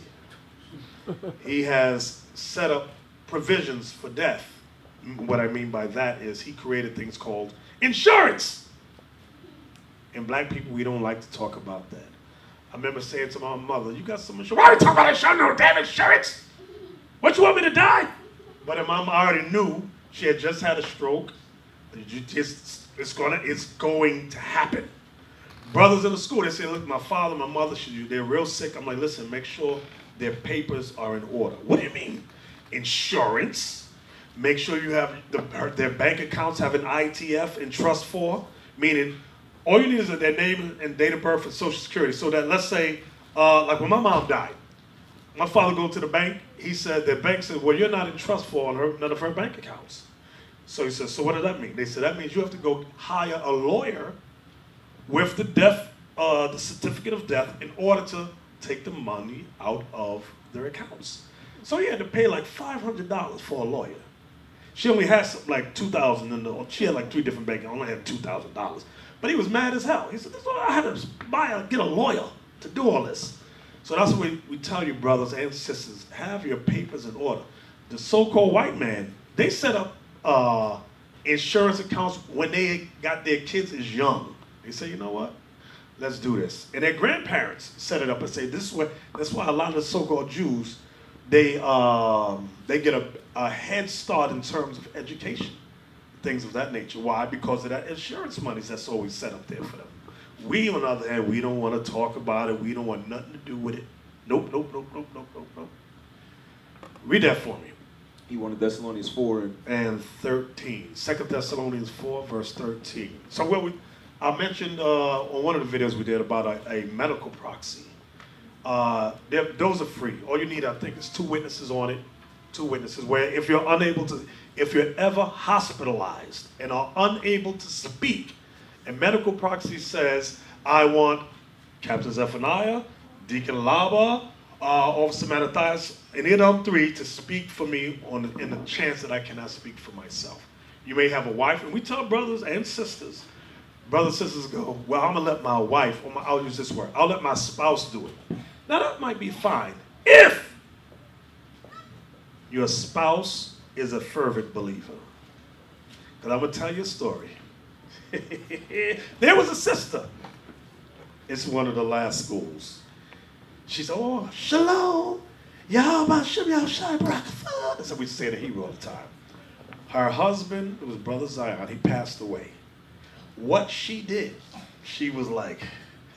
he has set up provisions for death. What I mean by that is he created things called insurance. And black people, we don't like to talk about that. I remember saying to my mother, you got some insurance? Why are you talking about insurance? No damn insurance. What, you want me to die? But her mom already knew she had just had a stroke. It's, it's, gonna, it's going to happen. Brothers in the school, they say, look, my father, my mother, they're real sick. I'm like, listen, make sure their papers are in order. What do you mean? Insurance. Make sure you have the, their bank accounts have an I T F and trust for, meaning all you need is their name and date of birth and social security. So that, let's say, uh, like when my mom died, my father go to the bank, he said, the bank said, well, you're not in trust for on her, none of her bank accounts. So he said, so what does that mean? They said, that means you have to go hire a lawyer with the death, uh, the certificate of death in order to take the money out of their accounts. So he had to pay like five hundred dollars for a lawyer. She only had something like two thousand dollars in the, she had like three different banks, only had two thousand dollars. But he was mad as hell. He said, this is what I had to buy, a, get a lawyer to do all this. So that's what we, we tell you, brothers and sisters, have your papers in order. The so-called white man, they set up uh, insurance accounts when they got their kids as young. They say, you know what? Let's do this. And their grandparents set it up and say, this is what, that's why a lot of the so-called Jews, they, um, they get a, a head start in terms of education, things of that nature. Why? Because of that insurance money that's always set up there for them. We, on the other hand, we don't want to talk about it. We don't want nothing to do with it. Nope, nope, nope, nope, nope, nope, nope. Read that for me. He wanted Thessalonians four and, and thirteen. Second Thessalonians four, verse thirteen. So what we, I mentioned uh, on one of the videos we did about a, a medical proxy. Uh, those are free. All you need, I think, is two witnesses on it. Two witnesses where if you're unable to, if you're ever hospitalized and are unable to speak, and medical proxy says, I want Captain Zephaniah, Deacon Laba, uh, Officer Mattathias, any of them three to speak for me on the, in the chance that I cannot speak for myself. You may have a wife, and we tell brothers and sisters, brothers and sisters go, well, I'm gonna let my wife, or my, I'll use this word, I'll let my spouse do it. Now that might be fine if your spouse is a fervent believer. Because I'm gonna tell you a story. There was a sister. It's one of the last schools. She said, oh, shalom. Yahweh Shem Yahushai Barakatah. That's how we say the Hebrew all the time. Her husband, it was Brother Zion, he passed away. What she did, she was like,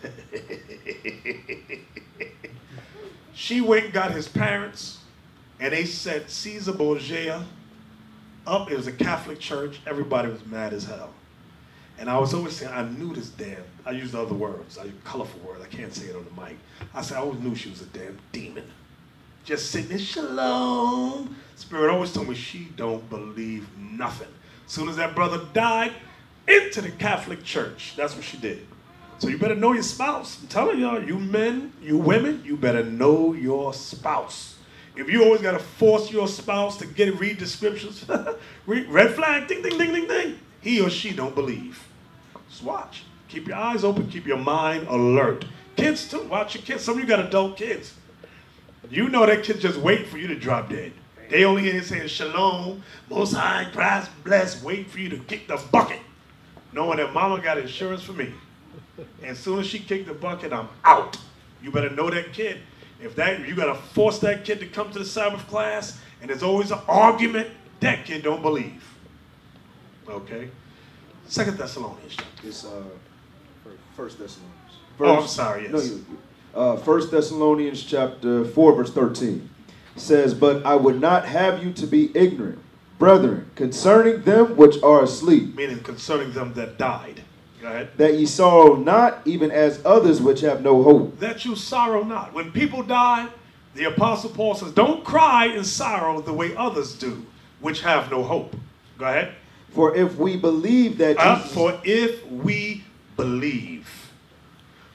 she went and got his parents, and they set Caesar Borgia up. It was a Catholic church. Everybody was mad as hell. And I was always saying, I knew this damn, I used other words, I used colorful words, I can't say it on the mic. I said, I always knew she was a damn demon. Just sitting there, shalom. Spirit always told me she don't believe nothing. As soon as that brother died, into the Catholic church. That's what she did. So you better know your spouse. I'm telling y'all, you men, you women, you better know your spouse. If you always got to force your spouse to get it, read the scriptures, read, red flag, ding, ding, ding, ding, ding, he or she don't believe. Just watch. Keep your eyes open. Keep your mind alert. Kids too. Watch your kids. Some of you got adult kids. You know that kid's just waiting for you to drop dead. They only here saying shalom, most high, Christ bless, waiting for you to kick the bucket. Knowing that mama got insurance for me. And as soon as she kicked the bucket, I'm out. You better know that kid. If that, if you got to force that kid to come to the Sabbath class, and there's always an argument, that kid don't believe. Okay? Second Thessalonians. It's uh, First Thessalonians. First, oh, I'm sorry, yes. No, you, uh, First Thessalonians chapter four, verse thirteen says, but I would not have you to be ignorant, brethren, concerning them which are asleep. Meaning concerning them that died. Go ahead. That ye sorrow not, even as others which have no hope. That you sorrow not. When people die, the Apostle Paul says, don't cry in sorrow the way others do, which have no hope. Go ahead. For if we believe that uh, Jesus... For if we believe.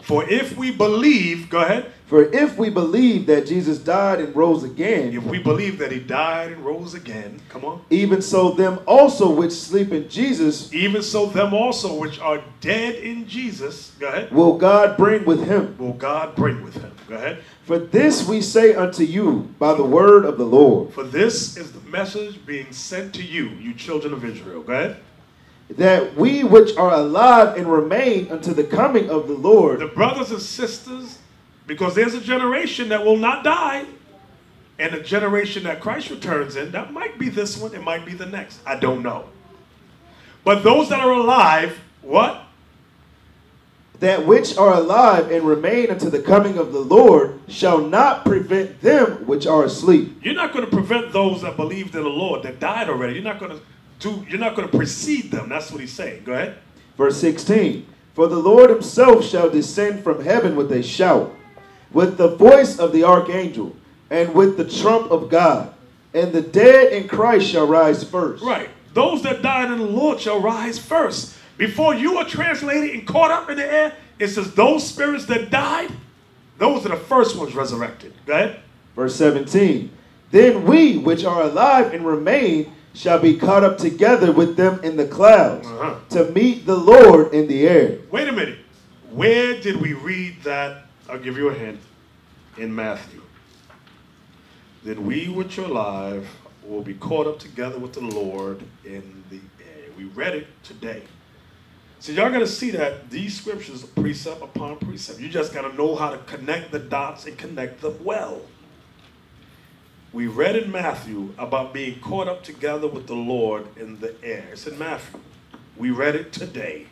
For if we believe, go ahead. For if we believe that Jesus died and rose again, If we believe that he died and rose again, come on. even so them also which sleep in Jesus Even so them also which are dead in Jesus, go ahead, will God bring with him. will God bring with him. Go ahead. For this we say unto you by the word of the Lord, For this is the message being sent to you, you children of Israel. Go ahead. that we which are alive and remain unto the coming of the Lord, The brothers and sisters, because there's a generation that will not die, and a generation that Christ returns in, that might be this one, it might be the next. I don't know. But those that are alive, what? that which are alive and remain unto the coming of the Lord shall not prevent them which are asleep. You're not going to prevent those that believed in the Lord that died already. You're not going to do, you're not going to precede them. That's what he's saying. Go ahead. Verse sixteen, for the Lord himself shall descend from heaven with a shout, with the voice of the archangel, and with the trump of God, and the dead in Christ shall rise first. Right. Those that died in the Lord shall rise first. Before you are translated and caught up in the air, it says those spirits that died, those are the first ones resurrected. Go ahead. Verse seventeen, then we which are alive and remain shall be caught up together with them in the clouds, Uh-huh. to meet the Lord in the air. Wait a minute. Where did we read that? I'll give you a hint. In Matthew. Then we which are alive will be caught up together with the Lord in the air. We read it today. So y'all got to see that these scriptures are precept upon precept. You just got to know how to connect the dots and connect them well. We read in Matthew about being caught up together with the Lord in the air. It's in Matthew. We read it today.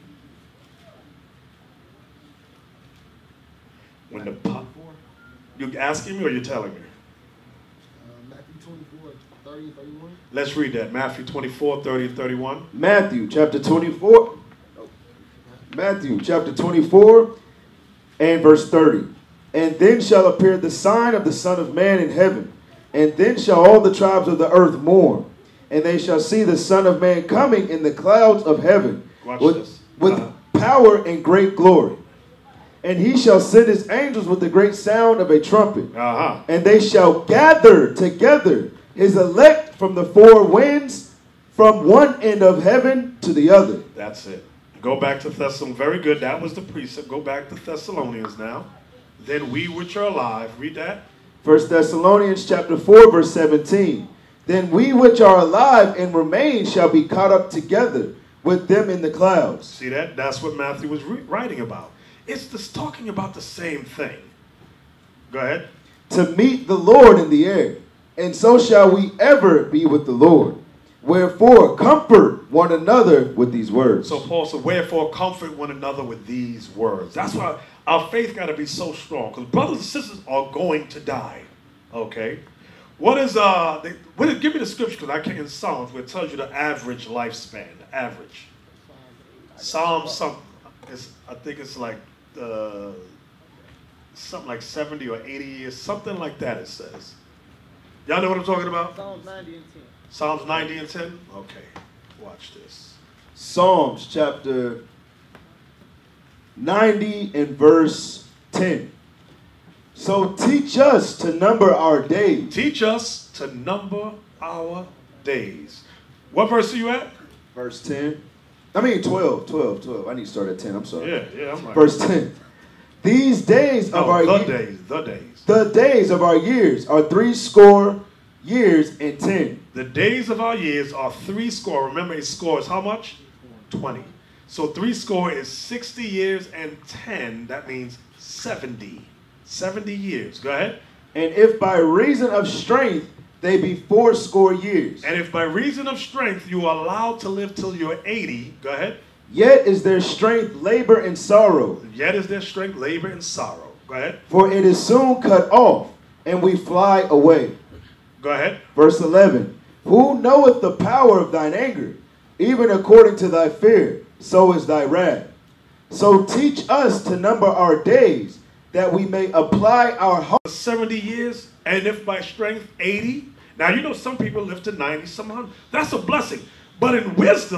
When the po- you asking me or you telling me? Uh, Matthew twenty-four, thirty, thirty-one. Let's read that. Matthew twenty-four, thirty, thirty-one. Matthew chapter twenty-four. Matthew chapter twenty-four and verse thirty. And then shall appear the sign of the Son of Man in heaven. And then shall all the tribes of the earth mourn. And they shall see the Son of Man coming in the clouds of heaven Watch with, this. with Uh-huh. power and great glory. And he shall send his angels with the great sound of a trumpet. Uh-huh. And they shall gather together his elect from the four winds, from one end of heaven to the other. That's it. Go back to Thessalonians. Very good. That was the precept. Go back to Thessalonians now. Then we which are alive. Read that. First Thessalonians chapter four, verse seventeen. Then we which are alive and remain shall be caught up together with them in the clouds. See that? That's what Matthew was re- writing about. It's just talking about the same thing. Go ahead. To meet the Lord in the air. And so shall we ever be with the Lord. Wherefore, comfort one another with these words. So Paul said, wherefore comfort one another with these words. That's why our faith got to be so strong. Because brothers and sisters are going to die. Okay? What is, uh, they, what is, give me the scripture, because I can't, in Psalms, where it tells you the average lifespan. The average. Psalm something. It's, I think it's like, uh, something like seventy or eighty years. Something like that it says. Y'all know what I'm talking about? Psalms ninety and ten. Psalms ninety and ten? Okay. Watch this. Psalms chapter ninety and verse ten. So teach us to number our days. Teach us to number our days. What verse are you at? Verse ten. I mean twelve, twelve, twelve. I need to start at ten. I'm sorry. Yeah, yeah, I'm right. Verse ten. These days of No, our the ye- days, the days. the days of our years are three score years and ten. The days of our years are three score. Remember, a score is how much? twenty. So three score is sixty years and ten. That means seventy. seventy years. Go ahead. And if by reason of strength they be four score years, And if by reason of strength you are allowed to live till you're eighty, go ahead. yet is their strength labor and sorrow. Yet is their strength labor and sorrow. Go ahead. For it is soon cut off, and we fly away. Go ahead. Verse eleven. Who knoweth the power of thine anger? Even according to thy fear, so is thy wrath. So teach us to number our days, that we may apply our heart. seventy years, and if by strength eighty. Now, you know some people live to ninety, some one hundred. That's a blessing. But in wisdom,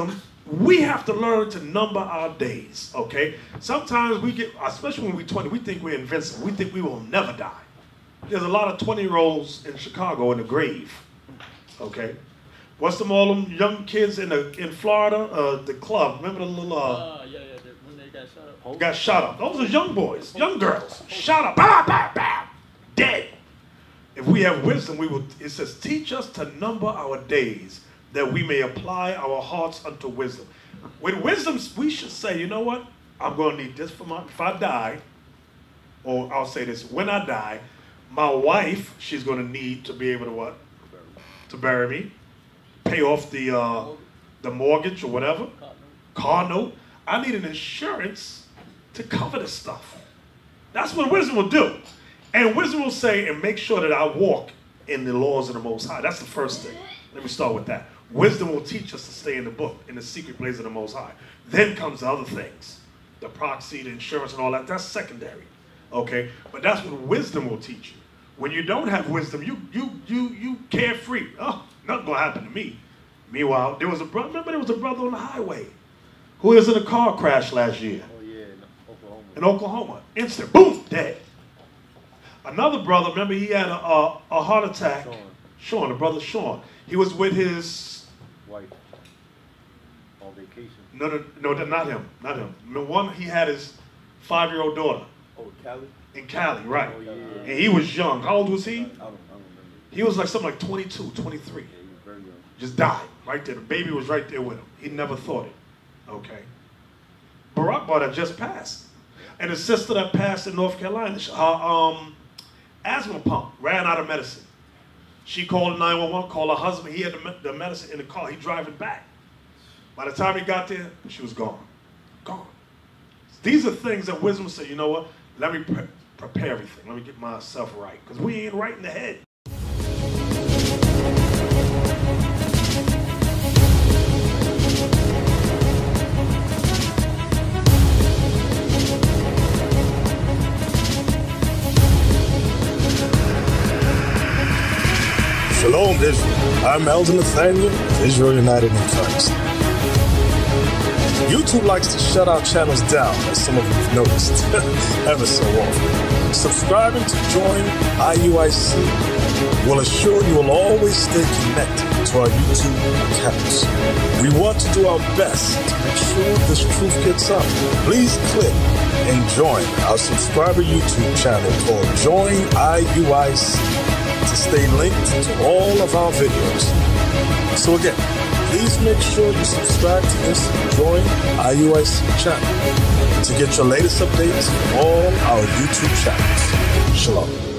we have to learn to number our days, okay? Sometimes we get, especially when we're twenty, we think we're invincible. We think we will never die. There's a lot of twenty-year-olds in Chicago in the grave, okay? What's them all them young kids in the in Florida, uh, the club? Remember the little? Uh, uh yeah, yeah. When they got shot up. Got shot up. Those are young boys, young girls, shot up, bah, bah, bah, dead. If we have wisdom, we will. It says, teach us to number our days, that we may apply our hearts unto wisdom. With wisdom, we should say, you know what? I'm going to need this for my. If I die, or I'll say this: when I die, my wife, she's going to need to be able to what? To bury me. Pay off the uh, the mortgage or whatever, car note. I need an insurance to cover this stuff. That's what wisdom will do. And wisdom will say, and make sure that I walk in the laws of the Most High. That's the first thing. Let me start with that. Wisdom will teach us to stay in the book, in the secret place of the Most High. Then comes the other things, the proxy, the insurance, and all that. That's secondary, okay? But that's what wisdom will teach you. When you don't have wisdom, you you you you carefree. Oh, nothing gonna happen to me. Meanwhile, there was a brother. Remember, there was a brother on the highway who was in a car crash last year. Oh yeah, in Oklahoma. In Oklahoma, instant, boom, dead. Another brother. Remember, he had a a, a heart attack. Sean. Sean, the brother Sean. He was with his Wife. On vacation. no no no not him not him. The one he had his five-year-old daughter. Oh, Cali. In Cali, right? Oh, yeah, yeah. And he was young. How old was he? I don't, I don't remember. He was like something like twenty-two, twenty-three. Yeah, he was very young. Just died right there. The baby was right there with him. He never thought it. Okay. Barack Bar had just passed. And his sister that passed in North Carolina, her um, asthma pump ran out of medicine. She called nine one one, called her husband. He had the, the medicine in the car. He driving back. By the time he got there, she was gone. Gone. These are things that wisdom said, you know what? Let me pre prepare everything. Let me get myself right. Because we ain't right in the head. Shalom, Israel. I'm Elder Nathanyel, Israel United in Christ. YouTube likes to shut our channels down, as some of you have noticed, ever so often. Subscribing to join I U I C will assure you will always stay connected to our YouTube accounts. We want to do our best to make sure this truth gets out. Please click and join our subscriber YouTube channel called Join I U I C to stay linked to all of our videos. So again, please make sure you subscribe to this Join I U I C channel to get your latest updates from all our YouTube channels. Shalom.